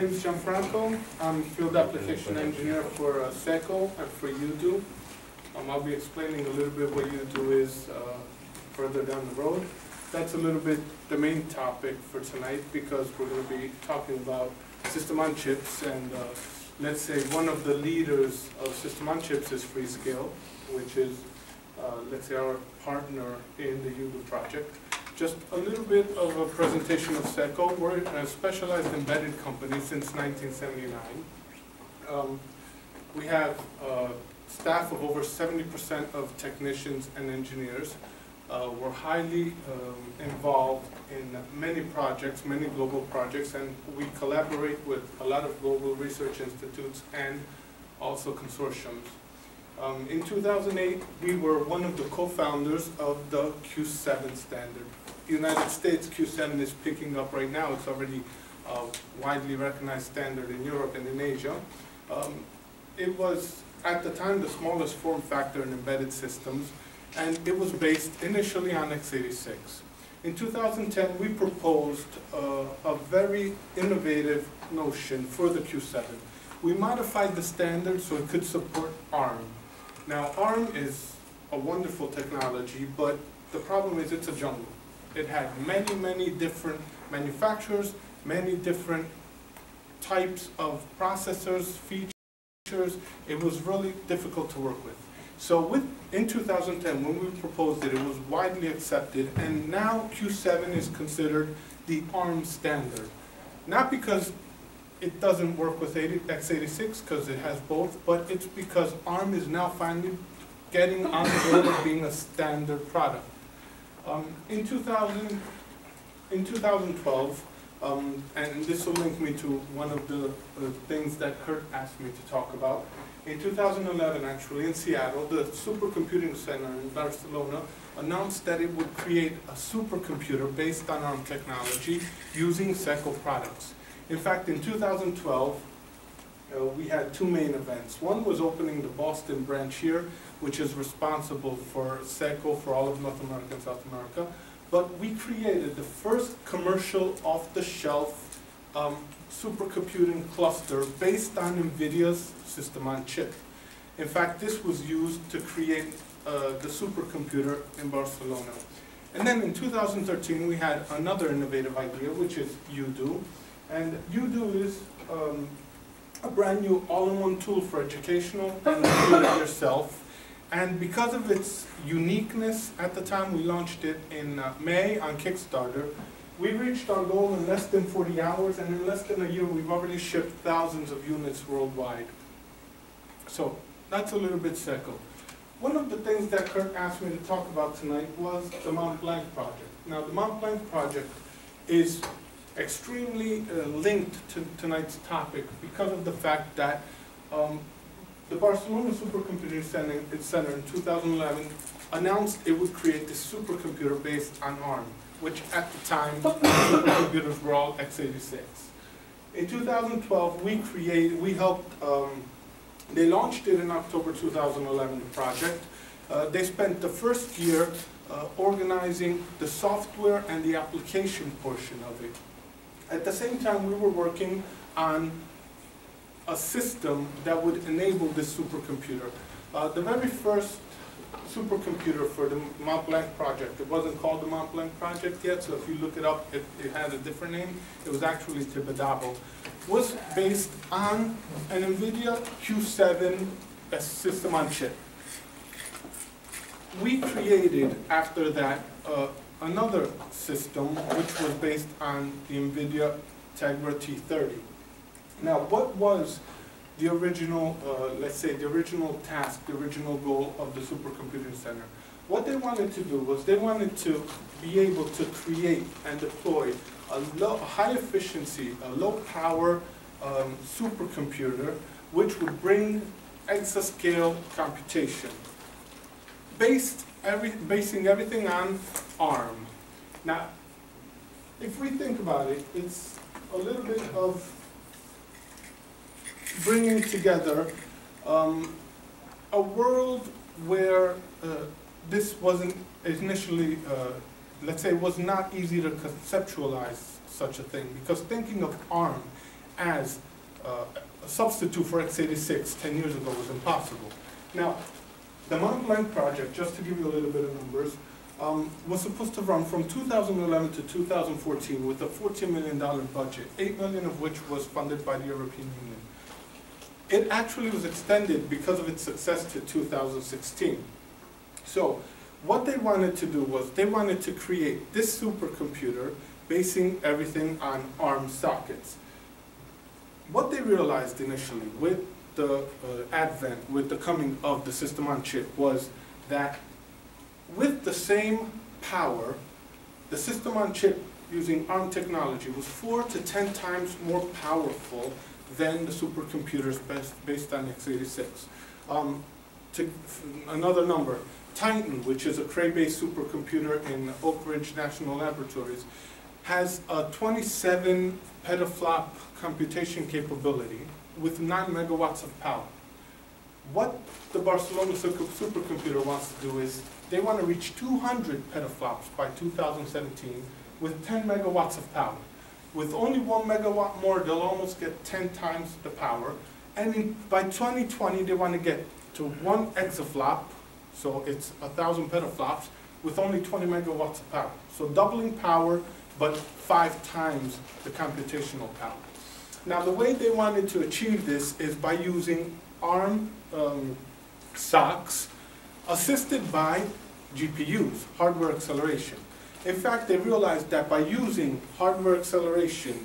name is Gianfranco. I'm Field Application Engineer for SECO and for UDO. I'll be explaining a little bit what UDO is further down the road. That's a little bit the main topic for tonight because we're going to be talking about system on chips, and let's say one of the leaders of system on chips is Freescale, which is let's say our partner in the UDO project. Just a little bit of a presentation of SECO. We're a specialized embedded company since 1979. We have staff of over 70% of technicians and engineers. We're highly involved in many projects, many global projects, and we collaborate with a lot of global research institutes and also consortiums. In 2008, we were one of the co-founders of the Q7 standard. United States Q7 is picking up right now. It's already a widely recognized standard in Europe and in Asia. It was, at the time, the smallest form factor in embedded systems, and it was based initially on x86. In 2010, we proposed a very innovative notion for the Q7. We modified the standard so it could support ARM. Now, ARM is a wonderful technology, but the problem is it's a jungle. It had many, many different manufacturers, many different types of processors, features. It was really difficult to work with. So in 2010, when we proposed it, it was widely accepted, and now Q7 is considered the ARM standard. Not because it doesn't work with x86, because it has both, but it's because ARM is now finally getting on the road of being a standard product. In 2012, and this will link me to one of the things that Kurt asked me to talk about. In 2011, actually, in Seattle, the Supercomputing Center in Barcelona announced that it would create a supercomputer based on ARM technology using SECO products. In fact, in 2012, we had two main events. One was opening the Boston branch here, which is responsible for SECO for all of North America and South America. But we created the first commercial off-the-shelf supercomputing cluster based on NVIDIA's system on chip. In fact, this was used to create the supercomputer in Barcelona. And then in 2013, we had another innovative idea, which is UDO. And UDO is a brand new all-in-one tool for educational and do-it-yourself. And because of its uniqueness, at the time we launched it in May on Kickstarter, we reached our goal in less than 40 hours, and in less than a year we've already shipped thousands of units worldwide. So that's a little bit SECO. One of the things that Kurt asked me to talk about tonight was the Mont Blanc project. Now, the Mont Blanc project is extremely linked to tonight's topic because of the fact that the Barcelona Supercomputing Center in 2011 announced it would create this supercomputer based on ARM, which at the time, supercomputers were all x86. In 2012, we helped, they launched it in October 2011, the project. They spent the first year organizing the software and the application portion of it. At the same time, we were working on a system that would enable this supercomputer. The very first supercomputer for the Mont Blanc project, it wasn't called the Mont Blanc project yet, so if you look it up, it had a different name. It was actually Tibidabo. Was based on an NVIDIA Q7 system on chip. We created, after that, another system which was based on the NVIDIA Tegra T30. Now, what was the original, let's say, the original task, the original goal of the Supercomputing Center? What they wanted to do was they wanted to be able to create and deploy a high efficiency, a low power supercomputer which would bring exascale computation, basing everything on ARM. Now, if we think about it, it's a little bit of bringing together a world where this wasn't initially, let's say, it was not easy to conceptualize such a thing, because thinking of ARM as a substitute for x86 10 years ago was impossible. Now, the Mont Blanc project, just to give you a little bit of numbers, was supposed to run from 2011 to 2014 with a $14 million budget, $8 million of which was funded by the European Union. It actually was extended because of its success to 2016. So what they wanted to do was they wanted to create this supercomputer basing everything on ARM sockets. What they realized initially with the with the coming of the system on chip was that with the same power, the system on chip using ARM technology was 4 to 10 times more powerful than the supercomputers based on x86. Another number, Titan, which is a Cray-based supercomputer in Oak Ridge National Laboratories, has a 27 petaflop computation capability with 9 megawatts of power. What the Barcelona supercomputer wants to do is they want to reach 200 petaflops by 2017 with 10 megawatts of power. With only 1 megawatt more, they'll almost get 10 times the power. And by 2020, they want to get to 1 exaflop, so it's 1,000 petaflops, with only 20 megawatts of power. So doubling power, but 5 times the computational power. Now, the way they wanted to achieve this is by using ARM SoCs assisted by GPUs, hardware acceleration. In fact, they realized that by using hardware acceleration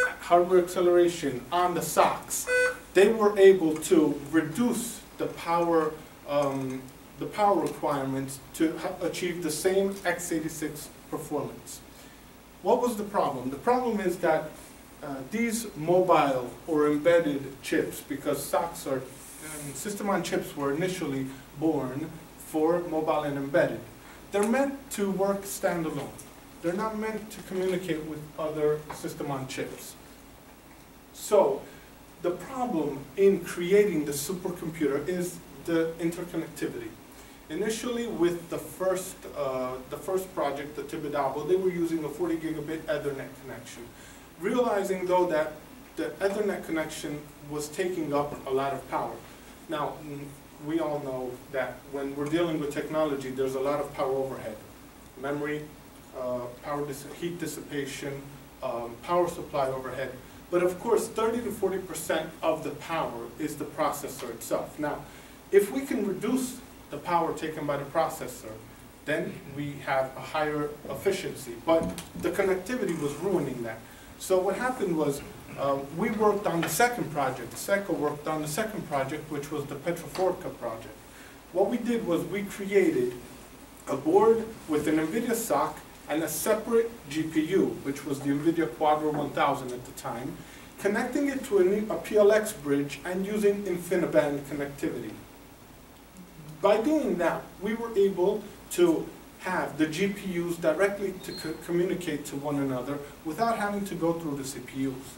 on the SoCs, they were able to reduce the power requirements to achieve the same x86 performance. What was the problem? The problem is that these mobile or embedded chips, because SoCs are system on chips were initially born for mobile and embedded. They're meant to work standalone. They're not meant to communicate with other system on chips. So the problem in creating the supercomputer is the interconnectivity. Initially, with the first project, the Tibidabo, they were using a 40 gigabit Ethernet connection. Realizing, though, that the Ethernet connection was taking up a lot of power. Now, we all know that when we're dealing with technology, there's a lot of power overhead. Memory, heat dissipation, power supply overhead. But of course, 30 to 40% of the power is the processor itself. Now, if we can reduce the power taken by the processor, then we have a higher efficiency. But the connectivity was ruining that. So what happened was, we worked on the second project. SECO worked on the second project, which was the Petroforca project. What we did was we created a board with an NVIDIA SoC and a separate GPU, which was the NVIDIA Quadro 1000 at the time, connecting it to a PLX bridge and using InfiniBand connectivity. By doing that, we were able to have the GPUs directly to communicate to one another without having to go through the CPUs.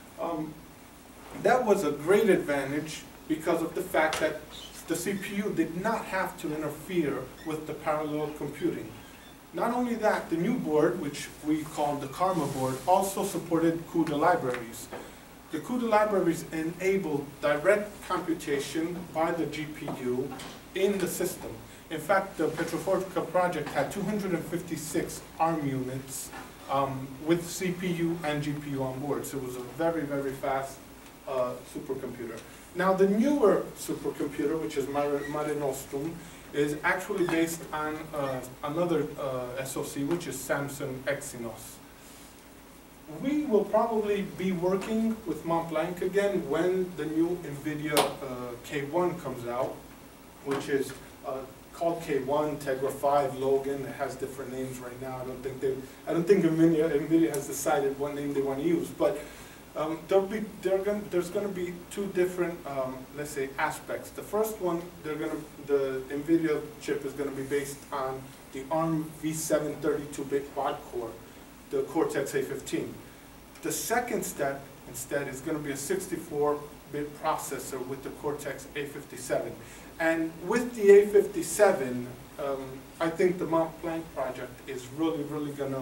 That was a great advantage because of the fact that the CPU did not have to interfere with the parallel computing. Not only that, the new board, which we called the Karma board, also supported CUDA libraries. The CUDA libraries enabled direct computation by the GPU in the system. In fact, the Petroforca project had 256 ARM units with CPU and GPU on board. So it was a very, very fast supercomputer. Now, the newer supercomputer, which is Mare Nostrum, is actually based on another SoC, which is Samsung Exynos. We will probably be working with Mont Blanc again when the new NVIDIA K1 comes out, which is called K1, Tegra 5, Logan. It has different names right now. I don't think NVIDIA has decided what name they want to use. But there's going to be two different, let's say, aspects. The first one, the NVIDIA chip is going to be based on the ARM V7 32-bit quad core, the Cortex A15. The second step, instead, is going to be a 64-bit processor with the Cortex A57. And with the A57, I think the Mont Blanc project is really, really going to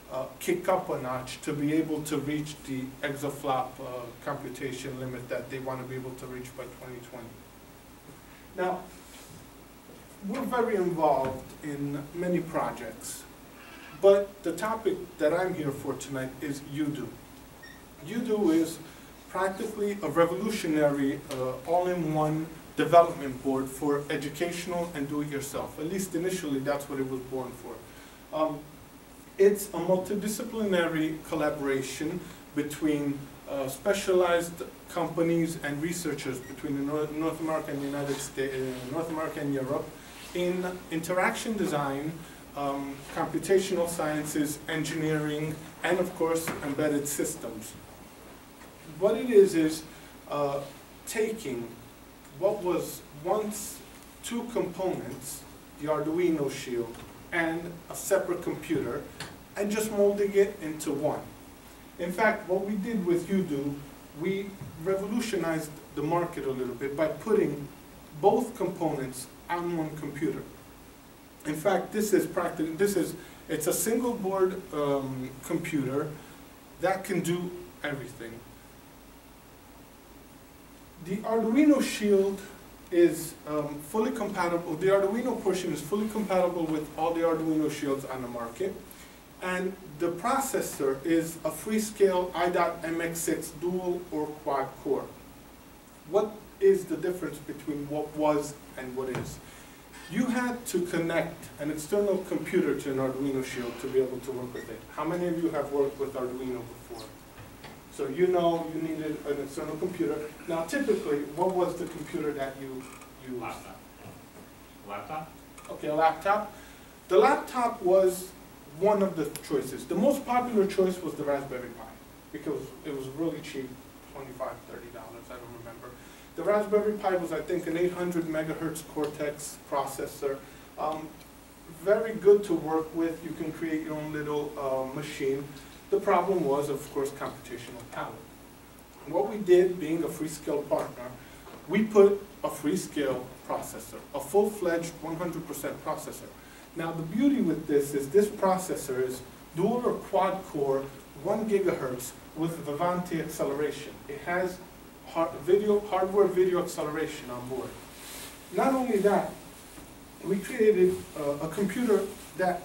kick up a notch to be able to reach the exaflop computation limit that they want to be able to reach by 2020. Now, we're very involved in many projects, but the topic that I'm here for tonight is UDO. UDO is practically a revolutionary all-in-one development board for educational and do-it-yourself. At least initially, that's what it was born for. It's a multidisciplinary collaboration between specialized companies and researchers between North America and the United States, North America and Europe, in interaction design, computational sciences, engineering, and of course embedded systems. What it is taking what was once two components, the Arduino shield and a separate computer, and just molding it into one. In fact, what we did with UDO, we revolutionized the market a little bit by putting both components on one computer. In fact, it's a single board computer that can do everything. The Arduino shield is fully compatible, the Arduino portion is fully compatible with all the Arduino shields on the market, and the processor is a Freescale i.MX6 dual or quad core. What is the difference between what was and what is? You had to connect an external computer to an Arduino shield to be able to work with it. How many of you have worked with Arduino before? So you know you needed an external computer. Now typically, what was the computer that you used? Laptop. Laptop? Okay, a laptop. The laptop was one of the choices. The most popular choice was the Raspberry Pi because it was really cheap, $25, $30, I don't remember. The Raspberry Pi was, I think, an 800 megahertz Cortex processor. Very good to work with. You can create your own little machine. The problem was, of course, computational power. What we did, being a Freescale partner, we put a Freescale processor, a full-fledged 100% processor. Now, the beauty with this is this processor is dual or quad core, 1 gigahertz with Vivanti acceleration. It has hardware video acceleration on board. Not only that, we created a computer that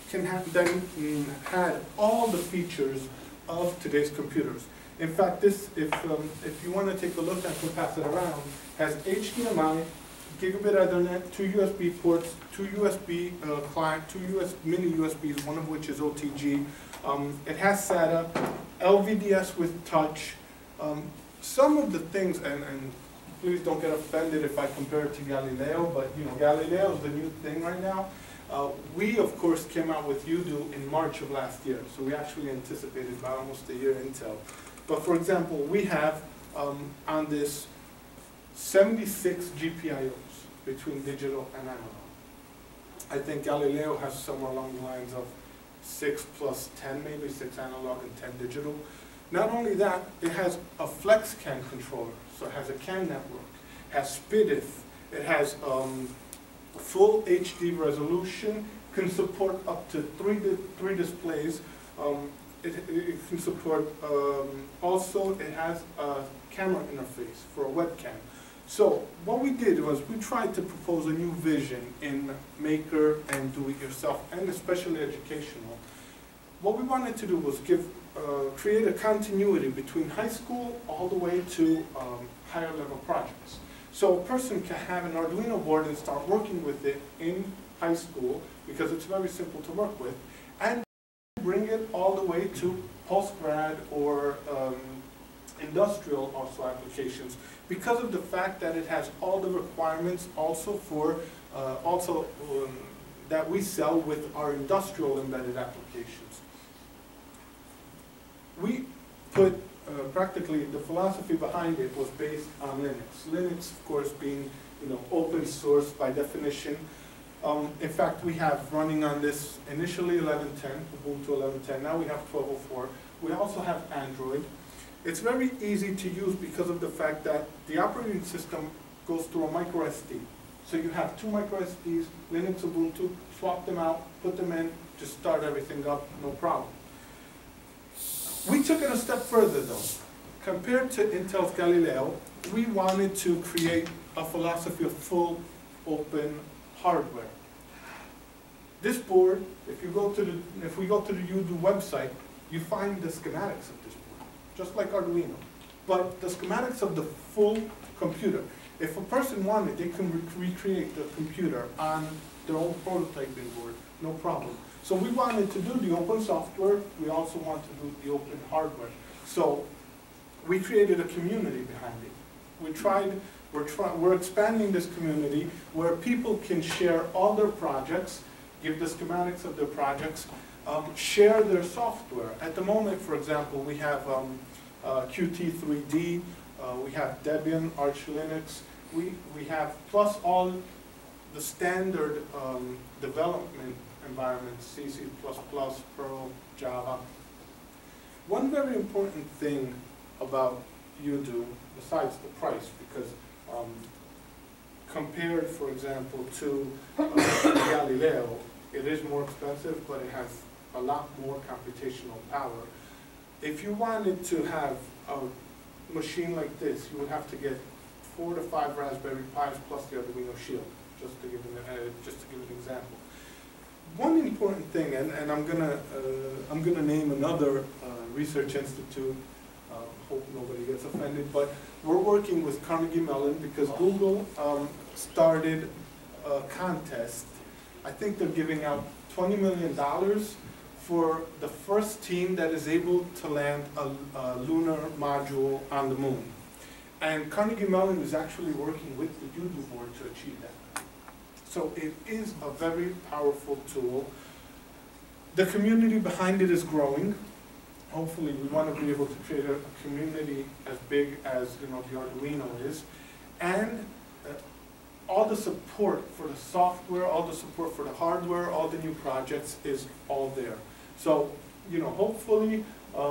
had all the features of today's computers. In fact, this, if you want to take a look, I can pass it around, has HDMI, gigabit Ethernet, 2 USB ports, 2 USB client, 2 mini USBs, one of which is OTG. It has SATA, LVDS with touch. Some of the things, and please don't get offended if I compare it to Galileo, but you know, Galileo is the new thing right now. We, of course, came out with UDO in March of last year, so we actually anticipated by almost a year intel. But for example, we have on this 76 GPIOs between digital and analog. I think Galileo has somewhere along the lines of 6 plus 10, maybe 6 analog and 10 digital. Not only that, it has a FlexCAN controller, so it has a CAN network, has SPDIF, it has full HD resolution, can support up to three displays. It can support, also it has a camera interface for a webcam. So what we did was we tried to propose a new vision in maker and do-it-yourself, and especially educational. What we wanted to do was create a continuity between high school all the way to higher level projects. So a person can have an Arduino board and start working with it in high school because it's very simple to work with, and bring it all the way to post-grad or industrial also applications, because of the fact that it has all the requirements also for that we sell with our industrial embedded applications. We put practically the philosophy behind it was based on Linux. Linux, of course, being open source by definition. In fact, we have running on this initially 11.10, Ubuntu 11.10. Now we have 12.04. We also have Android. It's very easy to use because of the fact that the operating system goes through a micro SD. So you have 2 micro SDs, Linux, Ubuntu, swap them out, put them in, just start everything up, no problem. We took it a step further though. Compared to Intel's Galileo, we wanted to create a philosophy of full open hardware. This board, if we go to the UDO website, you find the schematics of this board, just like Arduino. But the schematics of the full computer. If a person wanted, they can recreate the computer on their own prototyping board, no problem. So we wanted to do the open software, we also want to do the open hardware. So we created a community behind it. We're expanding this community where people can share all their projects, give the schematics of their projects, share their software. At the moment, for example, we have Qt3D, we have Debian, Arch Linux, we have plus all the standard development environments, C, C++, Perl, Java. One very important thing about UDO, besides the price, because compared, for example, to Galileo, it is more expensive, but it has a lot more computational power. If you wanted to have a machine like this, you would have to get 4 to 5 Raspberry Pis plus the Arduino Shield, just to give an example. One important thing, and I'm gonna name another research institute. Hope nobody gets offended, but we're working with Carnegie Mellon because Google started a contest. I think they're giving out $20 million for the first team that is able to land a lunar module on the moon. And Carnegie Mellon is actually working with the UDO board to achieve that. So it is a very powerful tool. The community behind it is growing. Hopefully we want to be able to create a community as big as the Arduino is. And all the support for the software, all the support for the hardware, all the new projects is all there. So, hopefully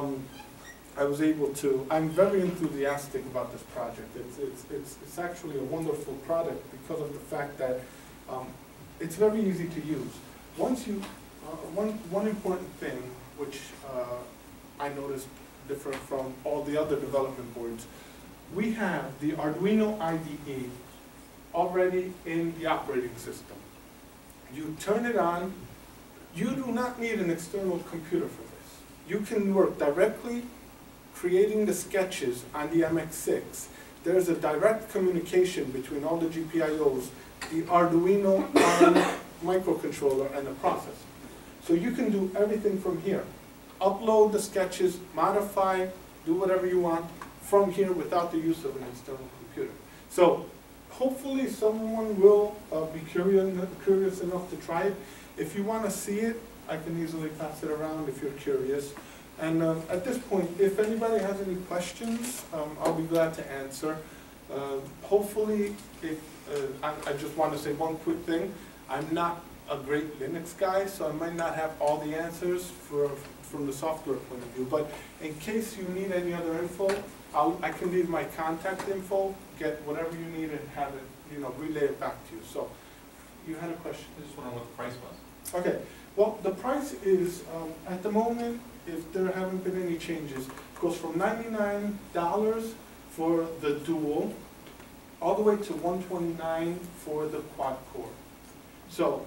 I was able to, I'm very enthusiastic about this project. It's actually a wonderful product because of the fact that it's very easy to use. Once you, one important thing which I noticed different from all the other development boards, we have the Arduino IDE already in the operating system. You turn it on, you do not need an external computer for this. You can work directly creating the sketches on the MX6. There's a direct communication between all the GPIOs, the Arduino microcontroller, and the processor. So you can do everything from here. Upload the sketches, modify, do whatever you want from here without the use of an external computer. So hopefully someone will be curious enough to try it. If you want to see it, I can easily pass it around if you're curious. And at this point, if anybody has any questions, I'll be glad to answer. Hopefully, I just want to say one quick thing. I'm not a great Linux guy, so I might not have all the answers from the software point of view. But in case you need any other info, I can leave my contact info, get whatever you need, and have it, relay it back to you. So, you had a question? I just wondering what the price was. Okay. Well, the price is at the moment, if there haven't been any changes, goes from $99 for the dual, all the way to $129 for the quad core. So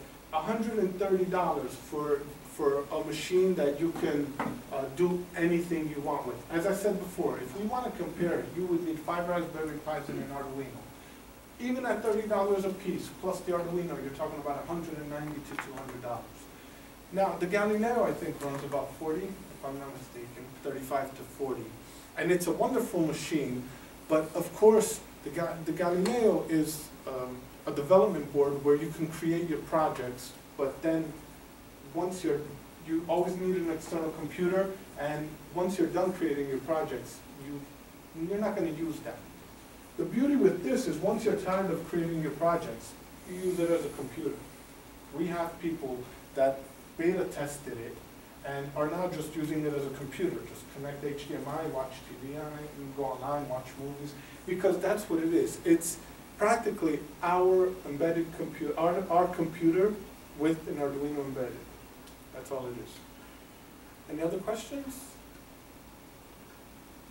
$130 for a machine that you can do anything you want with. As I said before, if we want to compare it, you would need 5 Raspberry Pis and an Arduino. Even at $30 a piece, plus the Arduino, you're talking about $190 to $200. Now, the Galileo, I think, runs about 40, if I'm not mistaken, 35 to 40. And it's a wonderful machine, but of course, the Galileo is a development board where you can create your projects, but then once you always need an external computer, and once you're done creating your projects, you're not going to use that. The beauty with this is once you're tired of creating your projects, you use it as a computer. We have people that beta tested it and are now just using it as a computer. Just connect HDMI, watch TV on it, you can go online, watch movies, because that's what it is. It's practically our embedded computer, our computer with an Arduino embedded. That's all it is. Any other questions?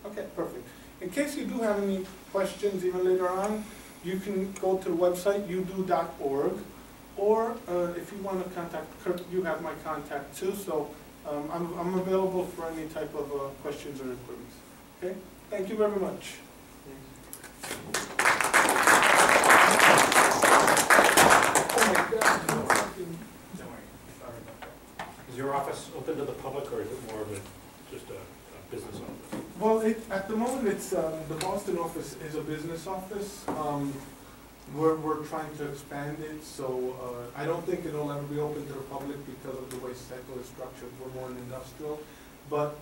Okay, perfect. In case you do have any questions even later on, you can go to the website udo.org, or if you want to contact Kurt, you have my contact too, so I'm available for any type of questions or inquiries. Okay? Thank you very much. Oh my God. Don't worry, sorry about that. Is your office open to the public, or is it more of just a business office? Well, at the moment, it's the Boston office is a business office. We're trying to expand it, so I don't think it'll ever be open to the public because of the way SECO is structured. We're more an industrial, but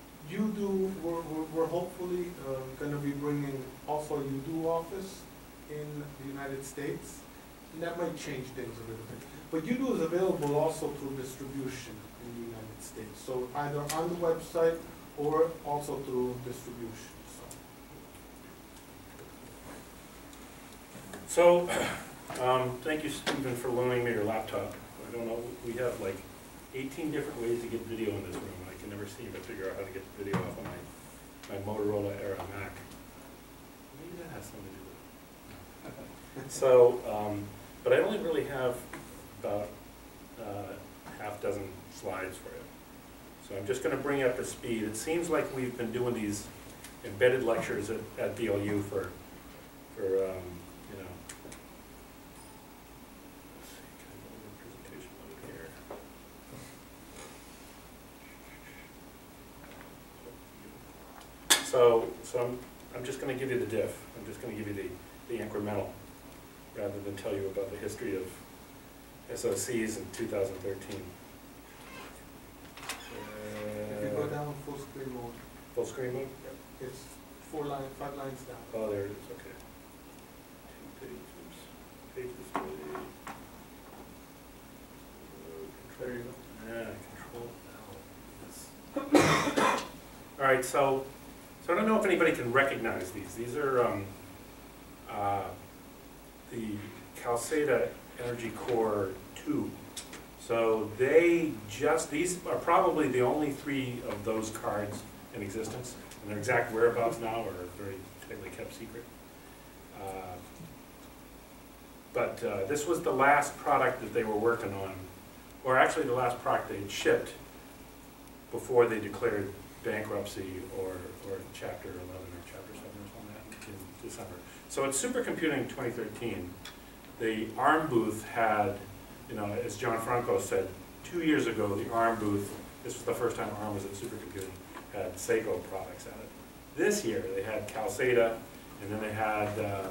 we're hopefully going to be bringing also a UDO office in the United States, and that might change things a little bit. But UDO is available also through distribution in the United States, so either on the website or also through distribution. So, thank you, Stephen, for loaning me your laptop. I don't know, we have like 18 different ways to get video in this room. I can never seem to figure out how to get the video off of my Motorola era Mac. Maybe that has something to do with it. So, but I only really have about half dozen slides for you. So I'm just going to bring you up to speed. It seems like we've been doing these embedded lectures at BLU for you know. Let's see, can I go over presentation mode here? So I'm just going to give you the diff. I'm just going to give you the incremental, rather than tell you about the history of SoCs in 2013. If you go down full screen mode. Full screen mode? Yep. It's 5 lines down. Oh, there it is, okay. 2 pages, page display. There you go. Yeah, control L. Yes. All right, so I don't know if anybody can recognize these. These are the Calxeda Energy Core 2. So these are probably the only 3 of those cards in existence, and their exact whereabouts now are very tightly kept secret. But this was the last product that they were working on, or actually the last product they had shipped before they declared bankruptcy or Chapter 11 or Chapter 7 or something like that in December. So at Supercomputing 2013, the ARM booth had, you know, as Gianfranco said, 2 years ago, the ARM booth, this was the first time ARM was at Supercomputing, had SECO products at it. This year, they had Calxeda, and then they had, I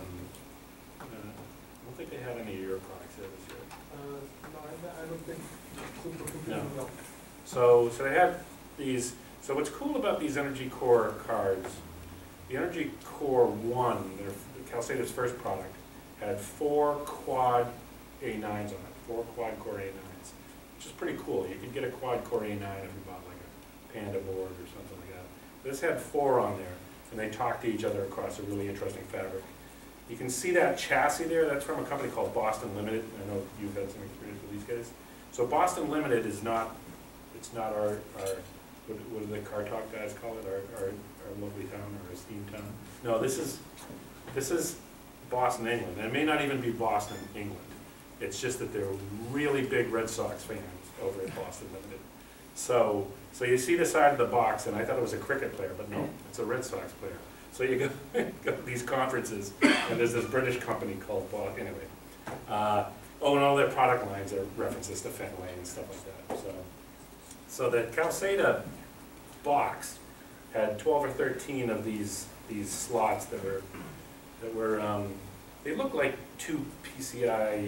don't think they had any of your products there this year. No, I don't think Supercomputing. No. No. So they had these, so what's cool about these Energy Core cards, the Energy Core 1, Calxeda's first product, had 4 quad A9s on it, 4 quad core A9s, which is pretty cool. You could get a quad core A9 if you bought like a Panda board or something like that. This had 4 on there, and they talk to each other across a really interesting fabric. You can see that chassis there, that's from a company called Boston Limited. I know you've had some experience with these guys. So Boston Limited is not, it's not our what do the car talk guys call it, our lovely town, our esteemed town. No, this is Boston, England. And it may not even be Boston, England. It's just that they're really big Red Sox fans over at Boston Limited. So you see the side of the box, and I thought it was a cricket player, but no, it's a Red Sox player. So you go to these conferences, and there's this British company called Boston, anyway. And all their product lines are references to Fenway and stuff like that. So the Calxeda box had 12 or 13 of these slots that were they look like 2 PCI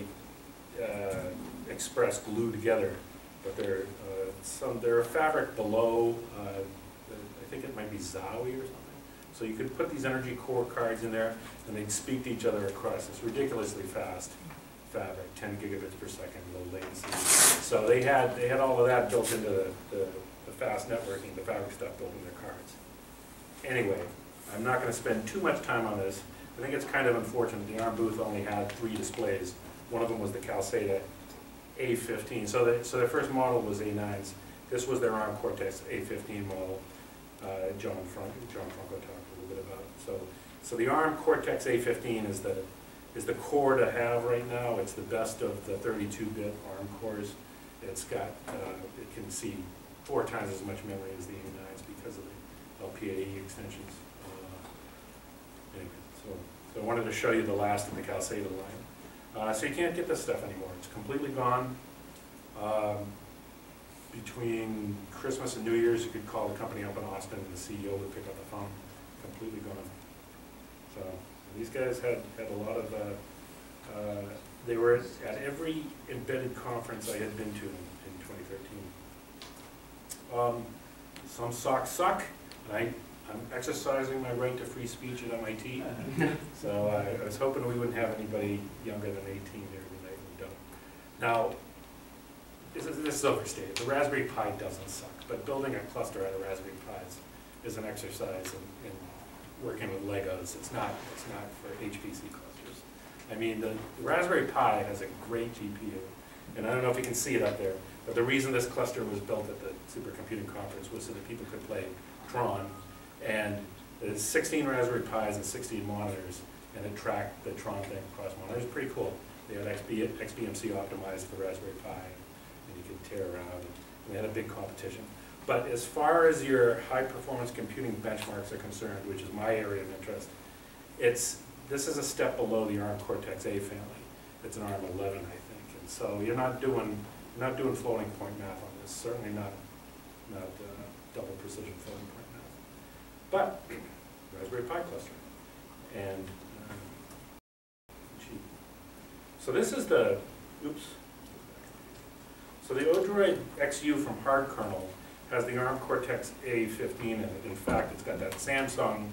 Express glued together, but they're a fabric below. I think it might be Zowie or something. So you could put these Energy Core cards in there, and they'd speak to each other across this ridiculously fast fabric, 10 gigabits per second, low latency. So they had all of that built into the fast networking, the fabric stuff built in their cards. Anyway, I'm not going to spend too much time on this. I think it's kind of unfortunate the ARM booth only had 3 displays. One of them was the Calxeda A15. So their first model was A9s. This was their ARM Cortex A15 model. Gianfranco talked a little bit about. So the ARM Cortex-A15 is the core to have right now. It's the best of the 32-bit ARM cores. It's got, it can see 4 times as much memory as the A9s because of the LPAE extensions. Anyway, so I wanted to show you the last of the Calxeda line. So you can't get this stuff anymore. It's completely gone. Between Christmas and New Year's, you could call the company up in Austin and the CEO would pick up the phone. Completely gone. So these guys had a lot of, they were at every embedded conference I had been to in 2013. Some SoCs suck, and I'm exercising my right to free speech at MIT. So I was hoping we wouldn't have anybody younger than 18 here tonight. We don't. Now, this is overstated. The Raspberry Pi doesn't suck, but building a cluster out of Raspberry Pis is an exercise in working with Legos. It's not for HPC clusters. I mean, the Raspberry Pi has a great GPU, and I don't know if you can see it up there, but the reason this cluster was built at the supercomputing conference was so that people could play Tron, and there's 16 Raspberry Pis and 16 monitors, and it tracked the Tron thing across monitors. It was pretty cool. They had XBMC optimized for Raspberry Pi, and you could tear around, and they had a big competition. But as far as your high-performance computing benchmarks are concerned, which is my area of interest, this is a step below the ARM Cortex-A family. It's an ARM 11, I think, and so you're not doing floating point math on this. Certainly not double precision floating point math. But Raspberry Pi cluster and cheap. So this is the So the Odroid XU from Hard Kernel has the ARM Cortex-A15 in it. In fact, it's got that Samsung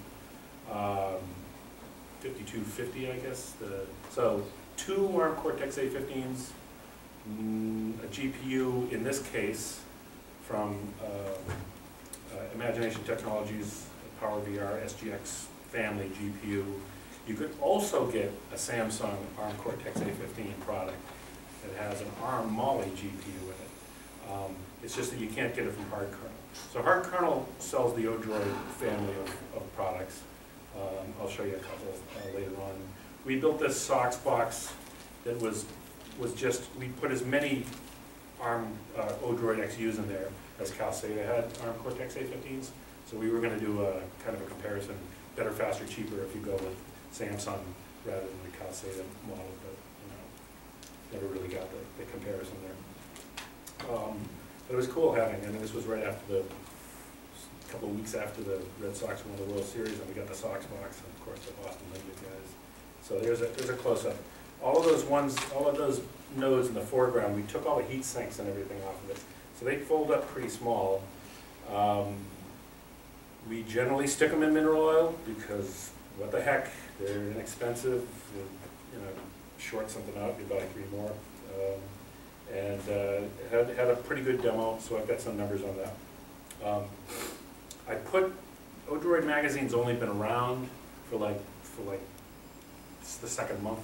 5250, I guess. So 2 ARM Cortex-A15s, a GPU, in this case, from Imagination Technologies, PowerVR SGX family GPU. You could also get a Samsung ARM Cortex-A15 product that has an ARM Mali GPU in it. It's just that you can't get it from Hard Kernel. So Hard Kernel sells the Odroid family of products. I'll show you a couple later on. We built this SoX box that was just, we put as many ARM Odroid XUs in there as Calxeda had ARM Cortex-A15s. So we were going to do a kind of a comparison, better, faster, cheaper if you go with Samsung rather than the Calxeda model, but never really got the comparison there. But it was cool having, and this was right after a couple of weeks after the Red Sox won the World Series, and we got the Sox box, and of course the Boston Linux guys. So there's a close-up. All of those nodes in the foreground, we took all the heat sinks and everything off of it. So they fold up pretty small. We generally stick them in mineral oil because what the heck, they're inexpensive. Short something out, you buy 3 more. And had a pretty good demo, so I've got some numbers on that. I put Odroid magazine's only been around for like it's the 2nd month.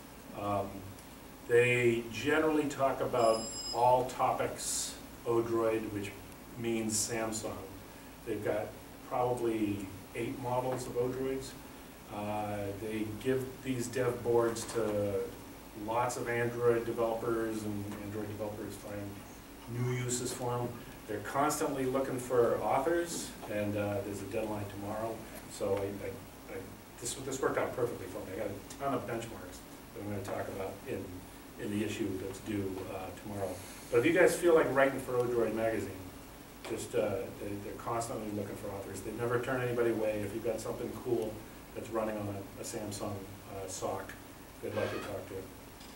They generally talk about all topics Odroid, which means Samsung. They've got probably 8 models of Odroids. They give these dev boards to lots of Android developers, and Android developers find new uses for them. They're constantly looking for authors, and there's a deadline tomorrow. So this worked out perfectly for me. I got a ton of benchmarks that I'm going to talk about in the issue that's due tomorrow. But if you guys feel like writing for Odroid magazine, just they're constantly looking for authors. They never turn anybody away. If you've got something cool that's running on a Samsung SoC, they'd like to talk to you.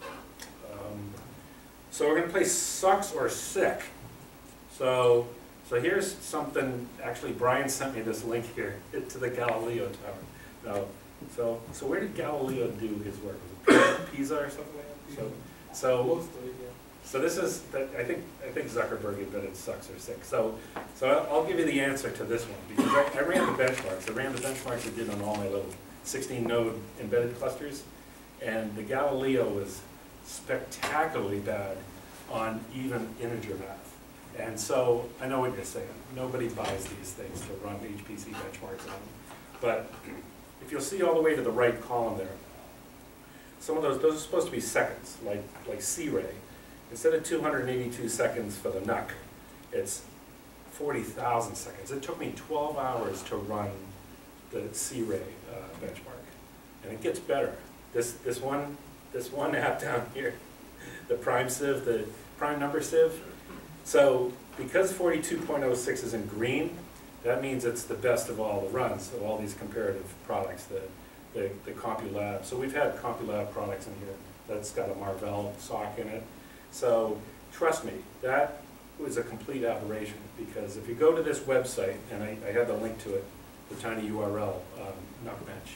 So we're going to play Sucks or Sick. So here's something, actually Brian sent me this link here to the Galileo tower. So where did Galileo do his work? Was it Pisa or something like that? So this is, I think Zuckerberg invented Sucks or Sick. So I'll give you the answer to this one, because I ran the benchmarks. I ran the benchmarks I did on all my little 16-node embedded clusters, and the Galileo was spectacularly bad on even integer math. And so, I know what you're saying, nobody buys these things to run HPC benchmarks on. But if you'll see all the way to the right column there, some of those are supposed to be seconds, like C-ray. Instead of 282 seconds for the NUC, it's 40,000 seconds. It took me 12 hours to run the C-ray benchmark. And it gets better. This one app down here, the prime sieve, the prime number sieve. So because 42.06 is in green, that means it's the best of all the runs of all these comparative products, the CompuLab. So we've had CompuLab products in here that's got a Marvell SoC in it. So trust me, that was a complete aberration, because if you go to this website, and I have the link to it, the tiny URL, NUC bench,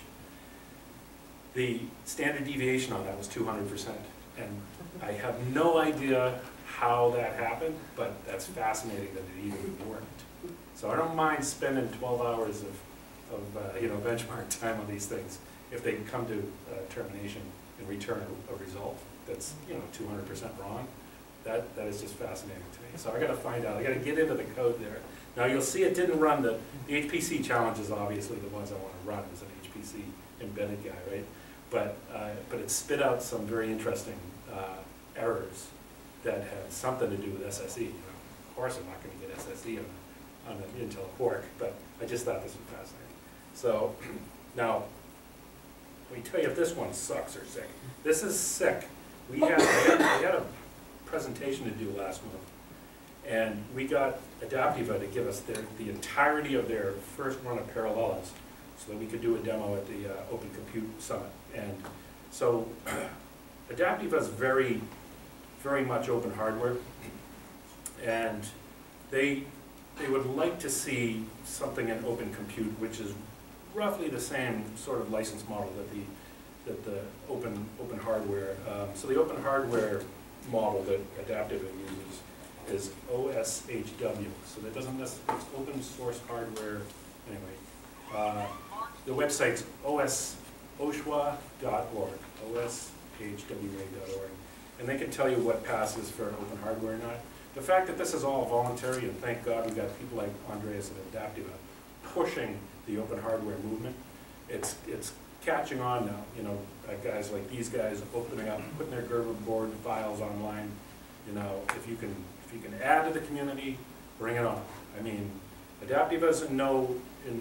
the standard deviation on that was 200%. And I have no idea how that happened, but that's fascinating that it even worked. So I don't mind spending 12 hours of benchmark time on these things if they come to termination and return a result that's 200% wrong. That is just fascinating to me. So I got to find out. I got to get into the code there. Now you'll see it didn't run the HPC challenges. Obviously, the ones I want to run as an HPC embedded guy, right? But it spit out some very interesting errors that had something to do with SSE. Of course, I'm not going to get SSE on an Intel Quark, but I just thought this was fascinating. So now, let me tell you if this one sucks or sick. This is sick. We had a presentation to do last month, and we got Adaptiva to give us the entirety of their first run of parallelism so that we could do a demo at the Open Compute Summit. And so Adaptiva is very, very much open hardware, and they would like to see something in Open Compute which is roughly the same sort of license model that the open hardware. So the open hardware model that Adaptiva uses is OSHW. So that doesn't necessarily, it's open source hardware. Anyway, the website's oshwa.org, oshwa.org, and they can tell you what passes for open hardware or not. The fact that this is all voluntary, and thank God we've got people like Andreas and Adaptiva pushing the open hardware movement, it's catching on now. Guys like these guys opening up, putting their Gerber board files online. If you can add to the community, bring it on. I mean, Adaptiva's in no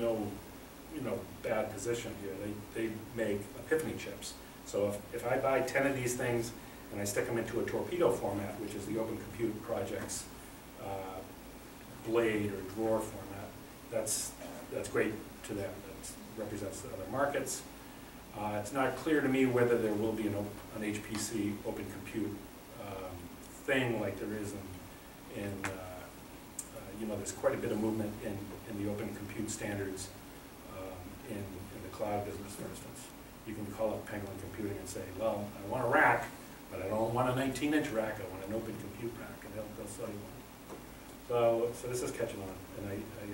bad position here. They make Epiphany chips. So if I buy 10 of these things and I stick them into a torpedo format, which is the Open Compute Project's blade or drawer format, that's great to them. That represents the other markets. It's not clear to me whether there will be an HPC Open Compute thing like there is in there's quite a bit of movement in the Open Compute standards in the cloud business, for instance. You can call up Penguin Computing and say, well, I want a rack, but I don't want a 19-inch rack, I want an Open Compute rack, and they'll sell you one. So this is catching on, and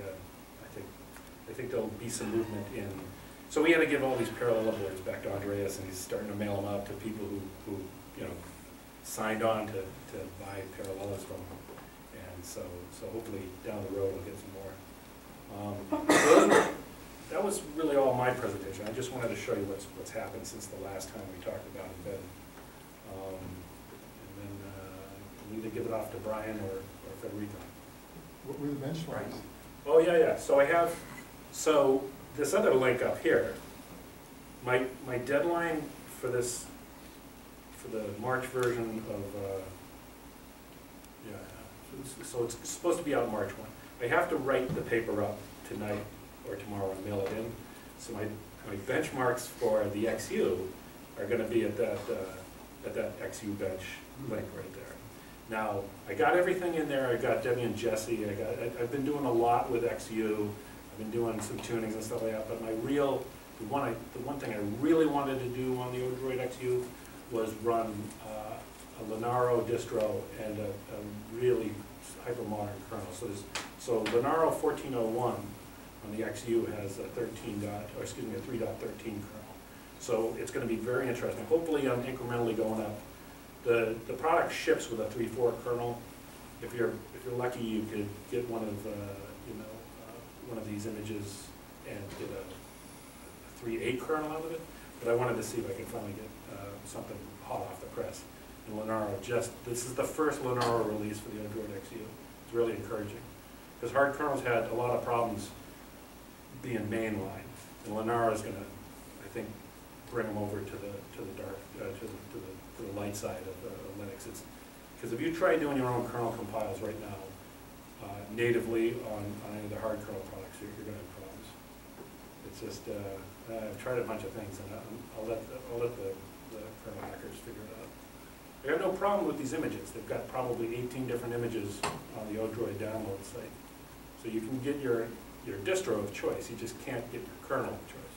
I think there'll be some movement in. So we had to give all these parallel boards back to Andreas, and he's starting to mail them out to people who signed on to buy parallels from him. And so hopefully down the road we'll get some more. That was really all my presentation. I just wanted to show you what's happened since the last time we talked about embedded. And then we'll either give it off to Brian or Federico. What were the benchmarks? Oh yeah. So this other link up here, my deadline for the March version of so it's supposed to be out March 1. I have to write the paper up tonight or tomorrow and mail it in. So my benchmarks for the XU are going to be at that XU bench link right there. Now I got everything in there. I got Debbie and Jesse. I've been doing a lot with XU. I've been doing some tunings and stuff like that. But the one thing I really wanted to do on the Odroid XU was run a Linaro distro and a really hyper-modern kernel. So Linaro 1401 on the XU has a 3.13 kernel. So it's going to be very interesting. Hopefully I'm incrementally going up. The product ships with a 3.4 kernel, if you're lucky, you could get one of one of these images and get a 3.8 kernel out of it. But I wanted to see if I could finally get something hot off the press. And Lenaro this is the first Lenaro release for the Odroid XU. It's really encouraging. Because hard kernels had a lot of problems being mainline. And Lenaro is going to, I think, bring them over to the light side of Linux. Because if you try doing your own kernel compiles right now, natively on any of the hard kernel products, you're going to have problems. It's just, I've tried a bunch of things, and I'll let the kernel hackers figure it out. I have no problem with these images. They've got probably 18 different images on the Odroid download site. So you can get your distro of choice, you just can't get your kernel of choice.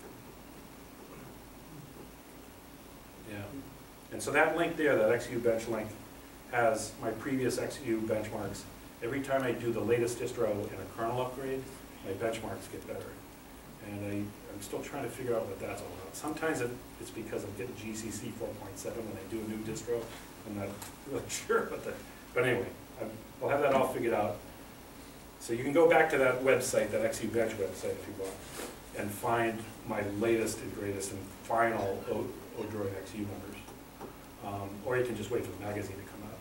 Yeah. And so that link there, that XU bench link, has my previous XU benchmarks. Every time I do the latest distro in a kernel upgrade, my benchmarks get better. And I'm still trying to figure out what that's all about. Sometimes it's because I'm getting GCC 4.7 when I do a new distro. I'm not really sure what that, but anyway, I'll have that all figured out. So you can go back to that website, that XU bench website if you want, and find my latest and greatest and final Odroid XU numbers. Or you can just wait for the magazine to come out.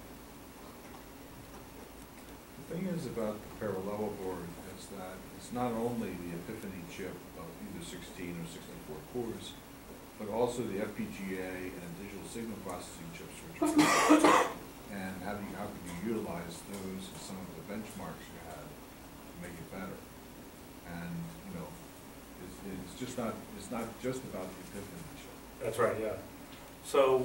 The thing is about the Parallelo board is that it's not only the Epiphany chip of either 16 or 64 cores, but also the FPGA and digital signal processing chips, which are and how can you utilize those in some of the benchmarks you had to make it better? And you know, it's not just about the Epiphany chip. That's right, yeah. So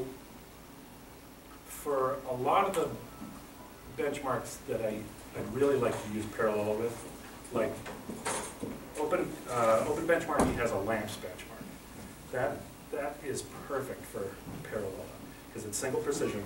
for a lot of the benchmarks that I really like to use Parallelo with, like Open Benchmarking has a LAMPS benchmark. That is perfect for Parallelo because it's single precision.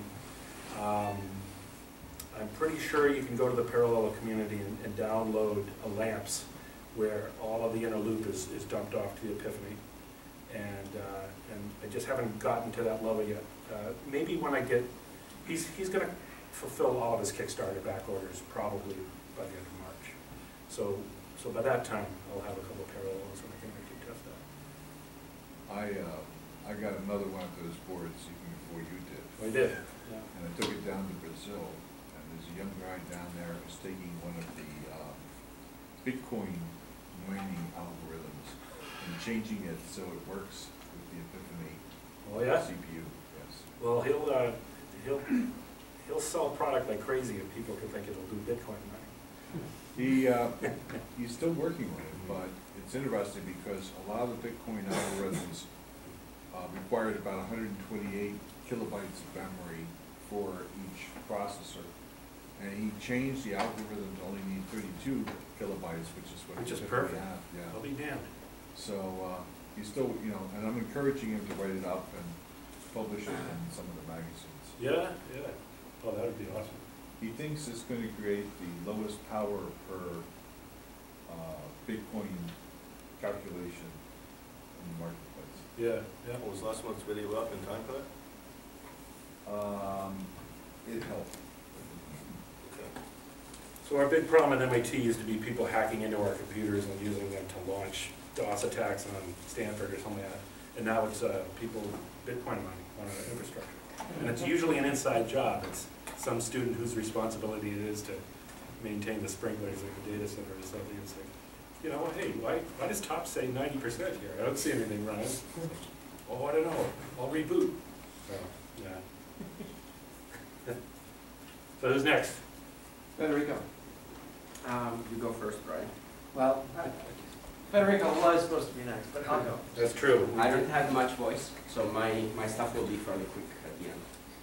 I'm pretty sure you can go to the Parallelo community and download a LAMPS where all of the inner loop is dumped off to the Epiphany. And I just haven't gotten to that level yet. Maybe when I get, he's going to fulfill all of his Kickstarter back orders probably by the end of March. So by that time, I'll have a couple of Parallelos and I can actually test that. I got another one of those boards even before you did. Oh, you did? Yeah. And I took it down to Brazil, and there's a young guy down there who's taking one of the Bitcoin mining algorithms and changing it so it works with the Epiphany CPU. Yes. Well, he'll sell product like crazy if people can think it'll do Bitcoin mining. He's still working on it, but it's interesting because a lot of the Bitcoin algorithms required about 128 kilobytes of memory for each processor. And he changed the algorithm to only need 32 kilobytes, which is perfect. Yeah. I'll be damned. So he's still, you know, and I'm encouraging him to write it up and publish it in some of the magazines. Yeah. Oh, that would be awesome. He thinks it's going to create the lowest power per Bitcoin calculation in the marketplace. Yeah. Was last month's video up in time for that? It helped. So our big problem at MIT used to be people hacking into our computers and using them to launch DOS attacks on Stanford or something like that. And now it's people Bitcoin mining on our infrastructure. And it's usually an inside job. It's some student whose responsibility it is to maintain the sprinklers at the data center or something. It's like, you know, hey, why does top say 90% here? I don't see anything running. Oh, I don't know. I'll reboot. So, yeah. So who's next? Federico. You go first, Brian. Well, Federico was supposed to be next, but I'll go. That's true. I don't have much voice, so my stuff will be fairly quick at the end.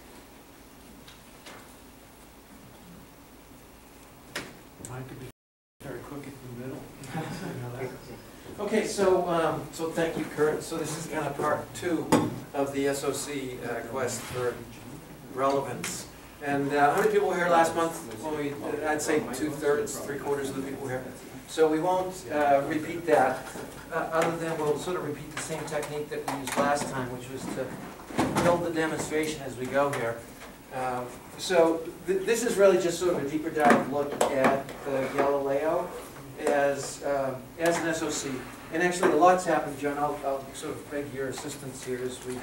Mine could be very quick in the middle. Okay, so thank you, Kurt. So this is kind of part 2 of the SoC quest for relevance. And how many people were here last month? When I'd say 2/3, 3/4 of the people were here. So we won't repeat that, other than we'll sort of repeat the same technique that we used last time, which was to build the demonstration as we go here. This is really just sort of a deeper dive look at the Galileo as an SoC. And actually, a lot's happened, John. I'll sort of beg your assistance here as we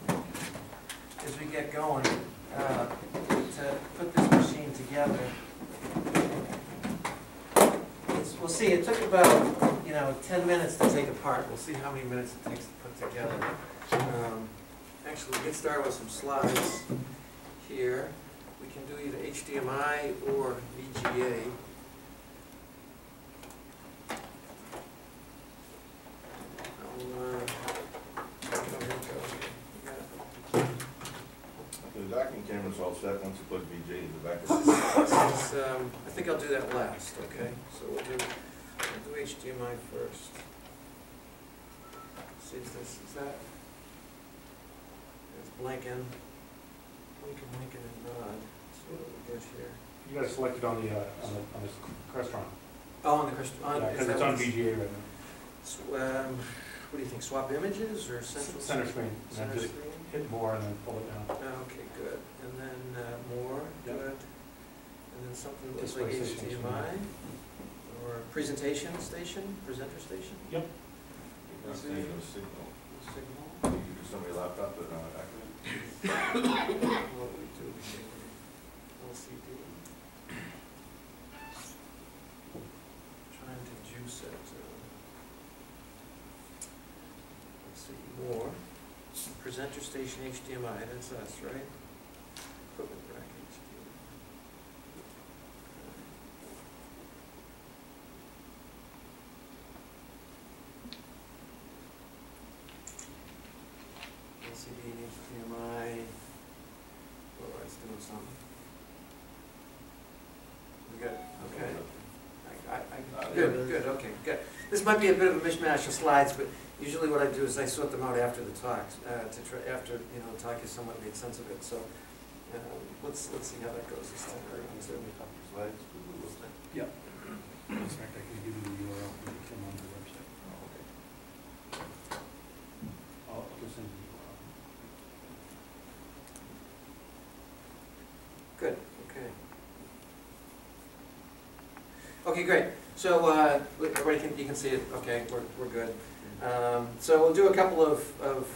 get going to put this machine together. We'll see. It took about 10 minutes to take apart. We'll see how many minutes it takes to put together. Actually, we'll get started with some slides here. We can do either HDMI or VGA. The docking camera's all set once you plug VJ in the back of it. I think I'll do that last, okay? So we'll do HDMI first. See if this is that. It's blinking, and nod. Let's see what we get here. You got it selected on the restaurant. Oh, on the question. Because it's on VGA right now. What do you think? Swap images or central? Center screen. And Center then just screen. hit more and then pull it down. Okay, good. And then more. Yep. Good. And then something that looks like Display station. HDMI or presentation station, presenter station. Yep. You're not seeing no signal. Signal. You can use somebody's laptop but not activate. What do we do here? LCD. Trying to juice it. Let's see, more. Presenter station HDMI, that's us, right? Equipment rack HDMI. LCD and HDMI. Oh, it's doing something. We got, okay. Good, okay, good. This might be a bit of a mishmash of slides, but usually what I do is I sort them out after the talks, after the talk has somewhat made sense of it. So let's see how that goes this time around. Slides, Google this thing. Yep. In fact, I can give you the URL from on the website. Oh, okay. I'll just send you the URL. Good, okay. Okay, great. So everybody you can see it. Okay, we're good. So we'll do a couple of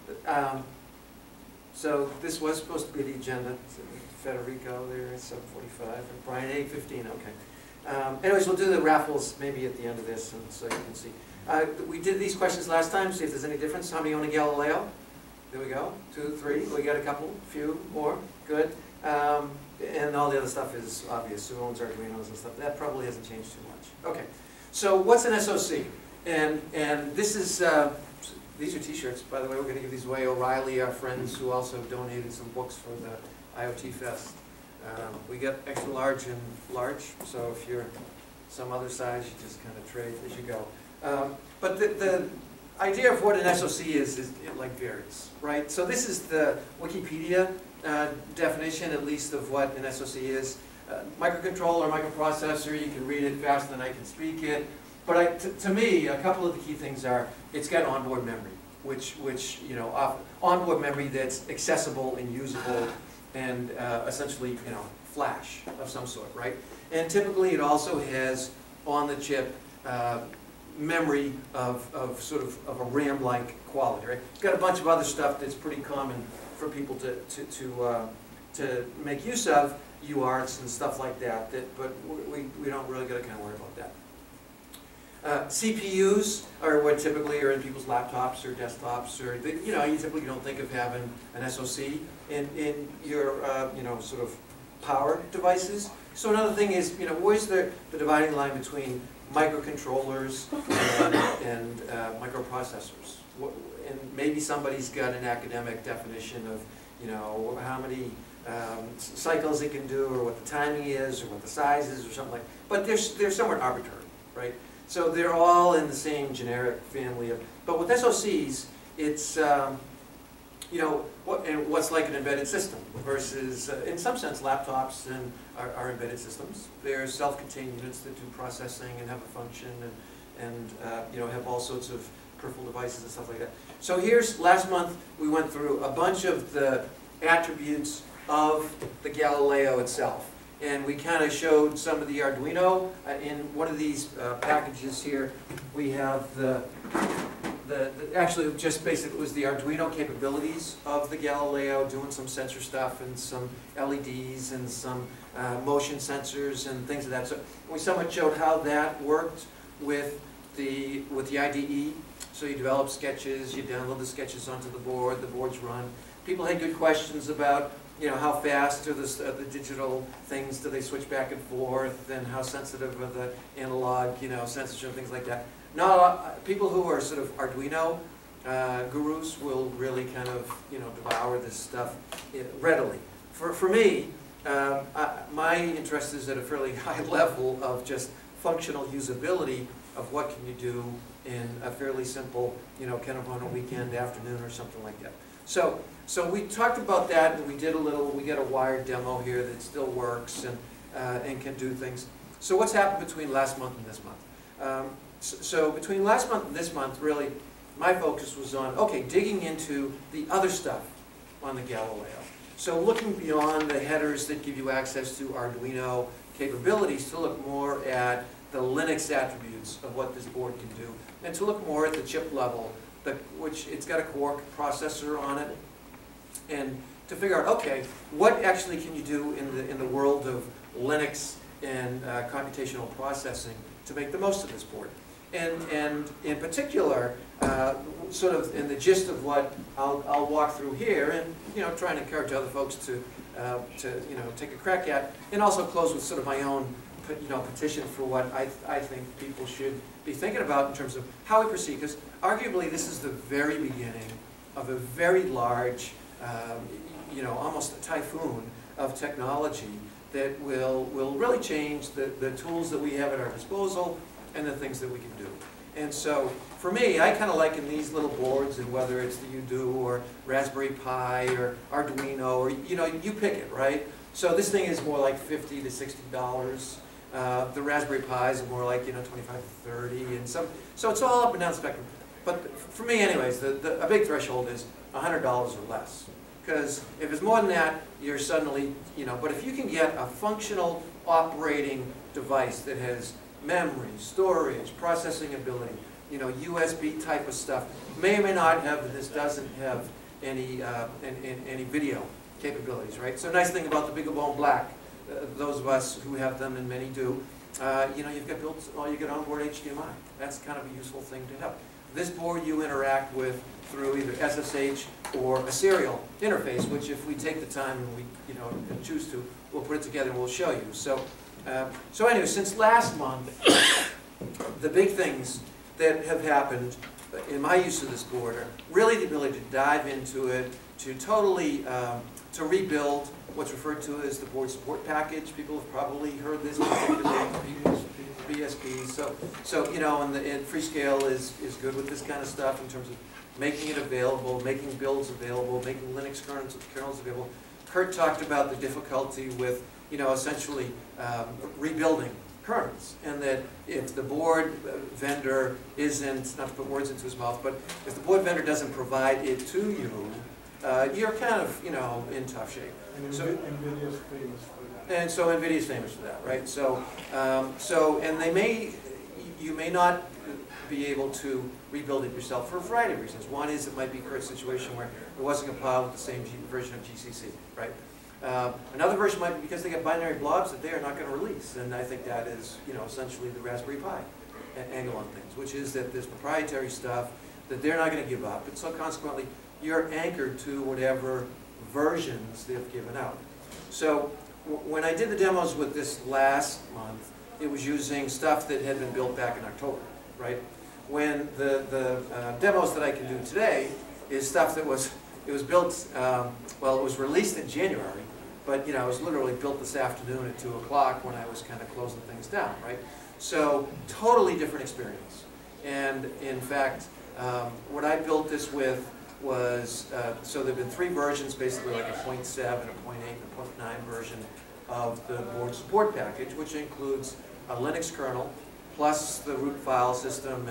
so this was supposed to be the agenda. Federico there at 7:45 and Brian 8:15. Okay. Anyways, we'll do the raffles maybe at the end of this, and so you can see. We did these questions last time. See if there's any difference. How many own a Galileo? There we go. 2, 3. We got a couple, few more. Good. And all the other stuff is obvious. Who owns Arduinos and stuff? That probably hasn't changed too much. Okay. So what's an SoC? And this is these are T-shirts, by the way. We're going to give these away. O'Reilly, our friends, who also donated some books for the IoT Fest. We get extra large and large. So if you're some other size, you just kind of trade as you go. But the idea of what an SoC is it like varies, right? So this is the Wikipedia definition, at least, of what an SoC is. Microcontroller, microprocessor, you can read it faster than I can speak it. But to me, a couple of the key things are, it's got onboard memory, which onboard memory that's accessible and usable and essentially, flash of some sort, right? And typically it also has on the chip memory of a RAM-like quality, right? It's got a bunch of other stuff that's pretty common for people to make use of, UARTs and stuff like that, but we don't really got to kind of worry about that. CPUs are what typically are in people's laptops or desktops, or you typically don't think of having an SoC in your sort of power devices. So another thing is, where's the dividing line between microcontrollers and microprocessors? And maybe somebody's got an academic definition of how many cycles it can do, or what the timing is, or what the size is, or something like that. But they're somewhat arbitrary, right? So they're all in the same generic family of. But with SoCs, it's what's like an embedded system versus, in some sense, laptops and are embedded systems. They're self-contained units that do processing and have a function and have all sorts of peripheral devices and stuff like that. So last month we went through a bunch of the attributes of the Galileo itself. And we kind of showed some of the Arduino. In one of these packages here, we have actually just basically was the Arduino capabilities of the Galileo, doing some sensor stuff and some LEDs and some motion sensors and things of that. So we somewhat showed how that worked with the IDE. So you develop sketches, you download the sketches onto the boards run. People had good questions about, you know, how fast are the digital things, do they switch back and forth, and how sensitive are the analog, you know, sensors and things like that. No, people who are sort of Arduino gurus will really kind of, you know, devour this stuff readily. For me, my interest is at a fairly high level of just functional usability of what can you do in a fairly simple, you know, kind of on a weekend afternoon or something like that. So we talked about that, and we did we got a wired demo here that still works and can do things. So what's happened between last month and this month? So between last month and this month, really, my focus was on, okay, digging into the other stuff on the Galileo. So looking beyond the headers that give you access to Arduino capabilities to look more at the Linux attributes of what this board can do, and to look more at the chip level, which it's got a core processor on it, and to figure out, okay, what actually can you do in the world of Linux and computational processing to make the most of this board. And in particular, sort of in the gist of what I'll walk through here, and you know, try and encourage other folks to you know, take a crack at, and also close with sort of my own, you know, petition for what I think people should be thinking about in terms of how we proceed, because arguably this is the very beginning of a very large, you know, almost a typhoon of technology that will really change the tools that we have at our disposal and the things that we can do. And so for me, I kind of liken these little boards, and whether it's the UDO or Raspberry Pi or Arduino, or you know, you pick it, right? So this thing is more like $50 to $60. The Raspberry Pis are more like, you know, 25 to 30, and so it's all up and down the spectrum. But for me, anyways, a big threshold is $100 or less, because if it's more than that, you're suddenly, you know. But if you can get a functional operating device that has memory, storage, processing ability, you know, USB type of stuff, may or may not have. This doesn't have any video capabilities, right? So nice thing about the BeagleBone Black. Those of us who have them, and many do, you know, you've got built, you get onboard HDMI. That's kind of a useful thing to have. This board you interact with through either SSH or a serial interface, which if we take the time and we, you know, and choose to, we'll put it together and we'll show you. So anyway, since last month, the big things that have happened in my use of this board are really the ability to dive into it, to totally, to rebuild what's referred to as the board support package. People have probably heard this particular BSP. So you know, and Freescale is good with this kind of stuff in terms of making it available, making builds available, making Linux kernels available. Kurt talked about the difficulty with, you know, essentially rebuilding kernels, and that if the board vendor isn't, not to put words into his mouth, but if the board vendor doesn't provide it to you, you're kind of, you know, in tough shape. And NVIDIA's famous for that. And so NVIDIA's famous for that, right? So, and you may not be able to rebuild it yourself for a variety of reasons. One is it might be a situation where it wasn't compiled with the same version of GCC, right? Another version might be because they got binary blobs that they are not going to release, and I think that is, you know, essentially the Raspberry Pi angle on things, which is that there's proprietary stuff that they're not going to give up, and so consequently you're anchored to whatever versions they've given out. So when I did the demos with this last month, it was using stuff that had been built back in October, right? When the demos that I can do today is stuff that was built, well, it was released in January, but you know, it was literally built this afternoon at 2 o'clock when I was kind of closing things down, right? So totally different experience. And in fact, what I built this with was, so there have been 3 versions, basically like a 0.7, a 0.8, and a 0.9 version of the board support package, which includes a Linux kernel, plus the root file system,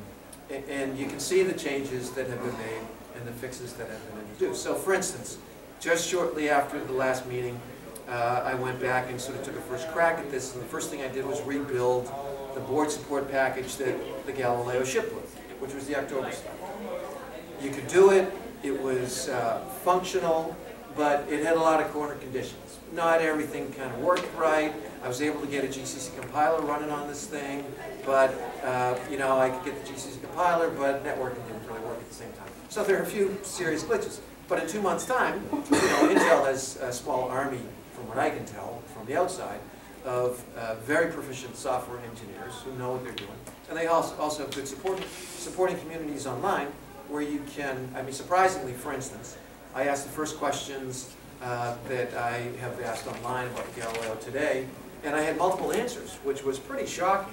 and you can see the changes that have been made and the fixes that have been introduced. So for instance, just shortly after the last meeting, I went back and sort of took a first crack at this, and the first thing I did was rebuild the board support package that the Galileo shipped with, which was the October stuff. You could do it, it was functional, but it had a lot of corner conditions. Not everything kind of worked right. I was able to get a GCC compiler running on this thing, but you know, I could get the GCC compiler, but networking didn't really work at the same time. So there are a few serious glitches. But in 2 months' time, you know, Intel has a small army, from what I can tell from the outside, of very proficient software engineers who know what they're doing. And they also have good supporting communities online where you can, I mean, surprisingly, for instance, I asked the first questions that I have asked online about the Galileo today, and I had multiple answers, which was pretty shocking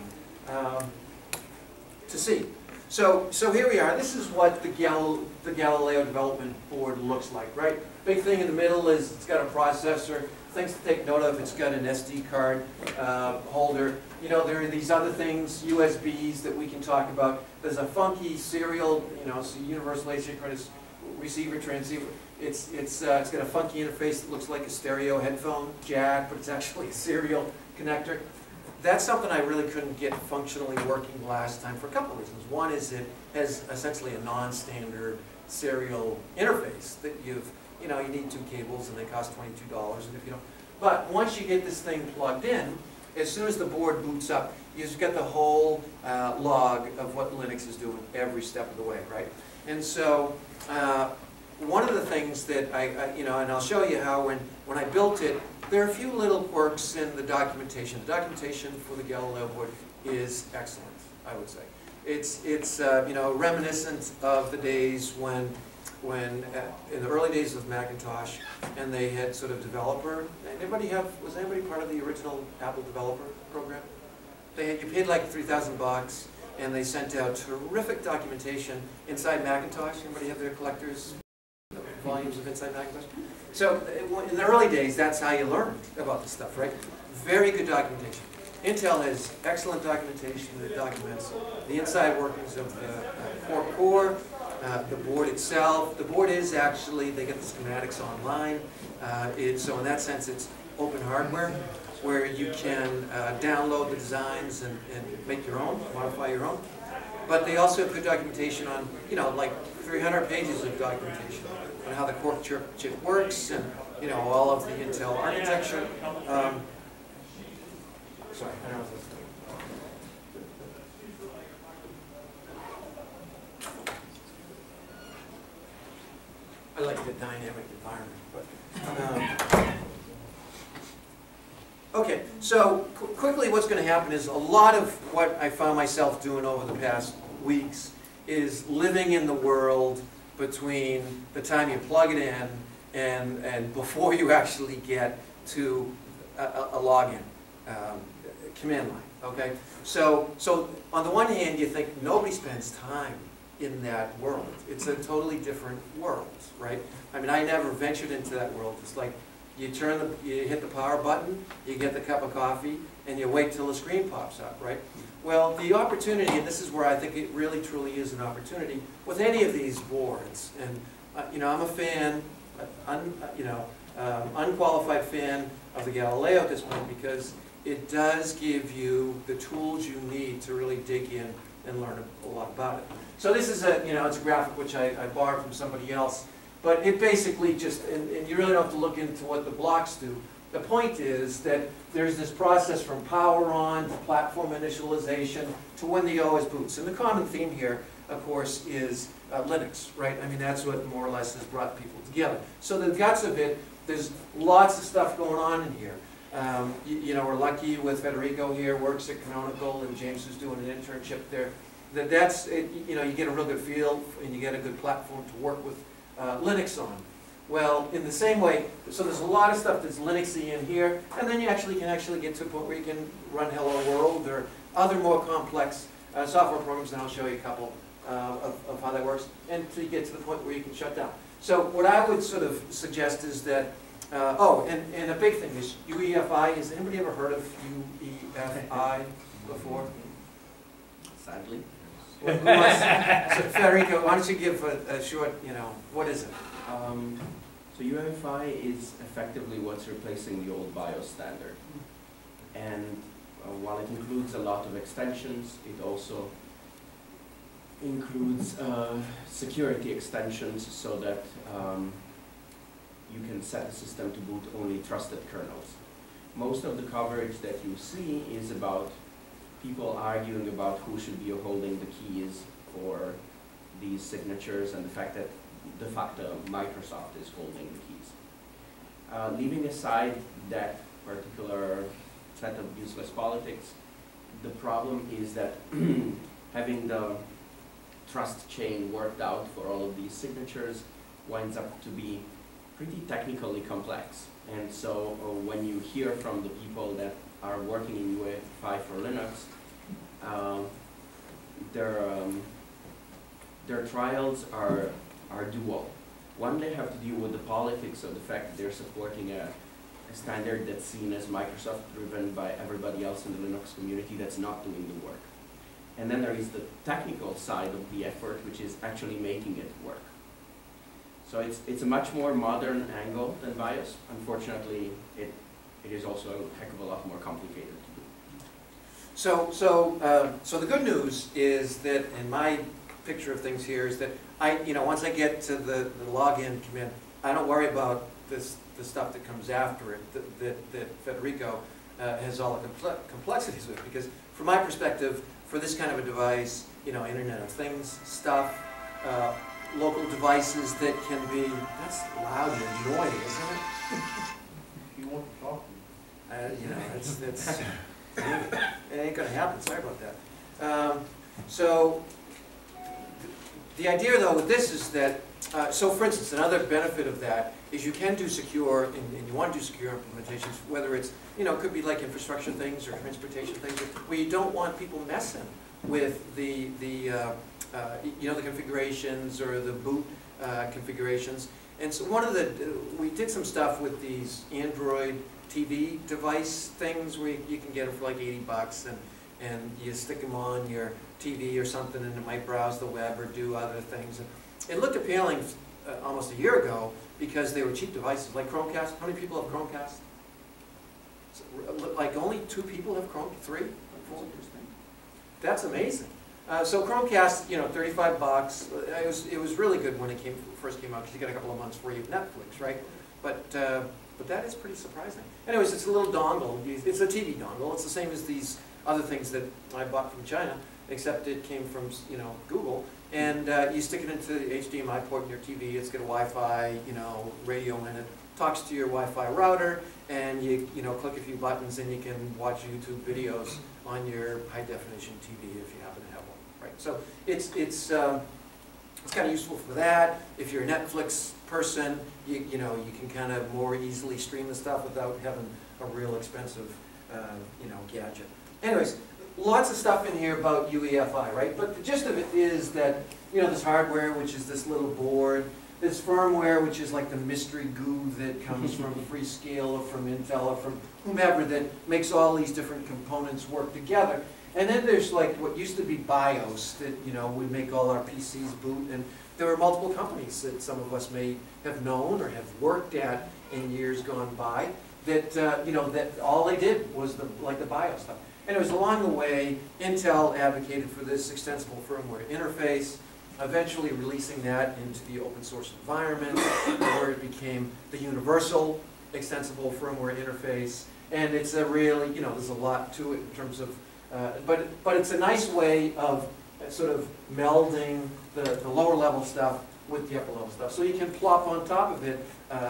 to see. So here we are. This is what the Galileo development board looks like, right? Big thing in the middle is it's got a processor. Things to take note of, it's got an SD card holder. You know, there are these other things, USBs that we can talk about. There's a funky serial, you know, so universal asynchronous receiver transceiver. It's got a funky interface that looks like a stereo headphone jack, but it's actually a serial connector. That's something I really couldn't get functionally working last time for a couple of reasons. One is it has essentially a non-standard serial interface that you need 2 cables and they cost $22. And if you don't, but once you get this thing plugged in, as soon as the board boots up, you've got the whole log of what Linux is doing every step of the way, right? And so one of the things that and I'll show you how when I built it, there are a few little quirks in the documentation. The documentation for the Galileo board is excellent, I would say. It's reminiscent of the days when in the early days of Macintosh, and they had sort of developer. Was anybody part of the original Apple developer program? You paid like $3,000, and they sent out terrific documentation inside Macintosh. Anybody have their collectors? Volumes of inside Macintosh. So in the early days, that's how you learned about this stuff, right? Very good documentation. Intel has excellent documentation that documents the inside workings of the core, the board itself. The board is actually, they get the schematics online. So in that sense, it's open hardware, where you can download the designs and make your own, modify your own. But they also have good documentation on, like 300 pages of documentation on how the core chip works, and all of the Intel architecture. Sorry, I don't know if that's I like the dynamic environment, but okay. So quickly, what's going to happen is a lot of what I found myself doing over the past weeks is living in the world between the time you plug it in and before you actually get to a login command line. Okay. So on the one hand, you think nobody spends time in that world. It's a totally different world, right? I mean, I never ventured into that world. It's like you hit the power button, you get the cup of coffee, and you wait till the screen pops up, right? Well, the opportunity, and this is where I think it really truly is an opportunity with any of these boards. And I'm a fan, unqualified fan of the Galileo at this point, because it does give you the tools you need to really dig in and learn a lot about it. So this is it's a graphic which I borrowed from somebody else, but it basically just, and you really don't have to look into what the blocks do. The point is that there's this process from power on to platform initialization to when the OS boots. And the common theme here, of course, is Linux, right? I mean, that's what more or less has brought people together. So the guts of it, there's lots of stuff going on in here. We're lucky with Federico here, works at Canonical, and James is doing an internship there. You get a real good feel, and you get a good platform to work with Linux on. Well, in the same way, so there's a lot of stuff that's Linuxy in here, and then you can get to a point where you can run Hello World or other more complex software programs, and I'll show you a couple of how that works, and to get to the point where you can shut down. So what I would sort of suggest is that, and a big thing is UEFI. Has anybody ever heard of UEFI before? Sadly. Well, so Federico, why don't you give a short, what is it? So UEFI is effectively what's replacing the old BIOS standard. And while it includes a lot of extensions, it also includes security extensions so that you can set the system to boot only trusted kernels. Most of the coverage that you see is about people arguing about who should be holding the keys for these signatures and the fact that de facto Microsoft is holding the keys. Leaving aside that particular set of useless politics, the problem is that having the trust chain worked out for all of these signatures winds up to be pretty technically complex. And so when you hear from the people that are working in UEFI for Linux, their trials are dual. One, they have to deal with the politics of the fact that they're supporting a standard that's seen as Microsoft driven by everybody else in the Linux community that's not doing the work. And then there is the technical side of the effort, which is actually making it work. So it's a much more modern angle than BIOS. Unfortunately, it is also a heck of a lot more complicated to do. So the good news is that in my picture of things here is that once I get to the login command, I don't worry about the stuff that comes after it, that Federico has all the complexities with, because from my perspective, for this kind of a device, Internet of Things stuff, local devices that can be, that's loud and annoying, isn't it? You want to talk to It's it ain't gonna happen, sorry about that. So the idea though with this is that, so for instance, another benefit of that is you can do secure, and you want to do secure implementations, whether it's, it could be like infrastructure things or transportation things, where you don't want people messing with the configurations or the boot configurations. And so we did some stuff with these Android TV device things where you can get them for like $80 and you stick them on your TV or something and it might browse the web or do other things. And it looked appealing almost a year ago because they were cheap devices like Chromecast. How many people have Chromecast? Like only 2 people have Chrome, 3, 4? That's amazing. So Chromecast, $35. It was really good when it first came out because you got a couple of months free of Netflix, right? But that is pretty surprising. Anyways, it's a little dongle. It's a TV dongle. It's the same as these other things that I bought from China, except it came from Google. And you stick it into the HDMI port in your TV. It's got a Wi-Fi radio in it. Talks to your Wi-Fi router, and you click a few buttons, and you can watch YouTube videos on your high-definition TV if you happen to have one. Right. So it's kind of useful for that. If you're a Netflix person, you can kind of more easily stream the stuff without having a real expensive gadget. Anyways, lots of stuff in here about UEFI, right? But the gist of it is that this hardware, which is this little board, this firmware, which is like the mystery goo that comes from Freescale or from Intel or from whomever that makes all these different components work together. And then there's like what used to be BIOS that would make all our PCs boot, and there were multiple companies that some of us may have known or have worked at in years gone by that that all they did was the BIOS stuff. And it was along the way Intel advocated for this extensible firmware interface, eventually releasing that into the open source environment where it became the universal extensible firmware interface. And it's a really, there's a lot to it in terms of, but it's a nice way of sort of melding the lower level stuff with the upper level stuff. So you can plop on top of it,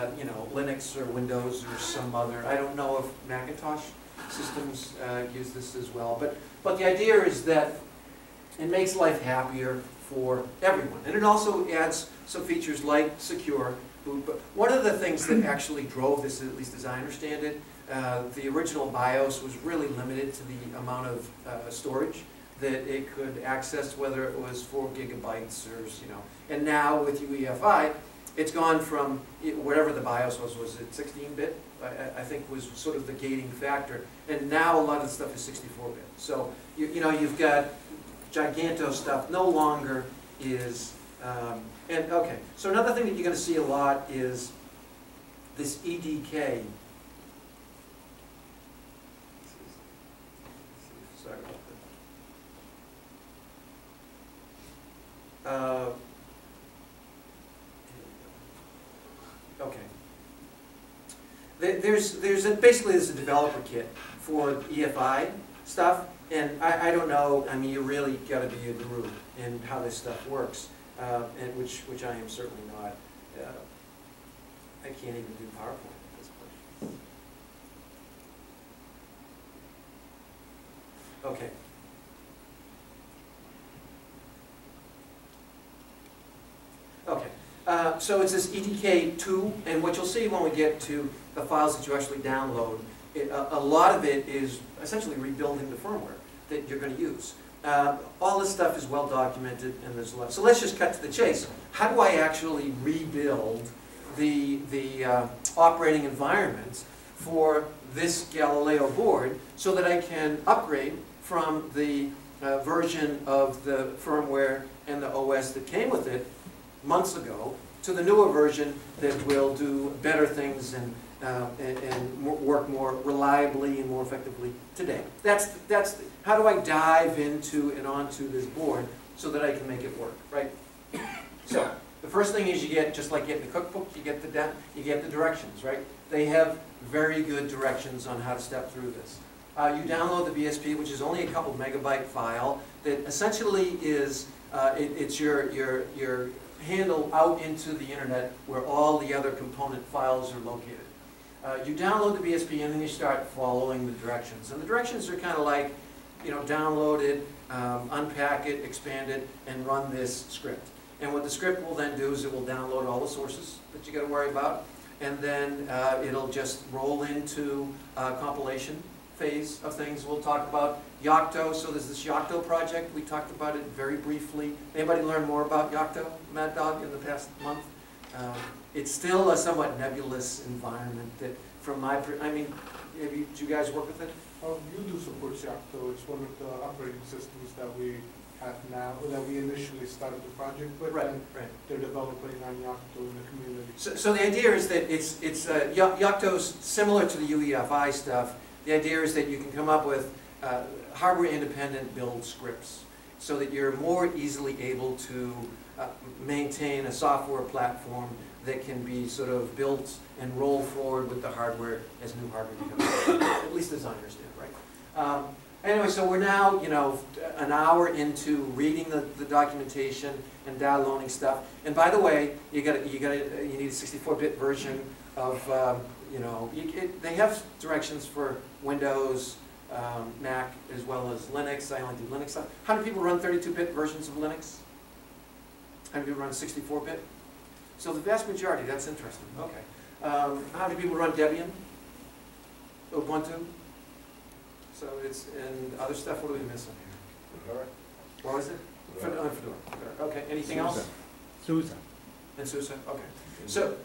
Linux or Windows or some other, I don't know if Macintosh systems use this as well, but the idea is that it makes life happier for everyone. And it also adds some features like secure boot. But one of the things that actually drove this, at least as I understand it, the original BIOS was really limited to the amount of storage that it could access, whether it was 4 gigabytes or, and now with UEFI, it's gone from whatever the BIOS was it 16-bit? I think was sort of the gating factor. And now a lot of the stuff is 64-bit. So, you've got Giganto stuff no longer is, and okay. So another thing that you're going to see a lot is this EDK. Sorry about that. Okay. Basically there's a developer kit for EFI stuff, and I don't know, I mean, you really gotta be a guru in how this stuff works, and which I am certainly not. I can't even do PowerPoint at this point. Okay. Okay, so it's this EDK2, and what you'll see when we get to the files that you actually download, a lot of it is essentially rebuilding the firmware that you're going to use. All this stuff is well documented, and there's a lot. So let's just cut to the chase. How do I actually rebuild the operating environment for this Galileo board so that I can upgrade from the version of the firmware and the OS that came with it months ago to the newer version that will do better things and work more reliably and more effectively today. That's how do I dive into and onto this board so that I can make it work, right? So the first thing is you get, just like getting the cookbook, you get the directions, right? They have very good directions on how to step through this. You download the BSP, which is only a couple megabyte file that essentially is it's your handle out into the internet where all the other component files are located. You download the BSP and then you start following the directions. And the directions are kind of like, you know, download it, unpack it, expand it, and run this script. And what the script will then do is it will download all the sources that you got to worry about, and then it'll just roll into compilation phase of things. We'll talk about Yocto. So there's this Yocto project. We talked about it very briefly. Anybody learn more about Yocto, Mad Dog, in the past month? It's still a somewhat nebulous environment that, from my, I mean, do you guys work with it? You do support Yocto. It's one of the operating systems that we have now, that we initially started the project with. Right, and right. They're developing on Yocto in the community. So the idea is that Yocto's similar to the UEFI stuff. The idea is that you can come up with hardware-independent build scripts so that you're more easily able to maintain a software platform that can be sort of built and roll forward with the hardware as new hardware becomes, at least as I understand, right? Anyway, so we're now, you know, an hour into reading the documentation and downloading stuff. And by the way, you need a 64-bit version of, you know, they have directions for Windows, Mac, as well as Linux. I only do Linux stuff. How many people run 32-bit versions of Linux? How many people run 64-bit? So the vast majority, that's interesting. Okay. How many people run Debian? Ubuntu? So it's, and other stuff, what are we missing here? What was it? Fedora. Okay, anything else? SUSE. And SUSE, okay. So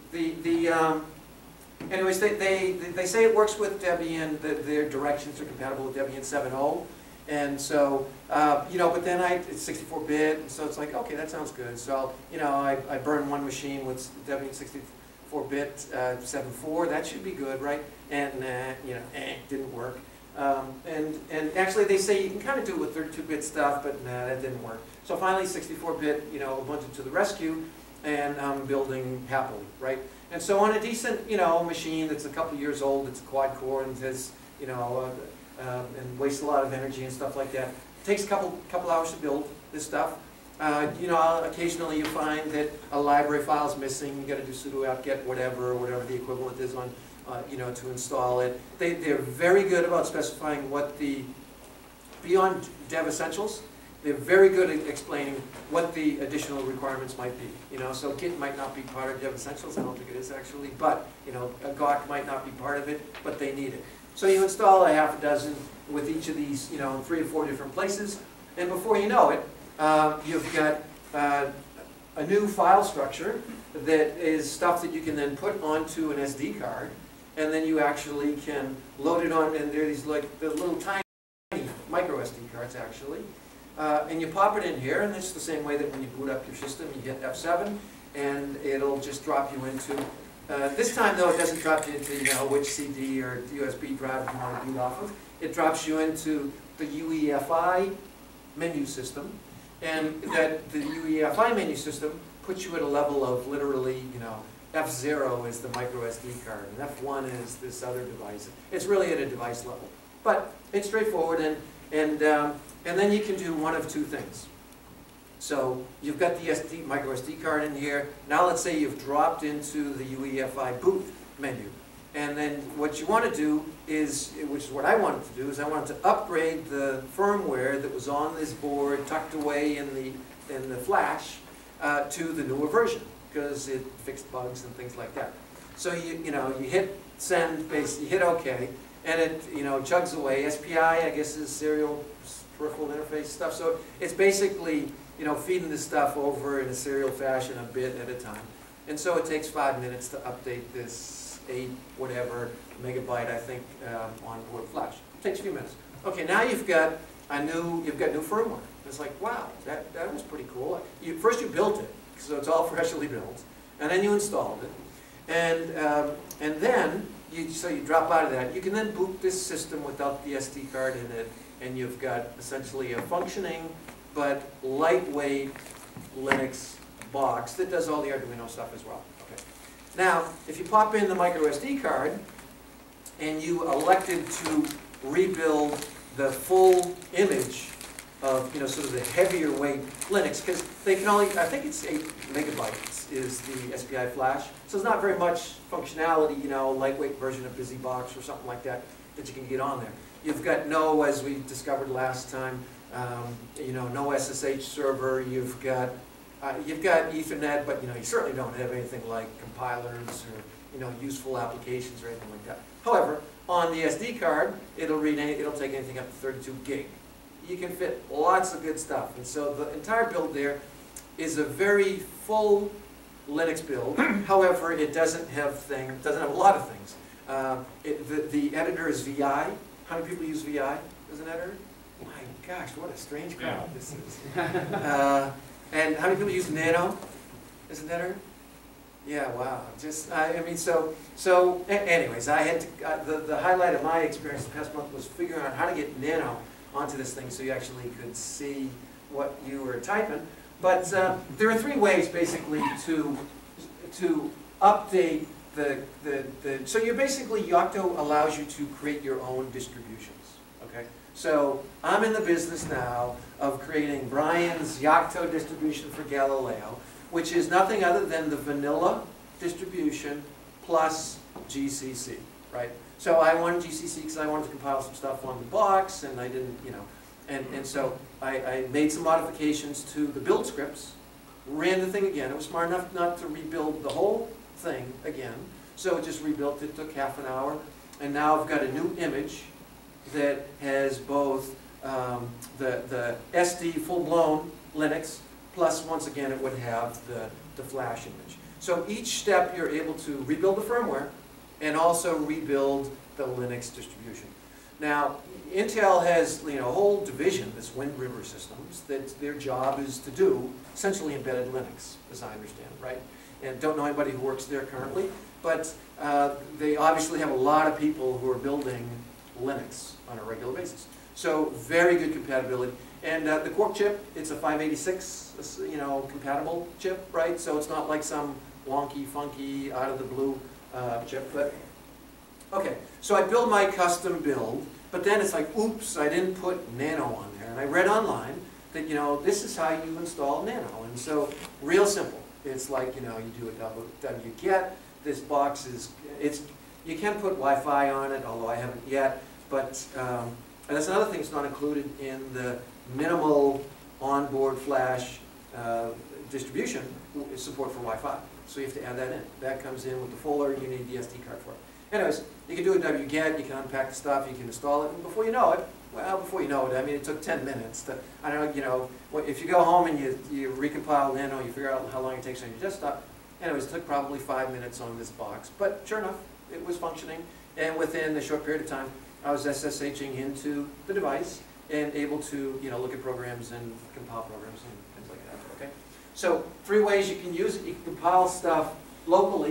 anyways, they say it works with Debian, that their directions are compatible with Debian 7.0. And so, you know, but then it's 64-bit, so it's like, okay, that sounds good. So, you know, I burn one machine with Debian 64-bit 7.4, that should be good, right? And, you know, didn't work. And actually they say you can kind of do it with 32-bit stuff, but nah, that didn't work. So finally 64-bit, you know, Ubuntu to the rescue, and I'm building happily, right? And so on a decent, you know, machine that's a couple years old, it's a quad core and has, you know, and wastes a lot of energy and stuff like that. It takes a couple hours to build this stuff. You know, occasionally you find that a library file is missing. You got to do sudo apt-get whatever the equivalent is on, you know, to install it. They're very good about specifying what the, beyond Dev Essentials, they're very good at explaining what the additional requirements might be. You know, so Git might not be part of Dev Essentials. I don't think it is actually, but you know, a Gawk might not be part of it, but they need it. So you install a half a dozen with each of these, you know, in 3 or 4 different places, and before you know it, you've got a new file structure that is stuff that you can then put onto an SD card, and then you actually can load it on, and there are these like the little tiny micro SD cards actually, and you pop it in here, and it's the same way that when you boot up your system, you hit F7, and it'll just drop you into This time, though, it doesn't drop you into, which CD or USB drive you want to boot off of. It drops you into the UEFI menu system, and that the UEFI menu system puts you at a level of literally, F0 is the micro SD card, and F1 is this other device. It's really at a device level. But it's straightforward, and then you can do one of two things. So you've got the micro SD card in here. Now let's say you've dropped into the UEFI boot menu. And then what you want to do is, which is what I wanted to do, is I wanted to upgrade the firmware that was on this board, tucked away in the flash, to the newer version, because it fixed bugs and things like that. So you hit send, you hit OK, and it chugs away. SPI, I guess, is serial peripheral interface stuff. So it's basically feeding this stuff over in a serial fashion, a bit at a time. And so it takes 5 minutes to update this 8 whatever megabyte, I think, onboard flash. It takes a few minutes. Okay, now you've got new firmware. It's like, wow, that was pretty cool. First you built it, so it's all freshly built, and then you installed it, and then you drop out of that. You can then boot this system without the SD card in it, and you've got essentially a functioning but lightweight Linux box that does all the Arduino stuff as well. Okay. Now, if you pop in the micro SD card and you elected to rebuild the full image of sort of the heavier weight Linux, because they can only, I think it's 8 megabytes is the SPI flash, so it's not very much functionality, lightweight version of BusyBox or something like that you can get on there. You've got no, as we discovered last time, no SSH server. You've got Ethernet, but you certainly don't have anything like compilers or useful applications or anything like that. However, on the SD card, it'll take anything up to 32 gig. You can fit lots of good stuff, and so the entire build there is a very full Linux build. However, it doesn't have a lot of things. The editor is VI. How many people use VI as an editor? My gosh, what a strange crowd this is. And how many people use Nano as an editor? Yeah, wow. Anyways, I had to, the highlight of my experience the past month was figuring out how to get Nano onto this thing so you actually could see what you were typing. But there are 3 ways basically to update so you basically, Yocto allows you to create your own distributions, okay? So I'm in the business now of creating Brian's Yocto distribution for Galileo, which is nothing other than the vanilla distribution plus GCC, right? So I wanted GCC because I wanted to compile some stuff on the box, and I didn't, and so I made some modifications to the build scripts, ran the thing again. It was smart enough not to rebuild the whole thing again, so it just rebuilt it, took half an hour, and now I've got a new image that has both the SD full-blown Linux, plus once again it would have the flash image. So each step you're able to rebuild the firmware and also rebuild the Linux distribution. Now, Intel has a whole division, this Wind River Systems, that their job is to do essentially embedded Linux, as I understand, right? And don't know anybody who works there currently, but they obviously have a lot of people who are building Linux on a regular basis. So very good compatibility. And the Quark chip, it's a 586, compatible chip, right? So it's not like some wonky, funky, out of the blue chip. But okay, so I build my custom build, but then it's like, oops, I didn't put Nano on there. And I read online that this is how you install Nano, and so real simple. It's like, you do a wget. This box is, you can put Wi-Fi on it, although I haven't yet. But and that's another thing that's not included in the minimal onboard flash distribution is support for Wi-Fi. So you have to add that in. That comes in with the folder. You need the SD card for it. Anyways, you can do a wget. You can unpack the stuff. You can install it. And before you know it, I mean, it took 10 minutes to, I don't know, if you go home and you recompile Nano, you figure out how long it takes on your desktop. Anyways, it took probably 5 minutes on this box. But sure enough, it was functioning. And within a short period of time, I was SSHing into the device and able to, look at programs and compile programs and things like that, okay? So 3 ways you can use it. You can compile stuff locally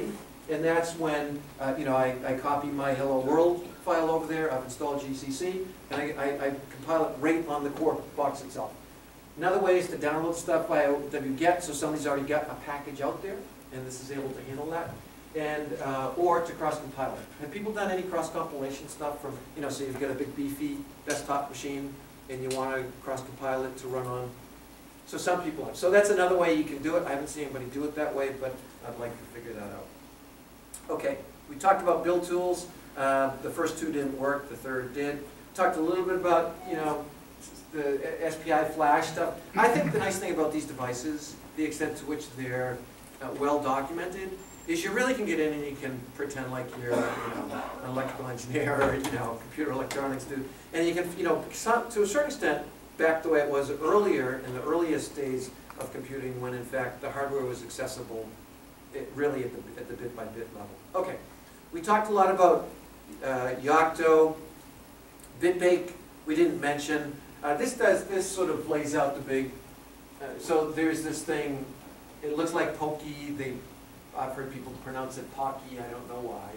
And that's when, I copy my Hello World file over there, I've installed GCC, and I compile it right on the core box itself. Another way is to download stuff via wget, so somebody's already got a package out there, and this is able to handle that. And, or to cross-compile it. Have people done any cross-compilation stuff from, so you've got a big beefy desktop machine, and you want to cross-compile it to run on? So some people have. So that's another way you can do it. I haven't seen anybody do it that way, but I'd like to figure that out. Okay, we talked about build tools. The first two didn't work, the third did. Talked a little bit about, the SPI flash stuff. I think the nice thing about these devices, the extent to which they're well documented, is you really can get in and you can pretend like you're an electrical engineer or computer electronics dude. And you can, to a certain extent, back the way it was earlier, in the earliest days of computing, when in fact the hardware was accessible really at the bit-by-bit level. Okay, we talked a lot about Yocto, BitBake, we didn't mention. This sort of lays out the big, so there's this thing, it looks like Pokey, I've heard people pronounce it Pocky, I don't know why,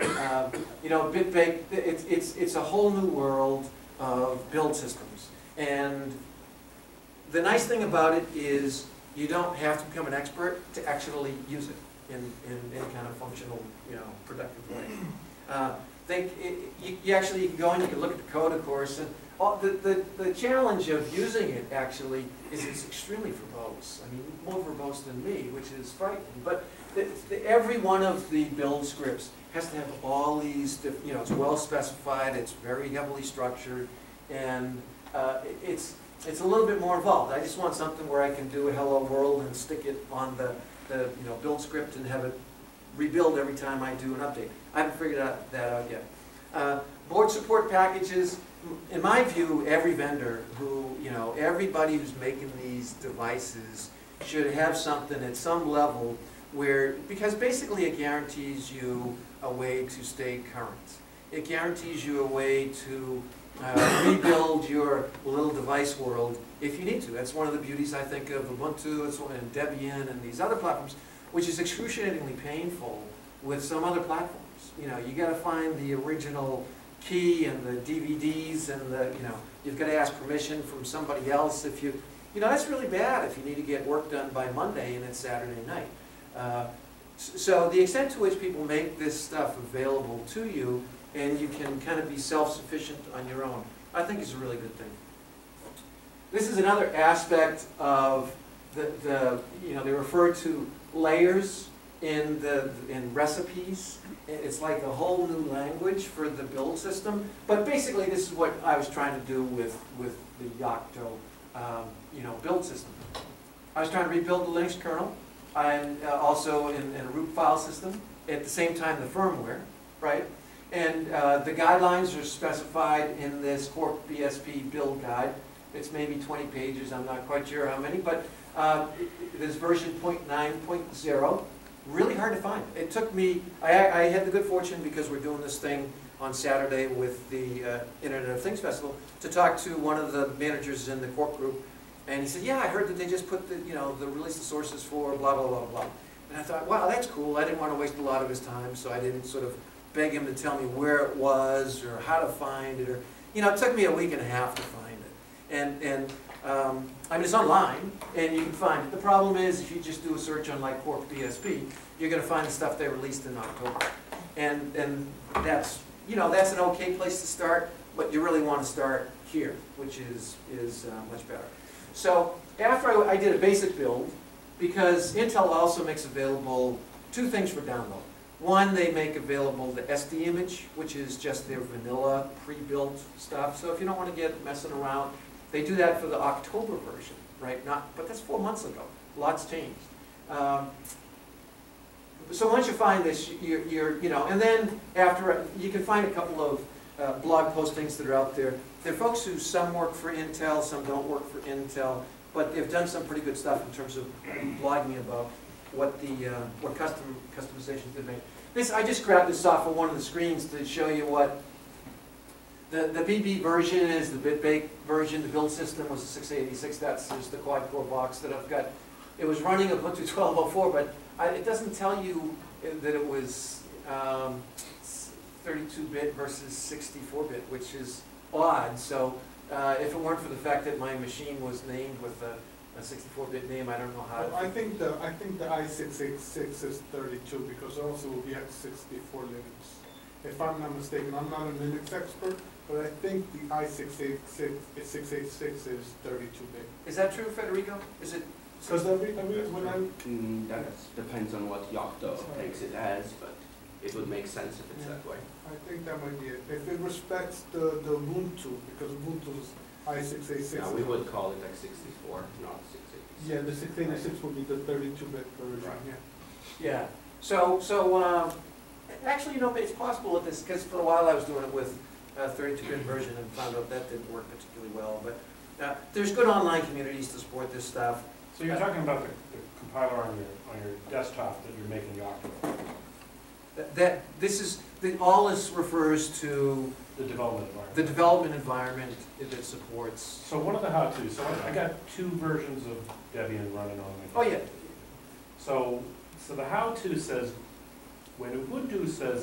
but BitBake, it's a whole new world of build systems. And the nice thing about it is you don't have to become an expert to actually use it in any kind of functional, productive way. You actually can go in, you can look at the code, of course, and the challenge of using it actually is it's extremely verbose. I mean, more verbose than me, which is frightening. But every one of the build scripts has to have all these, it's well specified, it's very heavily structured, and it's a little bit more involved. I just want something where I can do a hello world and stick it on the build script and have it rebuild every time I do an update. I haven't figured that out yet. Board support packages, in my view, every vendor who, everybody who's making these devices should have something at some level where, because basically it guarantees you a way to stay current. It guarantees you a way to rebuild your little device world if you need to. That's one of the beauties, I think, of Ubuntu and Debian and these other platforms, which is excruciatingly painful with some other platforms. You got to find the original key and the DVDs and you've got to ask permission from somebody else if that's really bad if you need to get work done by Monday and it's Saturday night. So the extent to which people make this stuff available to you and you can kind of be self-sufficient on your own, I think is a really good thing. This is another aspect of they refer to layers in recipes. It's like a whole new language for the build system. But basically, this is what I was trying to do with the Yocto, build system. I was trying to rebuild the Linux kernel, and also in a root file system. At the same time, the firmware, right? And the guidelines are specified in this Quark BSP build guide. It's maybe 20 pages. I'm not quite sure how many, but there's version 0.9.0. Really hard to find. It took me, I had the good fortune, because we're doing this thing on Saturday with the Internet of Things Festival, to talk to one of the managers in the Quark group, and he said, yeah, I heard that they just put the release the sources for blah, blah, blah, blah. And I thought, wow, that's cool. I didn't want to waste a lot of his time, so I didn't sort of beg him to tell me where it was or how to find it, or, it took me a week and a half to find it. I mean, it's online, and you can find it. The problem is, if you just do a search on like Quark BSP, you're going to find the stuff they released in October, and that's that's an okay place to start, but you really want to start here, which is much better. So after I did a basic build, because Intel also makes available two things for download. One, they make available the SD image, which is just their vanilla pre-built stuff. So if you don't want to get messing around, they do that for the October version, right? But that's 4 months ago. Lots changed. So once you find this, and then after, you can find a couple of blog postings that are out there. There are folks who some work for Intel, some don't work for Intel, but they've done some pretty good stuff in terms of blogging about what customizations they made. I just grabbed this off of one of the screens to show you what the BB version is. The BitBake version, the build system was a 686. That's just the quad core box that I've got. It was running Ubuntu 12.04, but it doesn't tell you that it was 32-bit versus 64-bit, which is odd. So if it weren't for the fact that my machine was named with a 64-bit name, I don't know how. Well, I think the i686 is 32 because also we have 64 Linux. If I'm not mistaken, I'm not a Linux expert, but I think the i686 is 32-bit. Is that true, Federico? Is it? Because when I'm That depends on what Yocto takes it as, but it would make sense if it's that way. I think that might be it. If it respects the Ubuntu, because Ubuntu's i686. Yeah, we would call it x64, not 686. Yeah, the 686 would be the 32-bit version, Right. yeah. Yeah. So actually, you know, it's possible with this, because for a while I was doing it with a 32-bit version and found out that didn't work particularly well. But there's good online communities to support this stuff. So you're talking about the compiler on your desktop that you're making Yocto. All this refers to The development environment. the development environment that supports. So one of the how-tos, so I got 2 versions of Debian running on my. Oh, yeah. So the how-to says, when Ubuntu says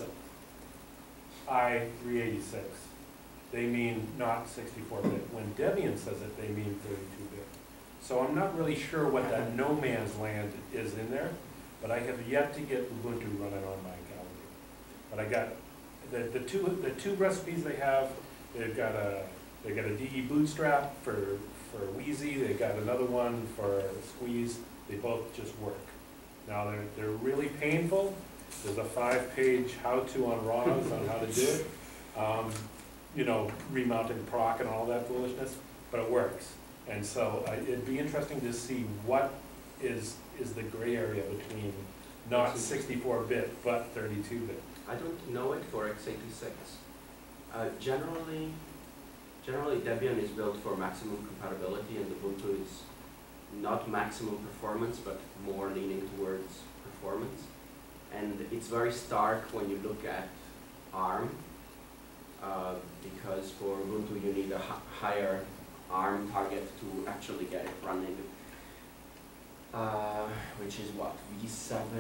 i386, they mean not 64-bit. When Debian says it, they mean 32-bit. So I'm not really sure what that no man's land is in there, but I have yet to get Ubuntu running on my Galileo. But I got the two recipes they have. They've got a DE bootstrap for Wheezy. They've got another one for Squeeze. They both just work. Now they're really painful. There's a 5-page how-to on Ronos on how to do it. You know, remounting proc and all that foolishness, but it works. And so it'd be interesting to see what is the gray area between not 64-bit but 32-bit. I don't know it for x86. Generally Debian is built for maximum compatibility, and Ubuntu is not maximum performance, but more leaning towards performance. And it's very stark when you look at ARM, because for Ubuntu you need a higher ARM target to actually get it running, which is what, V7?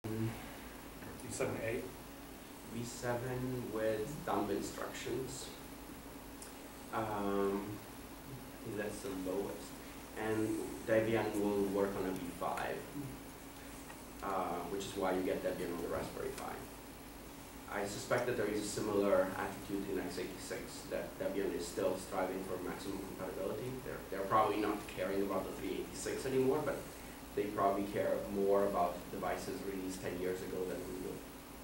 V7A? V7 with dump instructions. I think that's the lowest. And Debian will work on a V5, which is why you get Debian on the Raspberry Pi. I suspect that there is a similar attitude in x86, that Debian is still striving for maximum compatibility. They're probably not caring about the 386 anymore, but they probably care more about devices released 10 years ago than we do.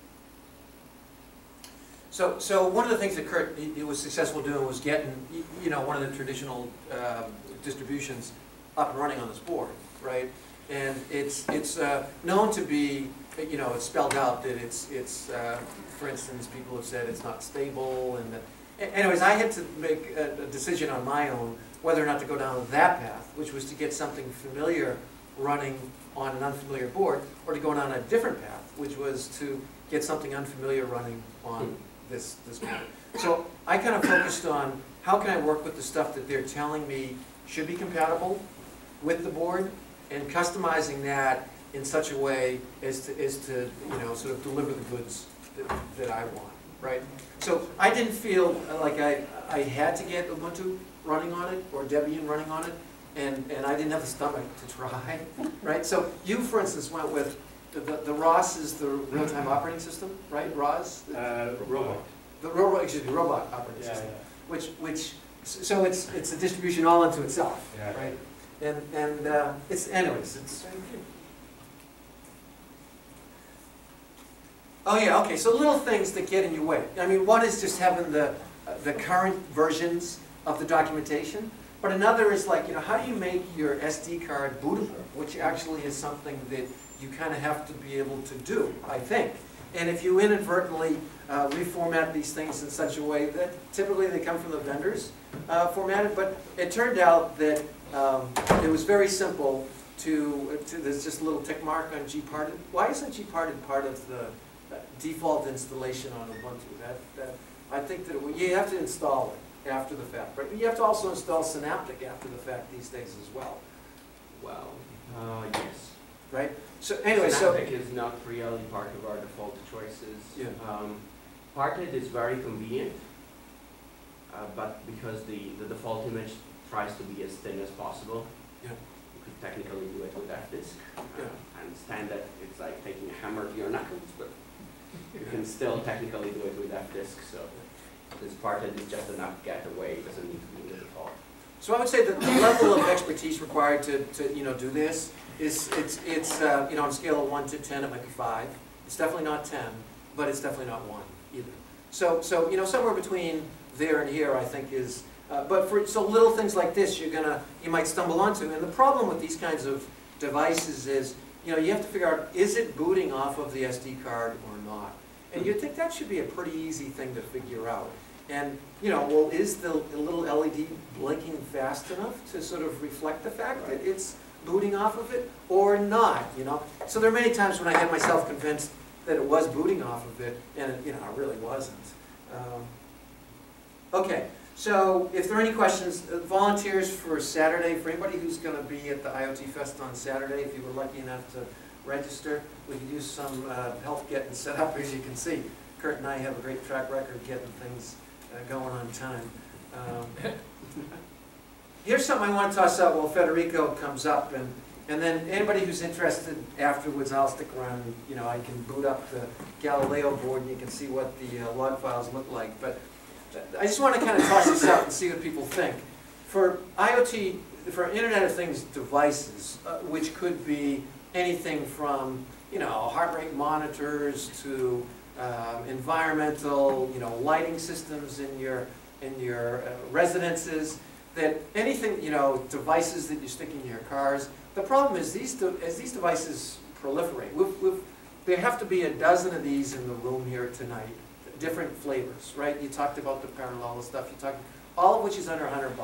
So one of the things that Kurt was successful doing was getting, you know, one of the traditional distributions up and running on this board, right? And it's known to be, you know, it's spelled out that it's for instance, people have said it's not stable, and that, anyways, I had to make a decision on my own whether or not to go down that path, which was to get something familiar running on an unfamiliar board, or to go down a different path, which was to get something unfamiliar running on this board. So I kind of focused on how can I work with the stuff that they're telling me should be compatible with the board, and customizing that in such a way as to you know, sort of deliver the goods that I want, right? So I didn't feel like I had to get Ubuntu running on it or Debian running on it, and I didn't have the stomach to try, right? So you, for instance, went with the ROS is the real-time operating system, right? ROS? Robot. The robot operating system, which so it's a distribution all unto itself, right? And it's, anyways, it's. Oh yeah, okay. So little things that get in your way. I mean, one is just having the current versions of the documentation, but another is like, you know, how do you make your SD card bootable, which actually is something that you kind of have to be able to do, I think. And if you inadvertently reformat these things in such a way that typically they come from the vendors formatted, but it turned out that it was very simple to there's just a little tick mark on gparted. Why isn't gparted part of the default installation on Ubuntu? That I think that you have to install it after the fact, right? You have to also install Synaptic after the fact these days as well. Well, yes. right? So anyway, Synaptic is not really part of our default choices. Yeah. Parted is very convenient, but because the default image tries to be as thin as possible, Yeah. you could technically do it with FDisk. Yeah. I understand that it's like taking a hammer to your knuckles, but you can still technically do it with FDisk, so this parted is just enough getaway, it doesn't need to be in the default. So I would say that the level of expertise required to do this is, on a scale of 1 to 10, it might be 5. It's definitely not 10, but it's definitely not 1 either. So somewhere between there and here, I think is, so little things like this you might stumble onto. And the problem with these kinds of devices is, you have to figure out, is it booting off of the SD card or not? And you'd think that should be a pretty easy thing to figure out. And, well, is the little LED blinking fast enough to sort of reflect the fact that it's booting off of it or not, So there are many times when I had myself convinced that it was booting off of it, and it really wasn't. Okay, so if there are any questions, volunteers for Saturday, for anybody who's going to be at the IoT Fest on Saturday, if you were lucky enough to register, we could use some help getting set up. As you can see, Kurt and I have a great track record of getting things going on time. Here's something I want to toss out while Federico comes up, and then anybody who's interested afterwards, I'll stick around, I can boot up the Galileo board and you can see what the log files look like. But I just want to kind of toss this out and see what people think. For IoT, for Internet of Things devices, which could be anything from, heart rate monitors to environmental, lighting systems in your residences, that anything, devices that you stick in your cars. The problem is as these devices proliferate, there have to be a dozen of these in the room here tonight, different flavors, right? You talked about the parallel stuff. You talked, all of which is under $100,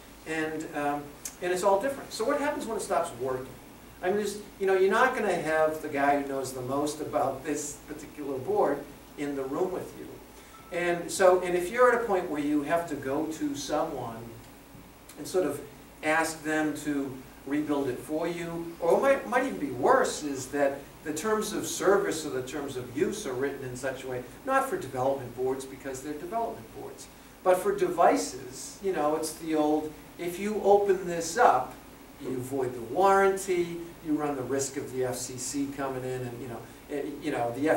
and it's all different. So what happens when it stops working? I mean, you're not going to have the guy who knows the most about this particular board in the room with you. And if you're at a point where you have to go to someone and sort of ask them to rebuild it for you, or what might even be worse is that the terms of service or the terms of use are written in such a way, not for development boards because they're development boards, but for devices, it's the old, if you open this up, you void the warranty, you run the risk of the FCC coming in and, the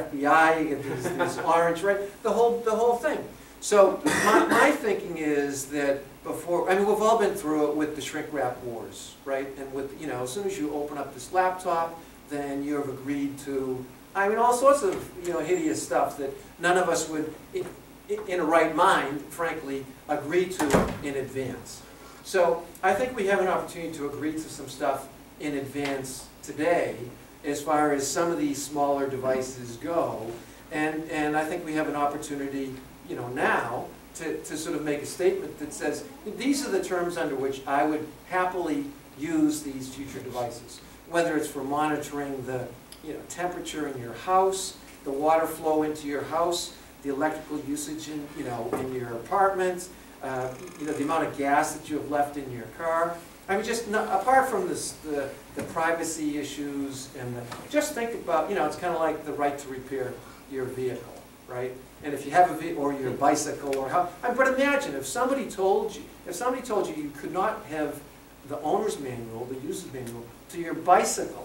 FBI, this orange, right? The whole thing. So my thinking is that we've all been through it with the shrink wrap wars, right? And with, as soon as you open up this laptop, then you have agreed to, all sorts of, hideous stuff that none of us would, in a right mind, frankly, agree to in advance. So I think we have an opportunity to agree to some stuff in advance today as far as some of these smaller devices go. And I think we have an opportunity, now to sort of make a statement that says, these are the terms under which I would happily use these future devices. Whether it's for monitoring the temperature in your house, the water flow into your house, the electrical usage in your apartment, the amount of gas that you have left in your car. Apart from the privacy issues just think about, it's kind of like the right to repair your vehicle, right? And if you have a vehicle or your bicycle but imagine if somebody told you you could not have the owner's manual, the user's manual to your bicycle,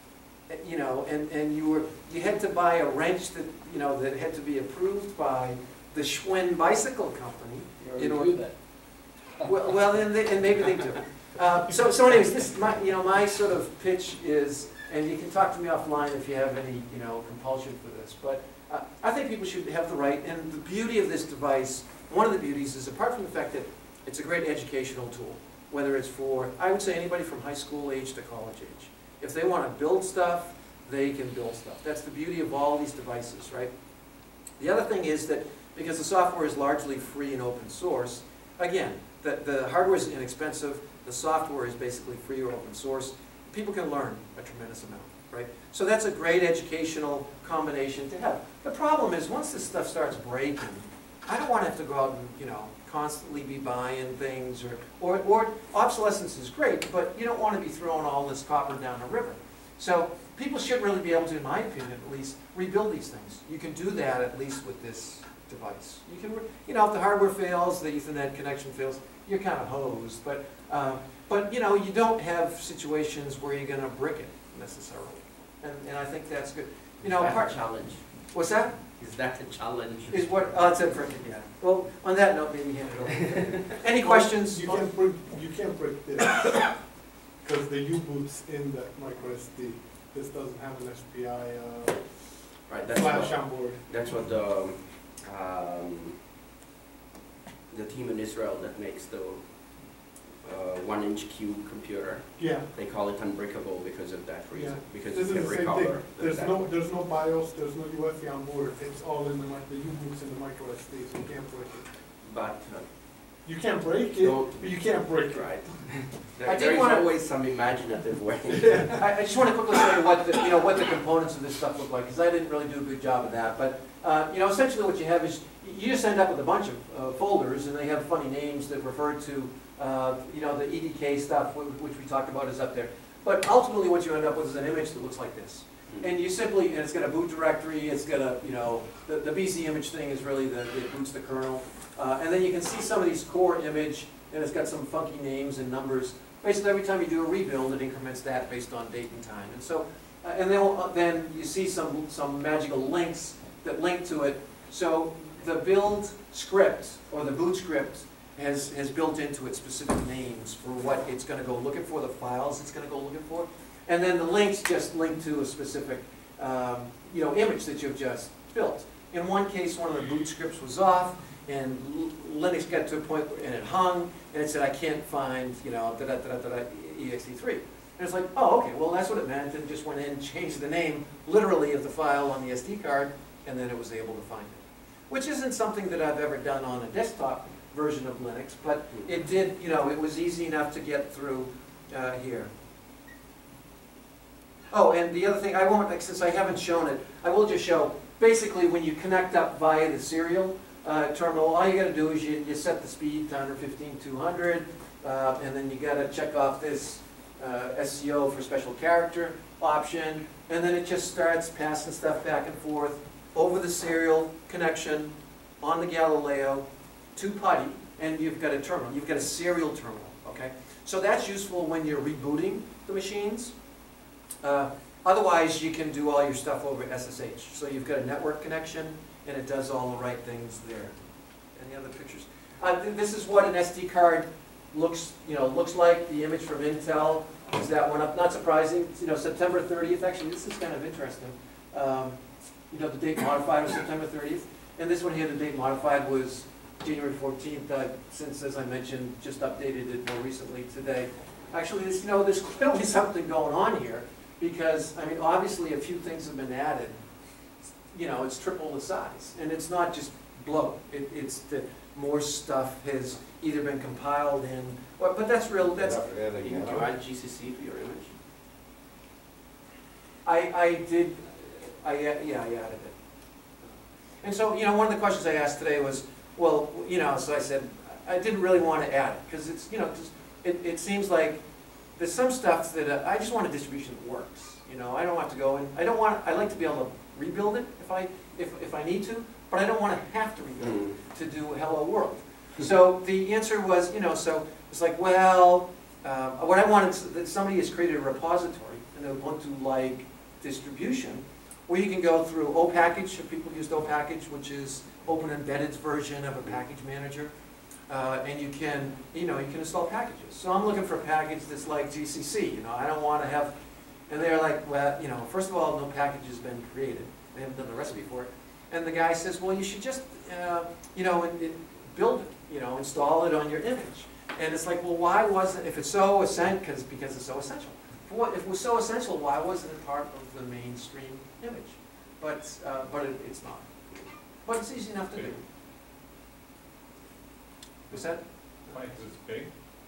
and you had to buy a wrench that that had to be approved by the Schwinn Bicycle Company. Do that. Well, and maybe they do. So anyways, this my sort of pitch is, and you can talk to me offline if you have any compulsion for this, but I think people should have the right. And the beauty of this device, one of the beauties is, apart from the fact that it's a great educational tool, whether it's for, I would say, anybody from high school age to college age. If they want to build stuff, they can build stuff. That's the beauty of all these devices, right? The other thing is that because the software is largely free and open source, again, the hardware is inexpensive, the software is basically free or open source, people can learn a tremendous amount, right? So that's a great educational combination to have. The problem is, once this stuff starts breaking, I don't want to have to go out and, constantly be buying things, or obsolescence is great, but you don't want to be throwing all this copper down the river. So people should really be able to, in my opinion at least, rebuild these things. You can do that at least with this device. You can, you know, if the hardware fails, the Ethernet connection fails, you're kind of hosed. But you know, you don't have situations where you're going to brick it necessarily, and I think that's good. You know, Is that a challenge? What's that? Is that a challenge? Is what? Oh, it's a bricking. Yeah. Well, on that note, maybe hand it over. Any questions? You can't break this because the U-boots in the micro SD. This doesn't have an SPI Right, that's flash what, on board. that's what the team in Israel that makes the 1-inch cube computer, Yeah. they call it unbreakable because of that reason, Yeah. because This you is can the same recover. thing. There's no BIOS, there's no UEFI on board. It's all in the U-boots in the micro SD, so you can't break it. But, You can't break it, No. but you can't break it. right, I there did is wanna- always some imaginative way. I just want to quickly say what the, you know, what the components of this stuff look like, because I didn't really do a good job of that. But you know, essentially what you have is you just end up with a bunch of folders, and they have funny names that refer to you know, the EDK stuff, which we talked about, is up there. But ultimately, what you end up with is an image that looks like this. And you simply, and it's got a boot directory, it's got a, you know, the BC image thing is really it boots the kernel. And then you can see some of these core image, and it's got some funky names and numbers. Basically, every time you do a rebuild, it increments that based on date and time. And so, and then you see some magical links that link to it. So the build script, or the boot script, has built into it specific names for what it's going to go looking for, the files it's going to go looking for. And then the links just link to a specific you know, image that you've just built. In one case, one of the boot scripts was off, and Linux got to a point where, and it hung, and it said, I can't find, you know, exe3. And it's like, oh, okay, well, that's what it meant, and just went in and changed the name, literally, of the file on the SD card, and then it was able to find it. Which isn't something that I've ever done on a desktop version of Linux, but it did, you know, it was easy enough to get through here. Oh, and the other thing, I won't, since I haven't shown it, I will just show, basically when you connect up via the serial terminal, all you gotta do is you set the speed to 115, 200, and then you gotta check off this SCO for special character option, and then it just starts passing stuff back and forth over the serial connection on the Galileo to PuTTY, and you've got a terminal, you've got a serial terminal, okay? So that's useful when you're rebooting the machines. Otherwise, you can do all your stuff over SSH. So you've got a network connection, and it does all the right things there. Any other pictures? This is what an SD card looks like. The image from Intel is that one up. Not surprising. You know, September 30th. Actually, this is kind of interesting. You know, the date modified was September 30th, and this one here, the date modified was January 14th. Since, as I mentioned, just updated it more recently today. Actually, you know, there's clearly something going on here. Because, I mean, obviously a few things have been added. You know, it's triple the size. And it's not just bloat. It's that more stuff has either been compiled in, but that's real, that's... Did you add GCC to your image? Yeah, I added it. And so, you know, one of the questions I asked today was, well, you know, so I said, I didn't really want to add it. Because it's, you know, it seems like there's some stuff that I just want a distribution that works. You know, I don't want to go in. I like to be able to rebuild it if I need to, but I don't want to have to rebuild it to do Hello World. So the answer was, you know, so it's like, well, what I wanted that somebody has created a repository, an Ubuntu-like distribution, where you can go through OPackage. If people used OPackage, which is Open Embedded's version of a package manager. And you can install packages. So I'm looking for a package that's like GCC. You know, I don't want to have, and they're like, well, you know, first of all, no package has been created. They haven't done the recipe for it. And the guy says, well, you should just, you know, build it. You know, install it on your image. And it's like, well, why wasn't? If it's so essential, because it's so essential. If it was so essential, why wasn't it part of the mainstream image? But it's not. But it's easy enough to do. Was that? Why, because it's big?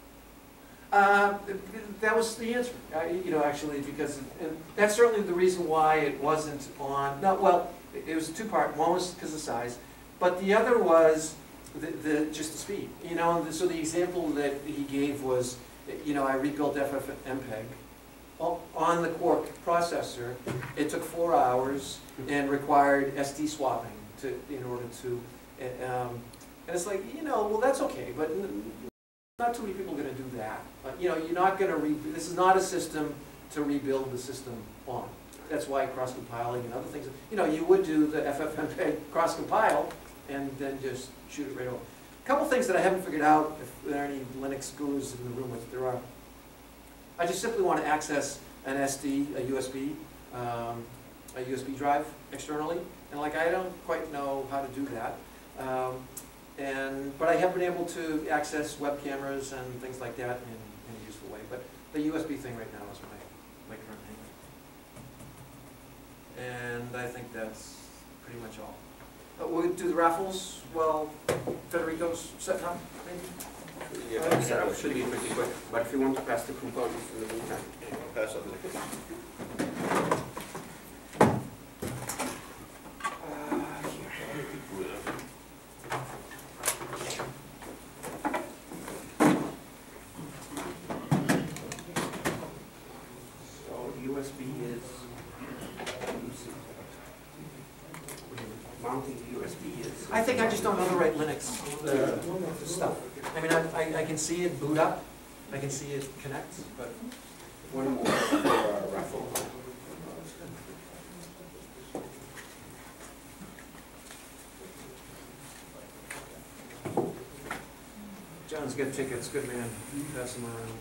That was the answer. You know, actually, because and that's certainly the reason why it wasn't on. No, well, it was a two-part. One was because of size, but the other was just the speed. You know, so the example that he gave was, you know, I rebuilt FFmpeg, on the core processor, it took 4 hours and required SD swapping in order to, and it's like, you know, well, that's okay, but not too many people are going to do that. You know, you're not going to this is not a system to rebuild the system on. That's why cross-compiling and other things, you know, you would do the FFmpeg cross-compile and then just shoot it right over. A couple things that I haven't figured out, if there are any Linux gurus in the room, which there are. I just simply want to access an SD, a USB drive externally, and like I don't quite know how to do that. But I have been able to access web cameras and things like that in a useful way. But the USB thing right now is my current thing. And I think that's pretty much all. We'll do the raffles while Federico's setting up, maybe? Yeah, the setup should be pretty quick, but if you want to pass the components in the meantime. Pass up the. So USB is, mounting the USB is. I think I just don't know the right Linux stuff. I mean, I can see it boot up, I can see it connect, but One more for raffle. John's got tickets, good man, pass them around.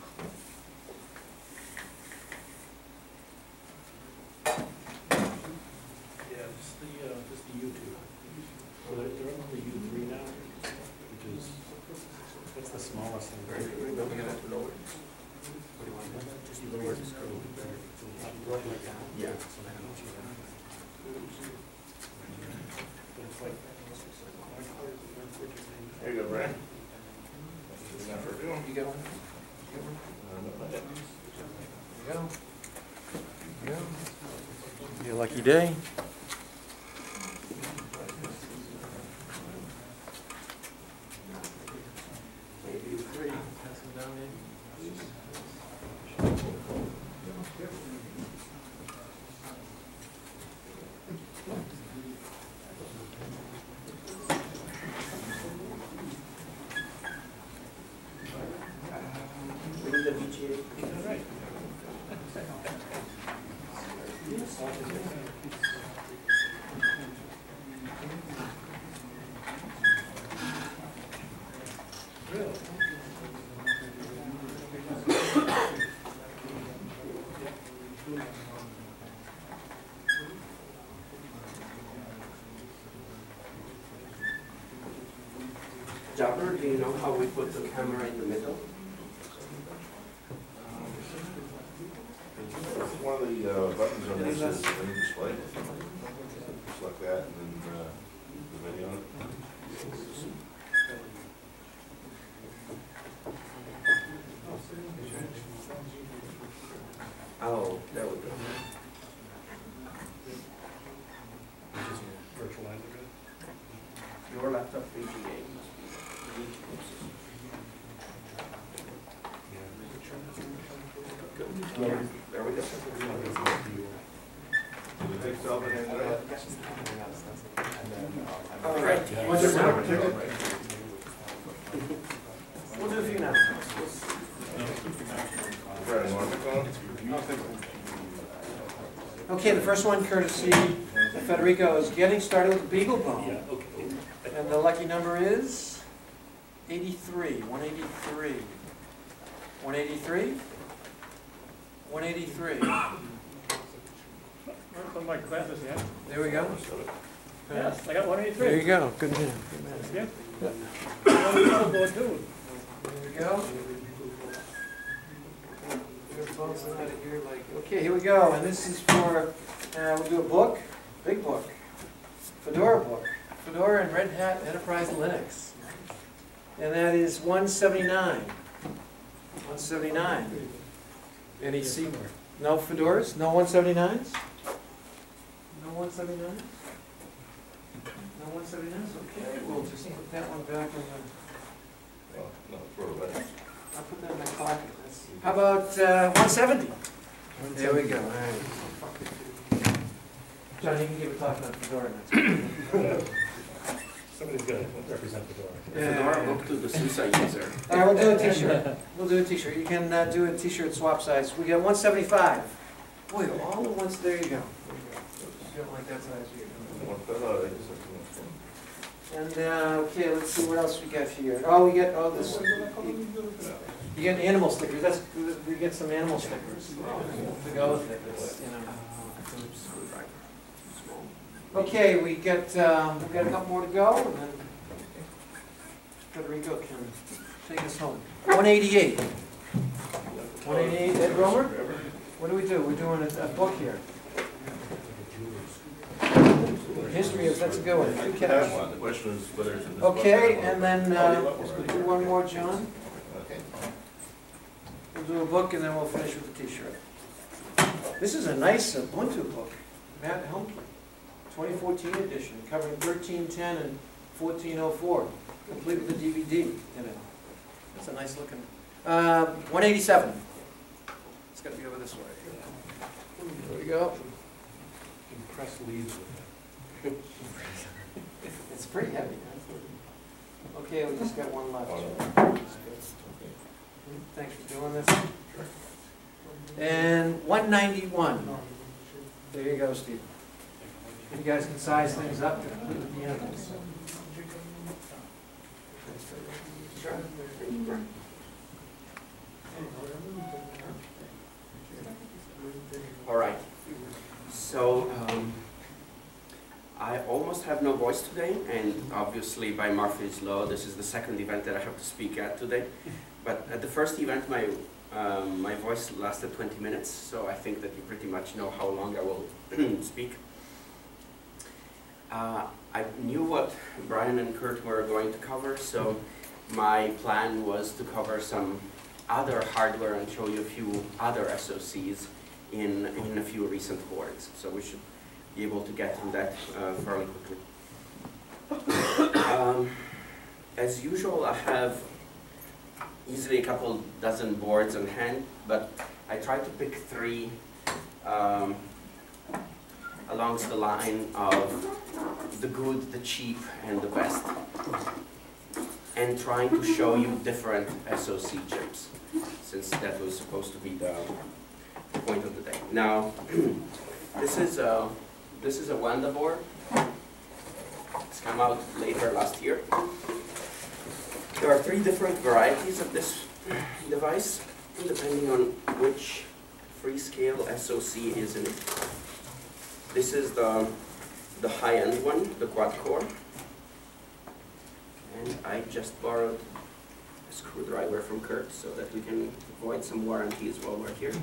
Yeah, just the U2. So they're on the U3 now, which is, that's the smallest thing. Very good. We're gonna have to lower it. What do you want? Just lower the scroll. Like that. Yeah. So then I'll choose that. But it's like, There you go, Brian. You got one? There you go. There you go. Your lucky day. Maybe 3. Pass them down in. We need the VGA. all right. Really? Jabber, do you know how we put the camera in the middle? One of the buttons on this is the new display. Select that and then the menu on it. Oh, there we go. Which is virtualizer. Your laptop VGA must be Yeah, there we go. Do the big cell and hang it out? All right. What's your number? We'll do a few now. Brian, you want the phone? Okay, the first one, courtesy of Federico, is getting started with the Beagle Bone. Yeah, okay. And the lucky number is 83, 183. 183? 183. Work on my glasses, yeah? There we go. Yes, I got 183. There you go. Good man. Yeah. I'll go too. There we go. Okay, here we go. And this is for, we'll do a book, big book, Fedora book. Fedora and Red Hat Enterprise Linux. And that is 179. 179. Any C? No Fedoras? No 179s? No 179s? No 179s? Okay, we'll just put that one back in the, Oh, no, throw it away. I'll put that in my pocket. How about 170? There we go, all right. John, you can give a talk about Fedora next. Somebody's gonna represent the door. Fedora book to the SUSE user. All right, we'll do a t-shirt. We'll do a t-shirt. You can do a t-shirt swap size. We got 175. Boy, all the ones, there you go. You don't like that size, you And, okay, let's see what else we got here. Oh, we get, oh, this, you get animal stickers. That's, we get some animal stickers to go with it. It's, you know. Okay, we've got a couple more to go, and then Federico can take us home. 188. 188, Ed Romer? What do we do? We're doing a book here. History is, that's a good one. Good catch. The question is whether it's in this. Okay, and then we'll do one more, John. Okay. We'll do a book, and then we'll finish with the t-shirt. This is a nice Ubuntu book. Matt Helmke. 2014 edition, covering 1310 and 1404, complete with the DVD in it. That's a nice looking. 187. It's got to be over this way. There we go. Impress leads with it. It's pretty heavy. Okay, we just got one left. Thanks for doing this. And 191. There you go, Steve. You guys can size things up and put it at the end. All right. So I almost have no voice today, and obviously by Murphy's Law, this is the second event that I have to speak at today. But at the first event, my voice lasted 20 minutes, so I think that you pretty much know how long I will speak. I knew what Brian and Kurt were going to cover, so my plan was to cover some other hardware and show you a few other SoCs in a few recent boards. So we should be able to get through that fairly quickly. As usual, I have easily a couple dozen boards on hand, but I tried to pick three along the line of the good, the cheap, and the best, and trying to show you different SoC chips, since that was supposed to be the point of the day. Now, this is a Wanda board. It's come out later last year. There are three different varieties of this device, depending on which Freescale SoC is in it. This is the high-end one, the quad-core. And I just borrowed a screwdriver from Kurt so that we can avoid some warranties while we're here.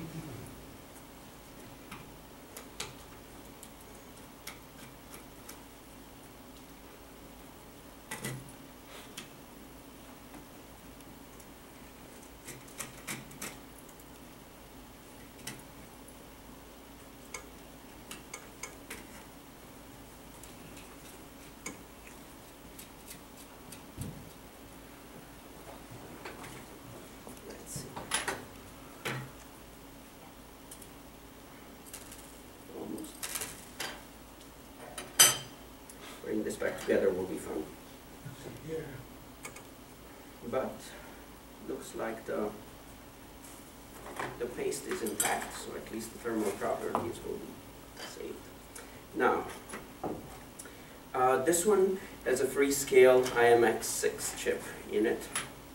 Bring this back together will be fun. But looks like the paste is intact, so at least the thermal properties will be saved. Now, this one has a Freescale IMX6 chip in it.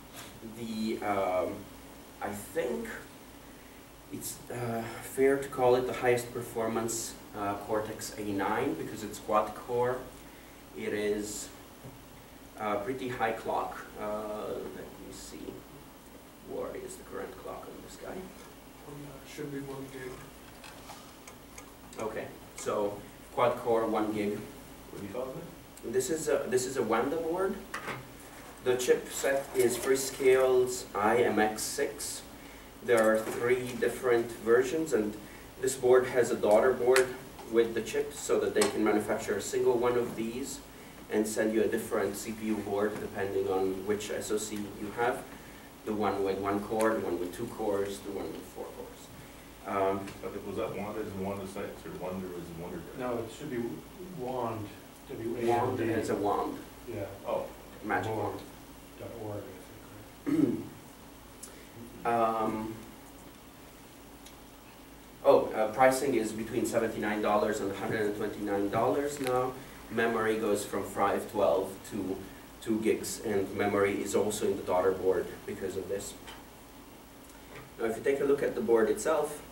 I think it's fair to call it the highest performance Cortex A9 because it's quad core. It is pretty high clock. Let me see. What is the current clock on this guy? Should be 1 gig. Okay, so quad core 1 gig. What do you call it? This is a Wanda board. The chipset is Freescale's IMX6. There are 3 different versions, and this board has a daughter board with the chip so that they can manufacture a single one of these and send you a different CPU board depending on which SoC you have. The one with 1 core, the one with 2 cores, the one with 4 cores. But was that Wanda is Wanda 6 or Wonder is Wonder? No, it should be wand, Wand W-A-N-D. is a wand, Yeah. Oh, magic wand. .org, I think, right? Pricing is between $79 and $129 now. Memory goes from 512 to 2 gigs, and memory is also in the daughter board because of this. Now, if you take a look at the board itself,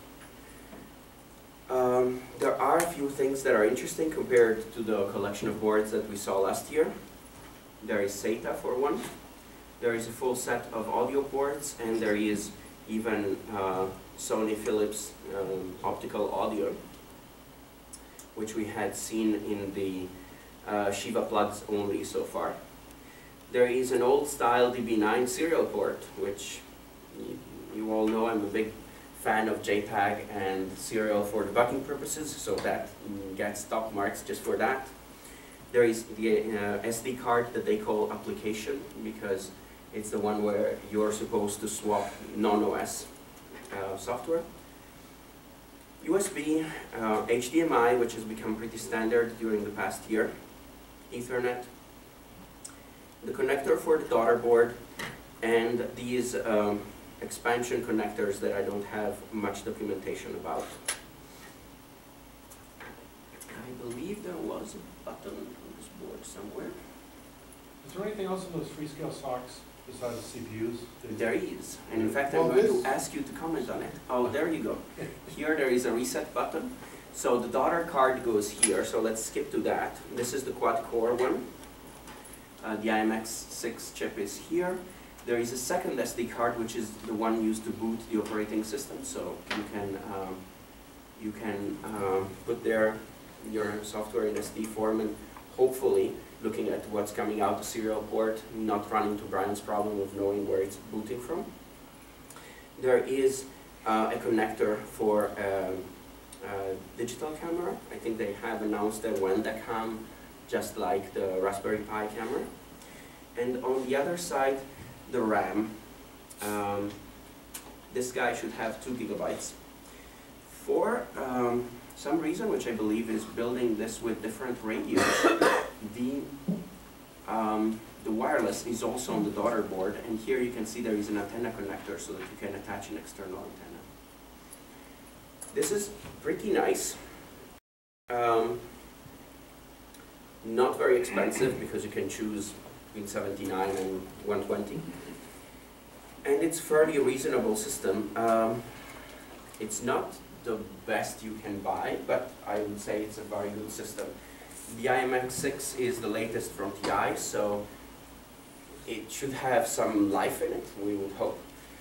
there are a few things that are interesting compared to the collection of boards that we saw last year. There is SATA for one. There is a full set of audio ports, and there is even Sony Philips optical audio, which we had seen in the Shiva plugs only so far. There is an old style DB9 serial port, which you all know I'm a big fan of JPEG and serial for debugging purposes, so that gets top marks just for that. There is the SD card that they call application, because it's the one where you're supposed to swap non-OS software. USB, HDMI, which has become pretty standard during the past year, Ethernet, the connector for the daughter board, and these expansion connectors that I don't have much documentation about. I believe there was a button on this board somewhere. Is there anything else in those Freescale SoCs besides CPUs? There is, and in fact I'm Well, going to this- ask you to comment on it. Oh, there you go. Here there is a reset button. So the daughter card goes here, so let's skip to that. This is the quad-core one. The IMX6 chip is here. There is a second SD card, which is the one used to boot the operating system, so you can put there your software in SD form, and hopefully, looking at what's coming out the serial port, not run into Brian's problem of knowing where it's booting from. There is a connector for digital camera. I think they have announced a Wendacam, just like the Raspberry Pi camera. And on the other side, the RAM. This guy should have 2 gigabytes. For some reason, which I believe is building this with different radios, the wireless is also on the daughter board, and here you can see there is an antenna connector so that you can attach an external antenna. This is pretty nice. Not very expensive because you can choose between 79 and 120. And it's fairly reasonable system. It's not the best you can buy, but I would say it's a very good system. The IMX6 is the latest from TI, so it should have some life in it, we would hope.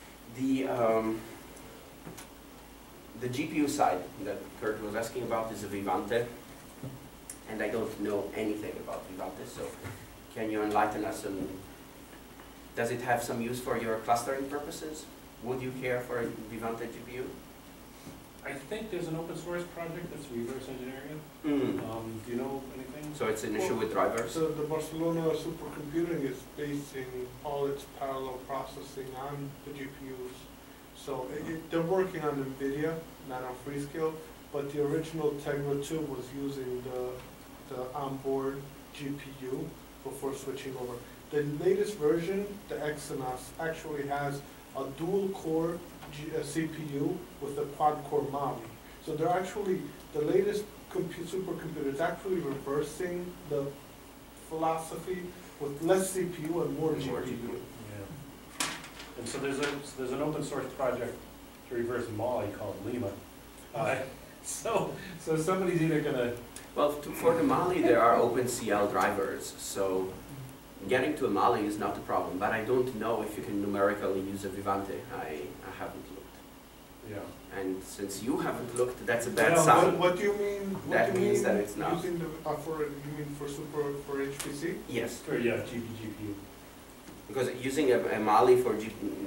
The GPU side that Kurt was asking about is a Vivante, and I don't know anything about Vivante, so can you enlighten us on, does it have some use for your clustering purposes? Would you care for a Vivante GPU? I think there's an open source project that's reverse engineering. Mm. Do you know anything? So it's an issue with drivers? So the Barcelona supercomputing is basing all its parallel processing on the GPUs. So they're working on NVIDIA, not on Freescale, but the original Tegra 2 was using the onboard GPU before switching over. The latest version, the Exynos, actually has a dual-core CPU with a quad-core Mali. So they're actually, the latest supercomputer is actually reversing the philosophy with less CPU and more GPU. Yeah. And so there's an open source project to reverse Mali called Lima. So somebody's either gonna. Well, for the Mali, there are OpenCL drivers, so getting to a Mali is not a problem, but I don't know if you can numerically use a Vivante. I haven't looked. Yeah. And since you haven't looked, that's a bad Well, sign. What do you mean? That means that it's not. Using the, you mean for HPC? Yes, Yeah, GPU. because using a Mali for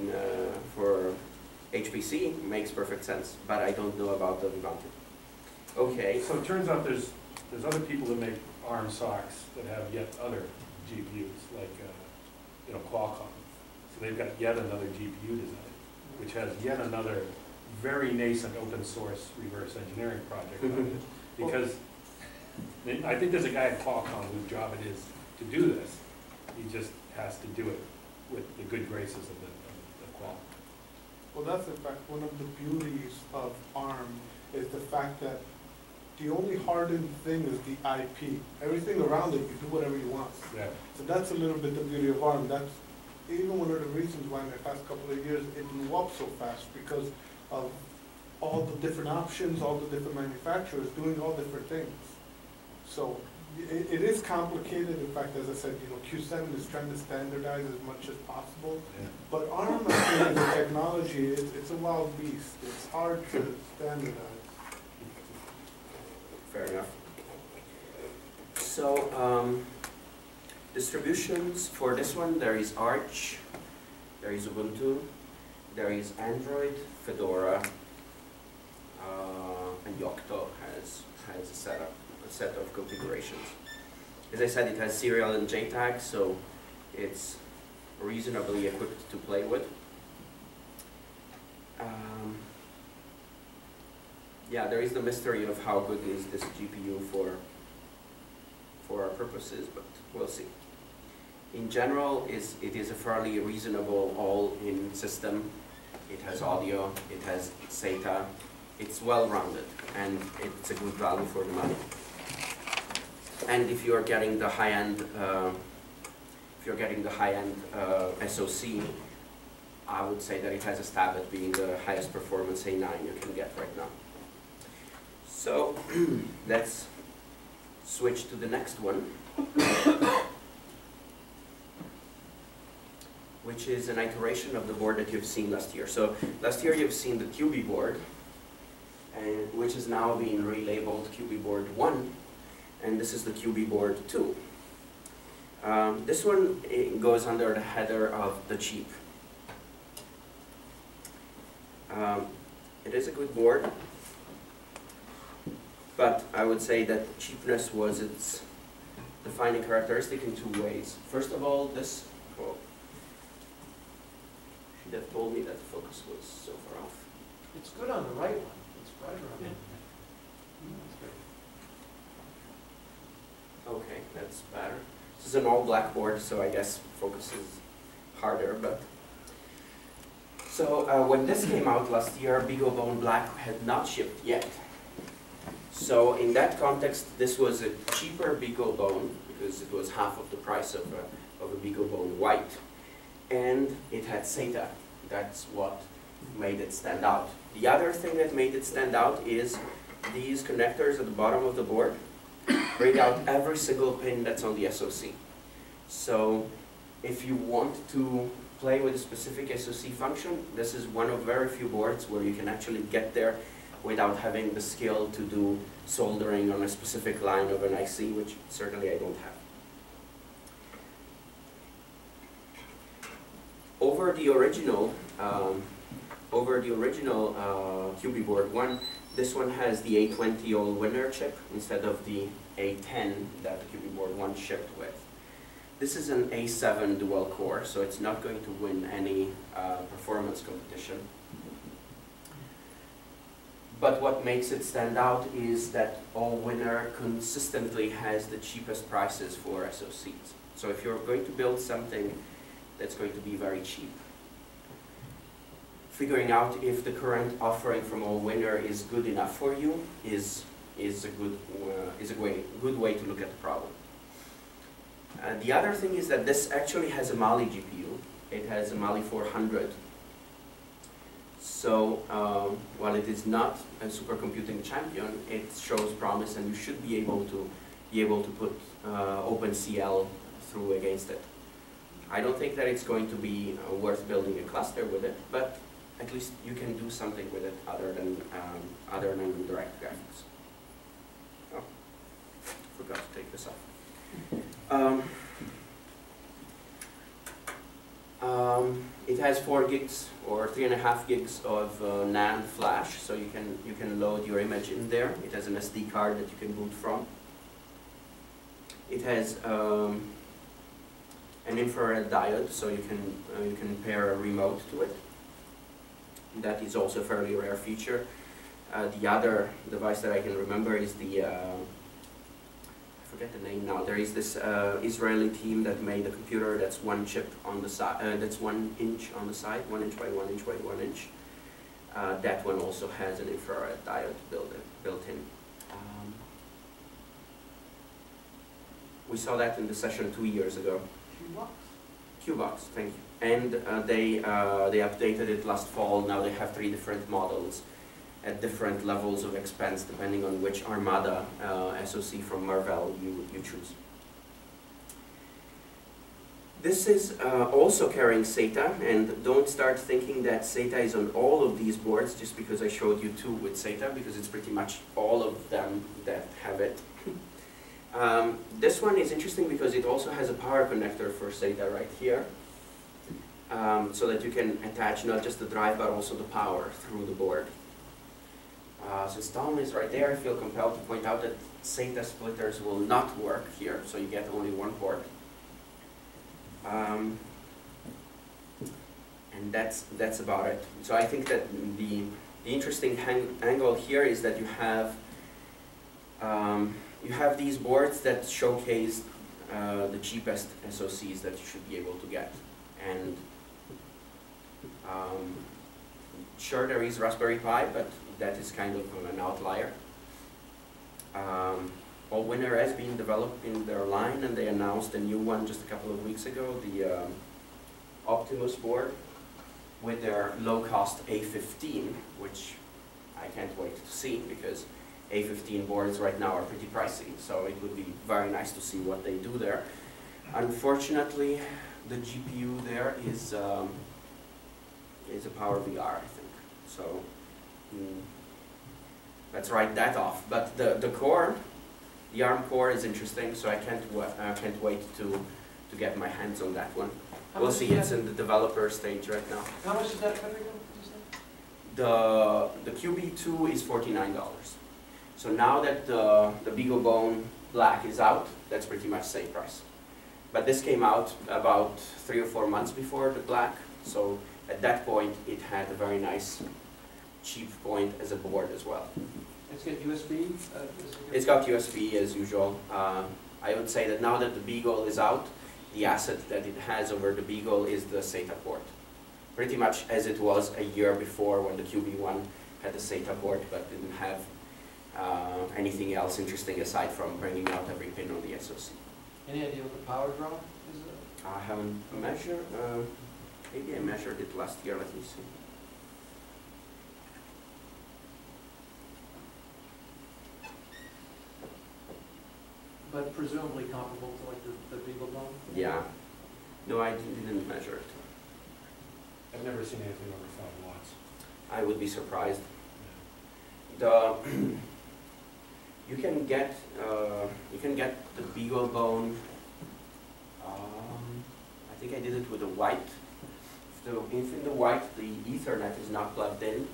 HPC makes perfect sense, but I don't know about the Vivante. Okay. So it turns out there's other people that make ARM SoCs that have yet other GPUs, like Qualcomm. So they've got yet another GPU design, which has yet another very nascent open source reverse engineering project on it. Because I think there's a guy at Qualcomm whose job it is to do this. He just has to do it with the good graces of the Qual. Well, that's in fact one of the beauties of ARM is the fact that the only hardened thing is the IP. Everything around it, you do whatever you want. Yeah. So that's a little bit the beauty of ARM. That's even one of the reasons why in the past couple of years it blew up so fast, because of all the different options, all the different manufacturers doing all different things. So it is complicated. In fact, as I said, Q7 is trying to standardize as much as possible. Yeah. But ARM, as a technology, it's a wild beast. It's hard to standardize. Fair enough. So, distributions for this one, there is Arch, there is Ubuntu, there is Android, Fedora, and Yocto has a set of configurations. As I said, it has serial and JTAG, so it's reasonably equipped to play with. Yeah, there is the mystery of how good is this GPU for our purposes, but we'll see. In general, it is a fairly reasonable all-in system. It has audio, it has SATA, it's well-rounded, and it's a good value for the money. And if you're getting the high-end, SoC, I would say that it has a stab at being the highest performance A9 you can get right now. So let's switch to the next one, which is an iteration of the board that you've seen last year. So last year you've seen the QB board, which is now being relabeled QB board 1, and this is the QB board 2. This one goes under the header of the cheap. It is a good board, but I would say that cheapness was its defining characteristic in two ways. First of all, this, she'd have told me that the focus was so far off. It's good on the right one. It's brighter on the Okay, that's better. This is an all-black board, so I guess focus is harder, but... So when this came out last year, BeagleBone Black had not shipped yet. So in that context, this was a cheaper BeagleBone, because it was half of the price of a BeagleBone White. And it had SATA. That's what made it stand out. The other thing that made it stand out is these connectors at the bottom of the board bring out every single pin that's on the SoC. So if you want to play with a specific SoC function, this is one of very few boards where you can actually get there without having the skill to do soldering on a specific line of an IC, which certainly I don't have. Over the original QB board 1, this one has the A20 all-winner chip instead of the A10 that the QB board 1 shipped with. This is an A7 dual core, so it's not going to win any performance competition. But what makes it stand out is that all-winner consistently has the cheapest prices for SoCs. So if you're going to build something that's going to be very cheap, figuring out if the current offering from all-winner is good enough for you is a good way to look at the problem. The other thing is that this actually has a Mali GPU. It has a Mali 400. So while it is not a supercomputing champion, it shows promise, and you should be able to put OpenCL through against it. I don't think that it's going to be worth building a cluster with it, but at least you can do something with it other than direct graphics. Oh, forgot to take this off. It has 4 gigs or 3.5 gigs of NAND flash, so you can load your image in there. It has an SD card that you can boot from. It has an infrared diode, so you can pair a remote to it. That is also a fairly rare feature. The other device that I can remember is the, I forget the name now, there is this Israeli team that made a computer that's one chip on the side, that's 1 inch on the side, 1 inch by 1 inch by 1 inch. That one also has an infrared diode built in. We saw that in the session 2 years ago. Qbox, thank you. And they updated it last fall. Now they have 3 different models at different levels of expense depending on which Armada SoC from Marvell you choose. This is also carrying SATA, and don't start thinking that SATA is on all of these boards just because I showed you 2 with SATA, because it's pretty much all of them that have it. This one is interesting because it also has a power connector for SATA right here, so that you can attach not just the drive but also the power through the board. Since Tom is right there, I feel compelled to point out that SATA splitters will not work here, so you get only 1 port. And that's about it. So I think that the interesting angle here is that you have these boards that showcase the cheapest SoCs that you should be able to get. And sure, there is Raspberry Pi, but that is kind of an outlier. Allwinner has been developed in their line, and they announced a new one just a couple of weeks ago, the Optimus board with their low-cost A15, which I can't wait to see because A15 boards right now are pretty pricey, so it would be very nice to see what they do there. Unfortunately, the GPU there is a Power VR, I think. So let's write that off. But the core, the ARM core is interesting, so I can't wait to get my hands on that one. We'll see. It's in the developer stage right now. How much is that, Federico? The QB2 is $49. So now that the BeagleBone Black is out, that's pretty much same price. But this came out about 3 or 4 months before the Black, so at that point it had a very nice cheap point as a board as well. It's got USB? It's got USB as usual. I would say that now that the Beagle is out, the asset that it has over the Beagle is the SATA port. Pretty much as it was a year before when the QB1 had the SATA port but didn't have anything else interesting aside from bringing out every pin on the SoC. Any idea what the power draw is? I haven't measured, maybe I measured it last year, let me see. But presumably comparable to like the BeagleBone? Yeah. No, I didn't measure it. I've never seen anything over 5 watts. I would be surprised. You can get the BeagleBone. I think I did it with the white. If in the white the Ethernet is not plugged in,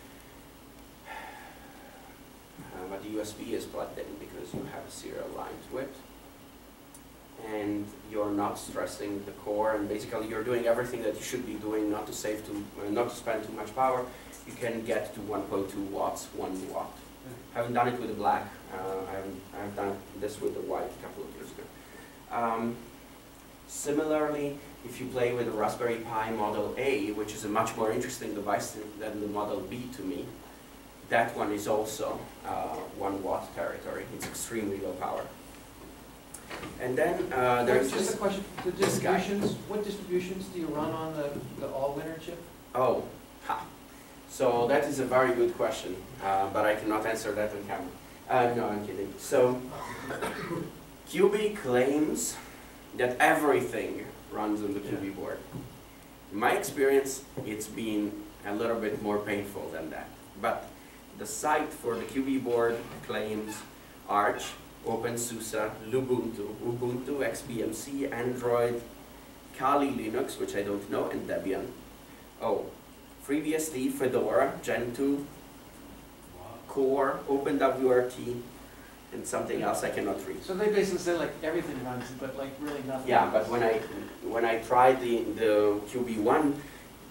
but the USB is plugged in because you have a serial line to it, and you're not stressing the core, and basically you're doing everything that you should be doing, not to spend too much power. You can get to 1.2 watts, 1 watt. I haven't done it with the Black. I've done this with the white a couple of years ago. Similarly, if you play with the Raspberry Pi Model A, which is a much more interesting device than the Model B to me, that one is also 1 watt territory. It's extremely low power. And then there's just a question. The distributions. What distributions do you run on the Allwinner chip? Oh, ha. So that is a very good question, but I cannot answer that on camera. No, I'm kidding. So QB claims that everything runs on the QB board. In my experience, it's been a little bit more painful than that. But the site for the QB board claims Arch, OpenSUSE, Lubuntu, Ubuntu, XBMC, Android, Kali Linux, which I don't know, and Debian. Oh, FreeBSD, Fedora, Gentoo, Core, OpenWRT, and something else I cannot read. So they basically say like everything runs, but like really nothing. Yeah, but when I tried the QB1,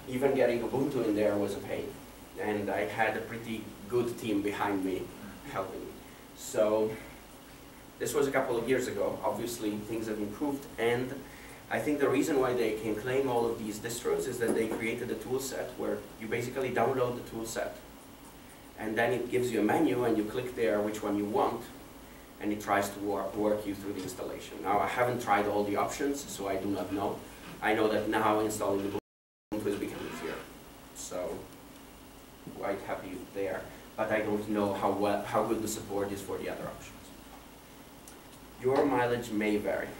even getting Ubuntu in there was a pain. And I had a pretty good team behind me helping me. So this was a couple of years ago. Obviously, things have improved, and I think the reason why they can claim all of these distros is that they created a tool set where you basically download the tool set, and then it gives you a menu, and you click there which one you want, and it tries to work you through the installation. Now, I haven't tried all the options, so I do not know. I know that now installing the Ubuntu has become easier, so quite happy there. But I don't know how good the support is for the other options. Your mileage may vary,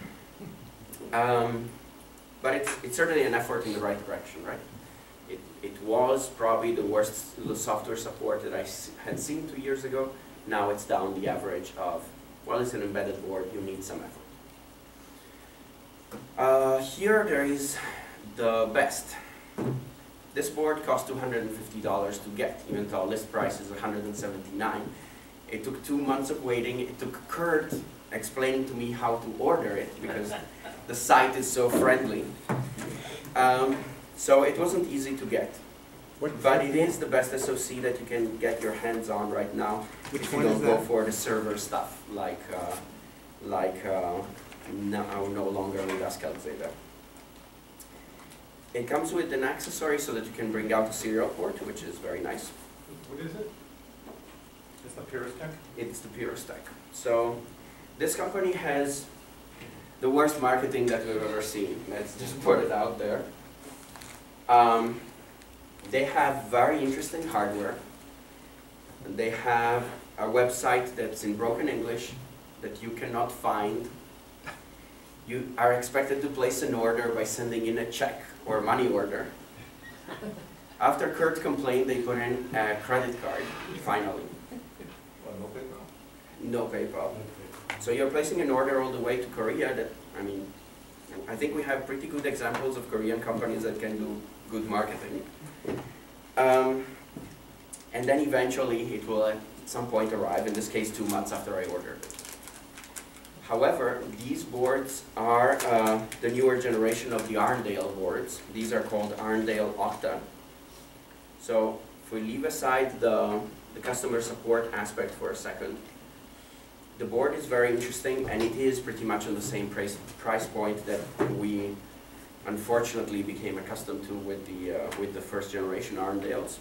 but it's certainly an effort in the right direction, right? It was probably the worst software support that I had seen 2 years ago. Now it's down the average of, well, it's an embedded board, you need some effort. Here there is the best. This board cost $250 to get, even though list price is $179. It took 2 months of waiting. It took Kurt explaining to me how to order it because the site is so friendly. So it wasn't easy to get. But it is the best SoC that you can get your hands on right now if you don't go for the server stuff like no longer with Ascal-Zeta. It comes with an accessory so that you can bring out a serial port, which is very nice. What is it? It's the purest tech? It's the purest tech. So this company has the worst marketing that we've ever seen. Let's just put it out there. They have very interesting hardware. They have a website that's in broken English that you cannot find. You are expected to place an order by sending in a check or money order. After Kurt complained, they put in a credit card, finally. Well, no PayPal. No PayPal. So you're placing an order all the way to Korea that, I mean, I think we have pretty good examples of Korean companies that can do good marketing. And then eventually it will at some point arrive, in this case 2 months after I ordered it. However, these boards are the newer generation of the Arndale boards. These are called Arndale Octa. So if we leave aside the customer support aspect for a second, the board is very interesting, and it is pretty much on the same price point that we unfortunately became accustomed to with the first generation Arndales.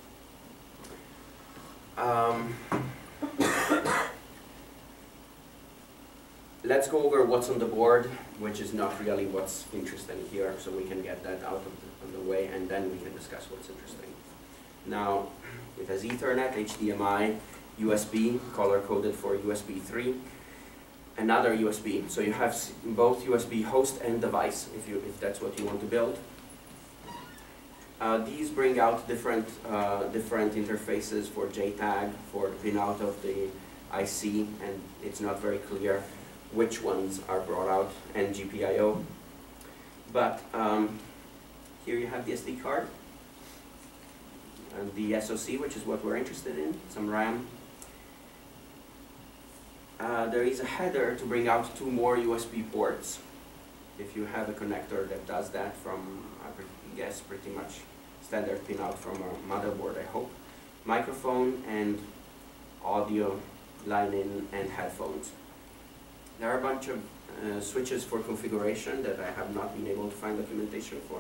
Let's go over what's on the board, which is not really what's interesting here, so we can get that out of the way, and then we can discuss what's interesting. Now, it has Ethernet, HDMI, USB, color-coded for USB 3, another USB, so you have both USB host and device, if that's what you want to build. These bring out different interfaces for JTAG, for the pinout of the IC, and it's not very clear which ones are brought out, and GPIO. But here you have the SD card, and the SoC, which is what we're interested in, some RAM. There is a header to bring out 2 more USB ports, if you have a connector that does that from, I guess, pretty much standard pinout from a motherboard, I hope. Microphone and audio line-in and headphones. There are a bunch of switches for configuration that I have not been able to find documentation for.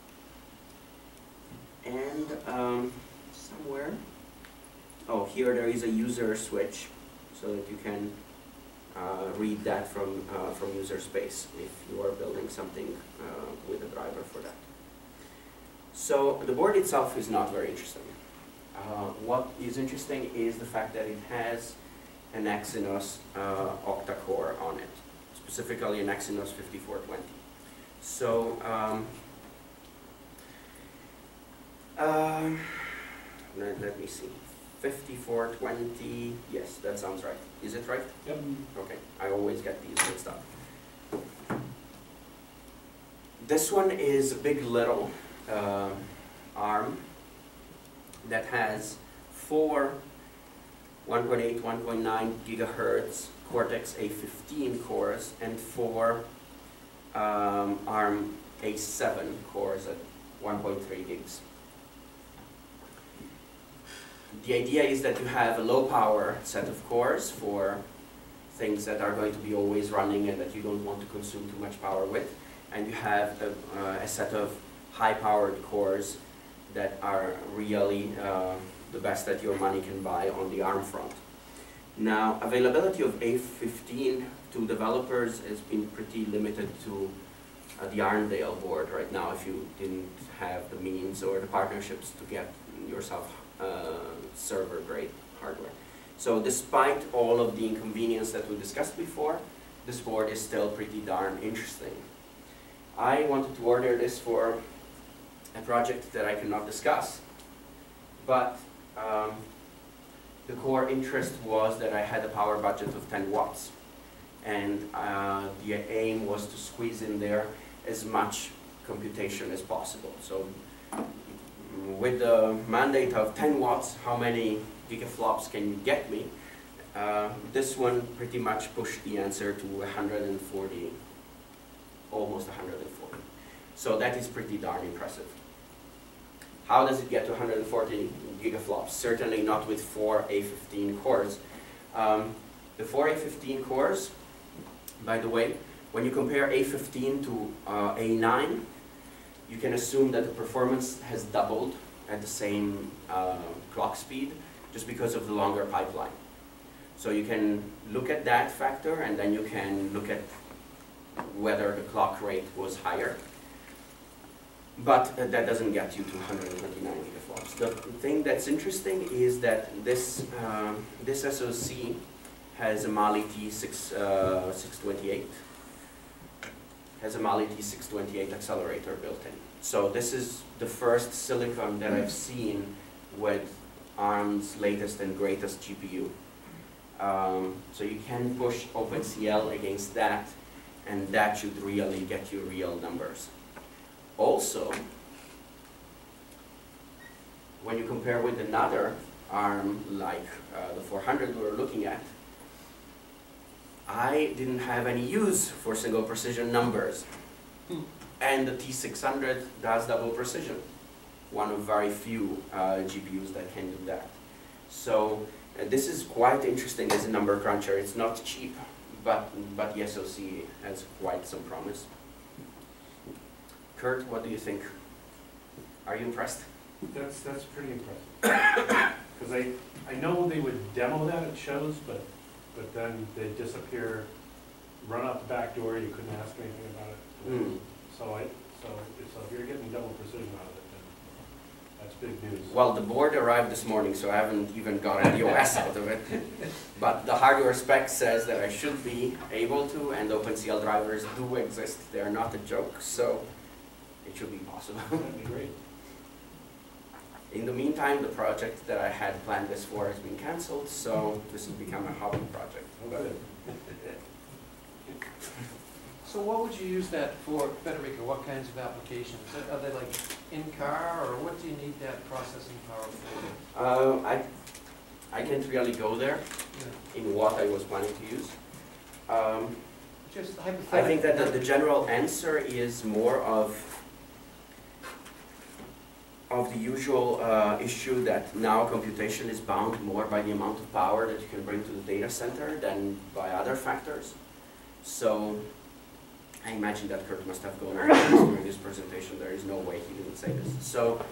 And somewhere, oh, here there is a user switch so that you can read that from user space if you are building something with a driver for that. So the board itself is not very interesting. What is interesting is the fact that it has an Exynos octa-core on it, specifically an Exynos 5420. So let me see, 5420, yes, that sounds right. Is it right? Yep. Okay, I always get these mixed up. This one is a big little ARM that has 4 1.8, 1.9 gigahertz Cortex A15 cores and 4 ARM A7 cores at 1.3 gigs. The idea is that you have a low power set of cores for things that are going to be always running and that you don't want to consume too much power with. And you have a set of high powered cores that are really the best that your money can buy on the ARM front. Now, availability of A15 to developers has been pretty limited to the Arndale board right now if you didn't have the means or the partnerships to get yourself server grade hardware. So despite all of the inconvenience that we discussed before, this board is still pretty darn interesting. I wanted to order this for a project that I cannot discuss, but the core interest was that I had a power budget of 10 watts. And the aim was to squeeze in there as much computation as possible. So with the mandate of 10 watts, how many gigaflops can you get me? This one pretty much pushed the answer to 140, almost 140. So that is pretty darn impressive. How does it get to 140 gigaflops? Certainly not with 4 A15 cores. The 4 A15 cores, by the way, when you compare A15 to A9, you can assume that the performance has doubled at the same clock speed just because of the longer pipeline. So you can look at that factor and then you can look at whether the clock rate was higher. But that doesn't get you to 129 gigaflops. The thing that's interesting is that this SoC has a Mali T628. Has a Mali T628 accelerator built in. So this is the first silicon that I've seen with ARM's latest and greatest GPU. So you can push OpenCL against that, and that should really get you real numbers. Also, when you compare with another ARM like the 400 we were looking at, I didn't have any use for single precision numbers. And the T600 does double precision. One of very few GPUs that can do that. So this is quite interesting as a number cruncher. It's not cheap, but the SoC has quite some promise. Kurt, what do you think? Are you impressed? That's pretty impressive. Because I know they would demo that at shows, but then they disappear, run out the back door, you couldn't ask anything about it. Mm. So if you're getting double precision out of it, then that's big news. Well, the board arrived this morning, so I haven't even gotten the OS out of it. But the hardware spec says that I should be able to, and OpenCL drivers do exist. They are not a joke, so it should be possible. That'd be great. In the meantime, the project that I had planned this for has been cancelled, so this has become a hobby project. Oh, good. So what would you use that for, Federico? What kinds of applications? Are they like in-car, or what do you need that processing power for? I can't really go there in what I was planning to use. Just hypothetically. I think that the general answer is more of the usual issue that now computation is bound more by the amount of power that you can bring to the data center than by other factors. So I imagine that Kurt must have gone over this during this presentation. There is no way he didn't say this. So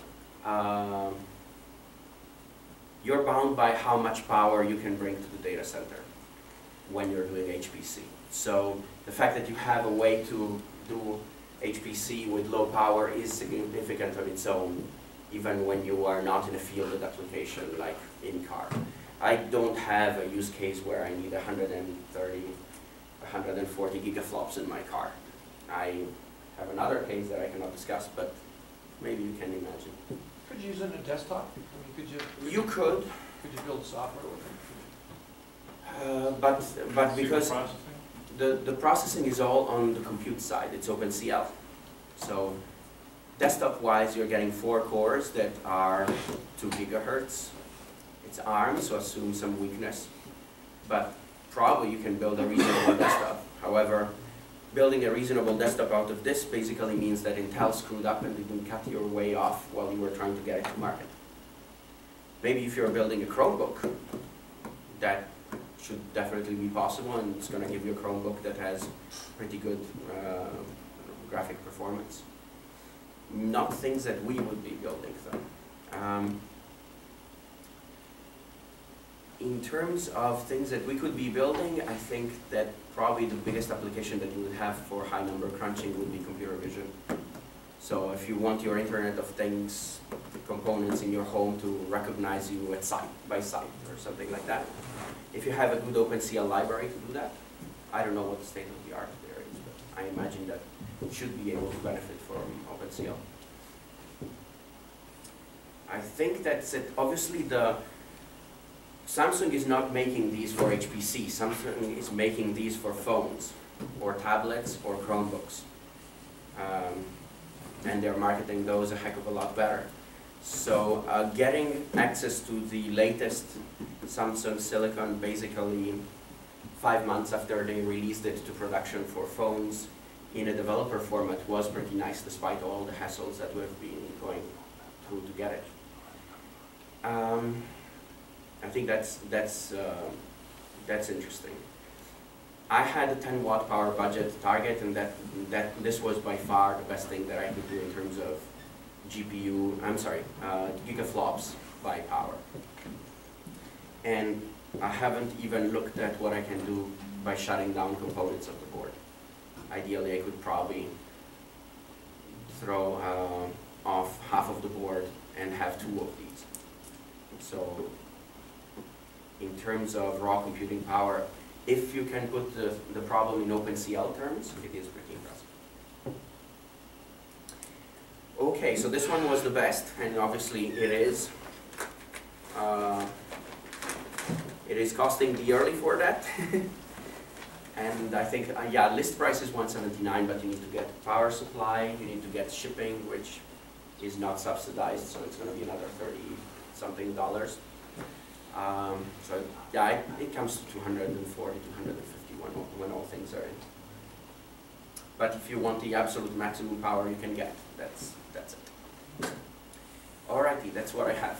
you're bound by how much power you can bring to the data center when you're doing HPC. So the fact that you have a way to do HPC with low power is significant on its own, even when you are not in a fielded application like in-car. I don't have a use case where I need 130, 140 gigaflops in my car. I have another case that I cannot discuss, but maybe you can imagine. Could you use it on a desktop? I mean, You could. Could you build software with it? But because the processing is all on the compute side, it's OpenCL. So desktop-wise, you're getting 4 cores that are 2 gigahertz. It's ARM, so assume some weakness. But probably you can build a reasonable desktop. However, building a reasonable desktop out of this basically means that Intel screwed up and didn't cut your way off while you were trying to get it to market. Maybe if you're building a Chromebook, that should definitely be possible, and it's going to give you a Chromebook that has pretty good graphic performance. Not things that we would be building, though. In terms of things that we could be building, I think that probably the biggest application that you would have for high number crunching would be computer vision. So if you want your Internet of Things components in your home to recognize you at sight, by sight, or something like that, if you have a good OpenCL library to do that, I don't know what the state of the art there is, but I imagine that it should be able to benefit from OpenCL. I think that's it. Obviously, Samsung is not making these for HPC. Samsung is making these for phones, or tablets, or Chromebooks. And they're marketing those a heck of a lot better. So getting access to the latest Samsung silicon basically 5 months after they released it to production for phones in a developer format was pretty nice, despite all the hassles that we've been going through to get it. I think that's interesting. I had a 10-watt power budget target, and this was by far the best thing that I could do in terms of gigaflops by power. And I haven't even looked at what I can do by shutting down components of the board. Ideally, I could probably throw off half of the board and have 2 of these. So in terms of raw computing power, if you can put the problem in OpenCL terms, it is pretty impressive. Okay, so this one was the best, and obviously it is. It is costing dearly for that. And I think, yeah, list price is $179, but you need to get power supply, you need to get shipping, which is not subsidized, so it's going to be another $30-something. So yeah, it comes to 240, 250 when all things are in. But if you want the absolute maximum power you can get, that's it. Alrighty, that's what I have.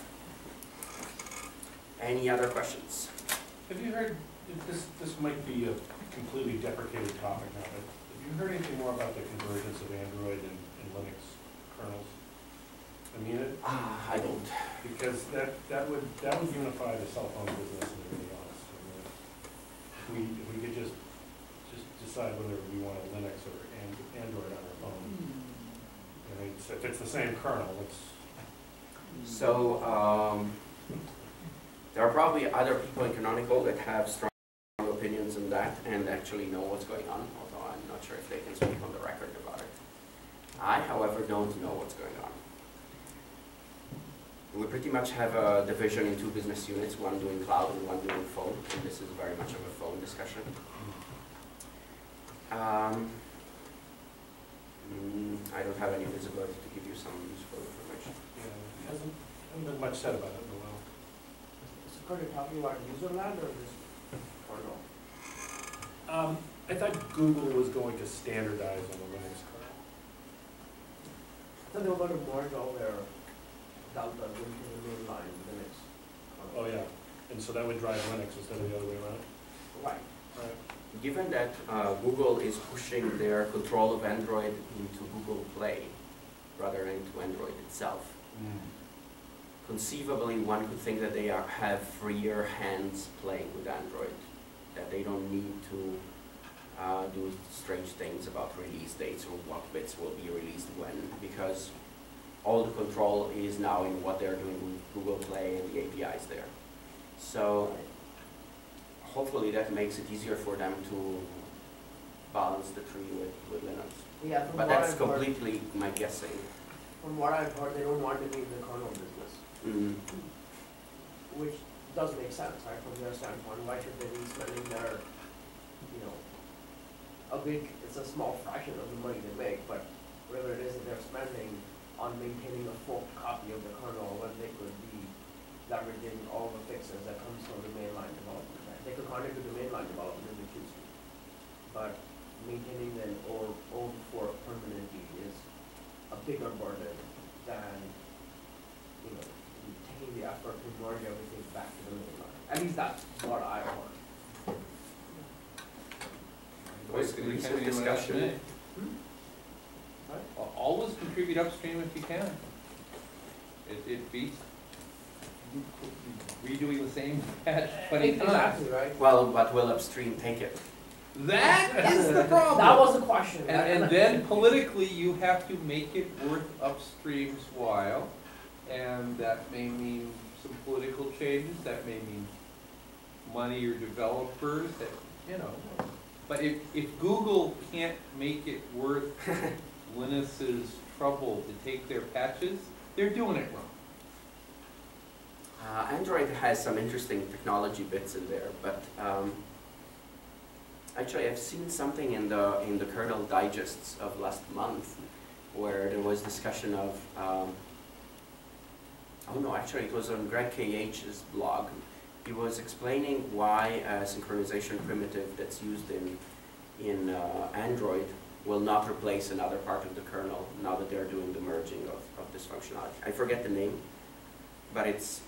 Any other questions? Have you heard, this might be a completely deprecated topic now, but have you heard anything more about the convergence of Android and Linux kernels? I mean, I don't. Because that would unify the cell phone business and everything else. I mean, if we could just decide whether we want a Linux or Android on our phone. I mean, if it's the same kernel, it's... So, there are probably other people in Canonical that have strong opinions on that and actually know what's going on, although I'm not sure if they can speak on the record about it. I, however, don't know what's going on. We pretty much have a division in 2 business units, one doing cloud and one doing phone, and this is very much of a phone discussion. I don't have any visibility to give you some useful information. Yeah, hasn't been much said about it in a while. So are you talking about userland or just kernel? I thought Google was going to standardize on the Linux kernel. I thought they were going to merge all their deltas into the mainline Linux. Oh yeah, and so that would drive Linux instead of the other way around? Right. Right. Given that Google is pushing their control of Android into Google Play rather than into Android itself, conceivably one could think that they have freer hands playing with Android, that they don't need to do strange things about release dates or what bits will be released when, because all the control is now in what they're doing with Google Play and the APIs there. So hopefully that makes it easier for them to balance the tree with Linux. Yeah, But that's completely my guessing. From what I've heard, they don't want to be in the kernel business. Which does make sense, right, from their standpoint. Why should they be spending their, it's a small fraction of the money they make, but whatever it is that they're spending on maintaining a full copy of the kernel, when they could be leveraging all the fixes that comes from the mainline development, right? They could contribute to the mainline development if they choose to. But maintaining them or own for permanently is a bigger burden than, you know, taking the effort to merge everything back to the main line. At least that's what I want. Recent discussion. Always contribute upstream if you can. It beats redoing the same patch 20 times. Exactly, right? Well, but will upstream take it? That is the problem. That was the question. And then politically, you have to make it worth upstream's while, and that may mean some political changes, that may mean money or developers, that, you know. But if Google can't make it worth Linus's trouble to take their patches, they're doing it wrong. Android has some interesting technology bits in there, but actually I've seen something in the kernel digests of last month where there was discussion of, oh no, actually it was on Greg KH's blog. He was explaining why a synchronization primitive that's used in Android will not replace another part of the kernel now that they're doing the merging of this functionality. I forget the name, but it's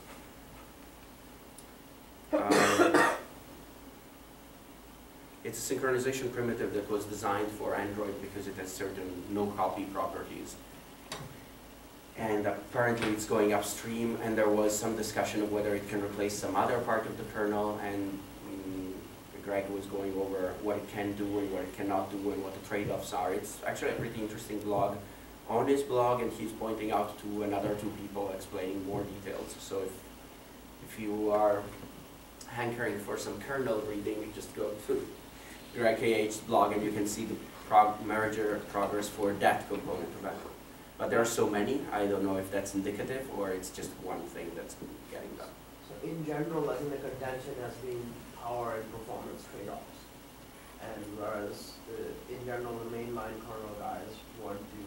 it's a synchronization primitive that was designed for Android because it has certain no-copy properties. And apparently it's going upstream, and there was some discussion of whether it can replace some other part of the kernel, and Greg was going over what it can do and what it cannot do and what the trade-offs are. It's actually a pretty interesting blog on his blog, and he's pointing out to another two people explaining more details. So if you are hankering for some kernel reading, you just go to Greg KH's blog and you can see the merger progress for that component of Android. But there are so many, I don't know if that's indicative or it's just one thing that's getting done. So in general, I think the contention has been power and performance trade-offs. And whereas in general, the mainline kernel guys want to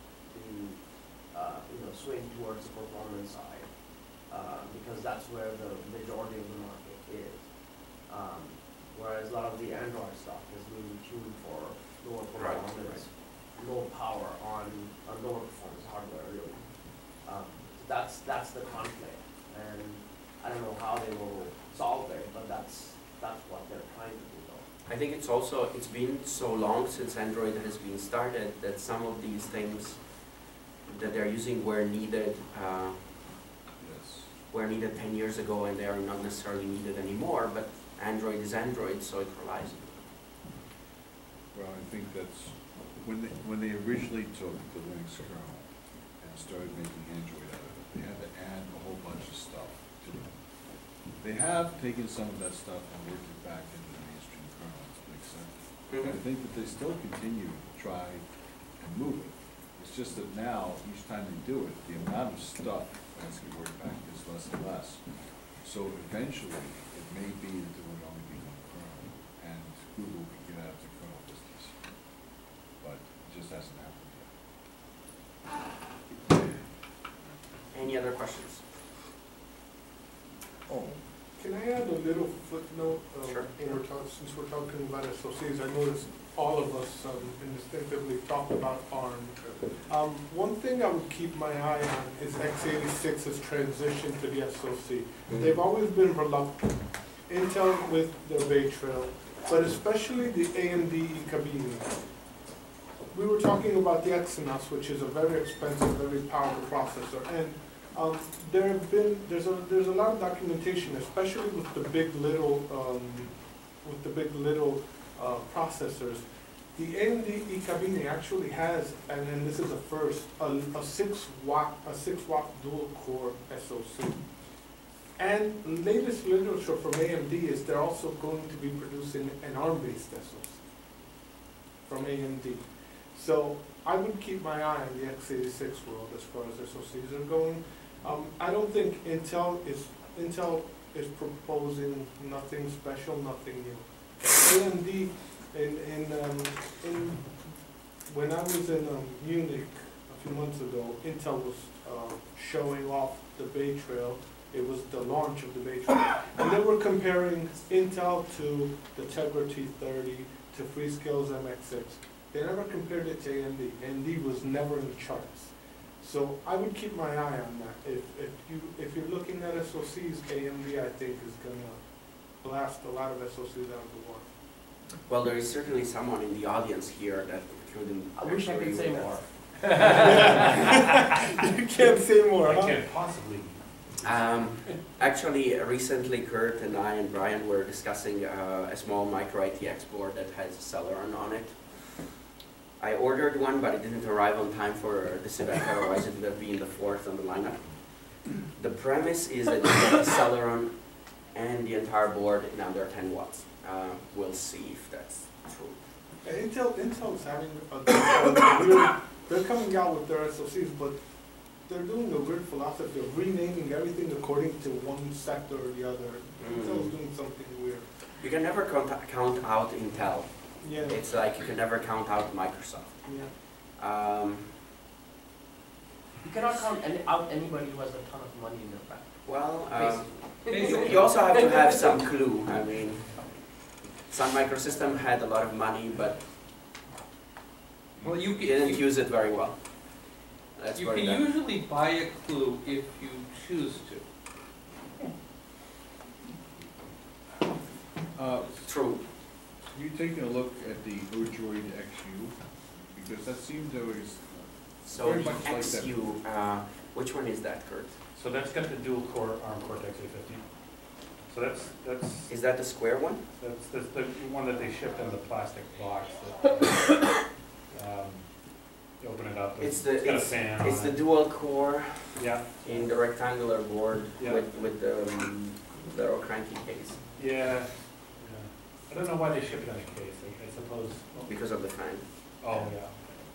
you know, swing towards the performance side because that's where the majority of the market is. Whereas a lot of the Android stuff is being tuned for lower performance, low power on lower performance hardware, really. That's the conflict, and I don't know how they will solve it, but that's what they're trying to do, though. I think it's been so long since Android has been started that some of these things that they're using were needed 10 years ago, and they are not necessarily needed anymore, but Android is Android, so it relies on it. Well, I think that's, when they originally took the Linux kernel and started making Android out of it, they had to add a whole bunch of stuff to it. They have taken some of that stuff and worked it back into the mainstream kernel, to make sense. I think that they still continue to try and move it. It's just that now, each time they do it, the amount of stuff that has to be worked back is less and less. So eventually, it may be that there would only be one kernel, and Google could get out of the kernel business. But it just hasn't happened yet. Any other questions? Oh, can I add a little footnote? Sure. Since we're talking about SoCs, I noticed all of us instinctively talk about ARM. One thing I would keep my eye on is x86's transition to the SoC. They've always been reluctant. Intel with their Bay Trail, but especially the AMD Keville. We were talking about the Exynos, which is a very expensive, very powerful processor, and there's a lot of documentation, especially with the big little processors. The AMD Keville actually has, and this is a first, a 6 watt dual core SoC. And the latest literature from AMD is they're also going to be producing an ARM-based SoC from AMD. So I would keep my eye on the x86 world as far as SoCs are going. I don't think Intel is proposing nothing special, nothing new. AMD when I was in Munich a few months ago, Intel was showing off the Bay Trail. It was the launch of the Bay Trail, and they were comparing Intel to the Tegra T30, to Freescale's MX6. They never compared it to AMD. AMD was never in the charts. So I would keep my eye on that. If you're looking at SoCs, AMD I think is gonna blast a lot of SoCs out of the water. Well, there is certainly someone in the audience here that couldn't. I wish I agree could say with more. You can't say more, I huh? can't possibly. Actually, recently Kurt and I and Brian were discussing a small micro ITX board that has a Celeron on it. I ordered one, but it didn't arrive on time for this event, otherwise it would have been the fourth on the lineup. The premise is that you get a Celeron and the entire board in under 10 watts. We'll see if that's true. Intel's having they're coming out with their SoCs, but they're doing a weird philosophy of renaming everything according to one sector or the other. Intel's doing something weird. You can never count out Intel. Yeah. It's like you can never count out Microsoft. Yeah. You cannot count out anybody who has a ton of money in their bank. Well, Basically. you also have to have some clue. I mean, Sun Microsystem had a lot of money, but Well, you didn't can, use it very well. That's you where can that- usually buy a clue if you choose to. True. You taking a look at the Odroid XU? Because that seems always So very the much like that. XU, which one is that, Kurt? So that's got the dual core ARM Cortex A50. So that's Is that the square one? That's the one that they shipped in the plastic box. You open it up, It's it's got a fan on It's the it. dual core Yeah, in the rectangular board Yeah. with the little cranky case yeah. I don't know why they ship it in a case, I suppose. because of the fan. Oh, yeah.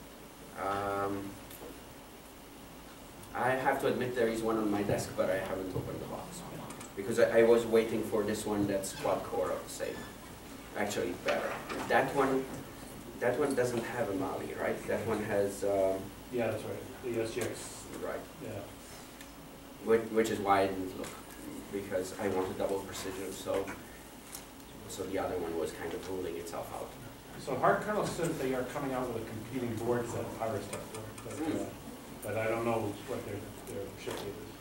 I have to admit there is one on my desk, but I haven't opened the box because I was waiting for this one that's quad core of the same. Actually, better. That one doesn't have a Mali, right? That one has Yeah, that's right, the SGX, right, yeah. which is why I didn't look because I wanted double precision. So the other one was kind of ruling itself out. So Hard Kernel says they are coming out with a competing board that Iris stuff for, but I don't know what their ship date is.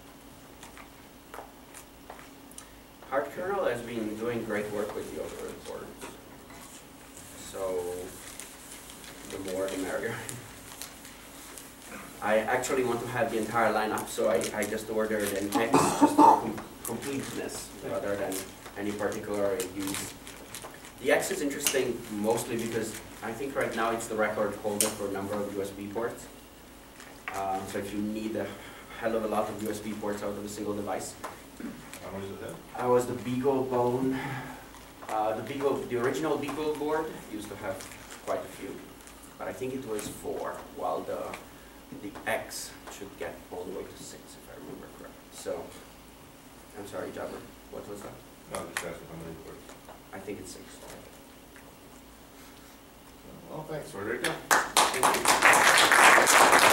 Hard Kernel has been doing great work with the other boards. So the more the merrier. I actually want to have the entire lineup, so I just ordered an X just for completeness rather than any particular use. The X is interesting mostly because I think right now it's the record holder for a number of USB ports. So if you need a hell of a lot of USB ports out of a single device. How many does it have? I was the Beagle Bone. The original Beagle board used to have quite a few, but I think it was 4, while the X should get all the way to 6, if I remember correctly. So, I'm sorry, Jabber, what was that? No, I'm just asking how many words. I think it's 6. Well, thanks, Federico. Thank you.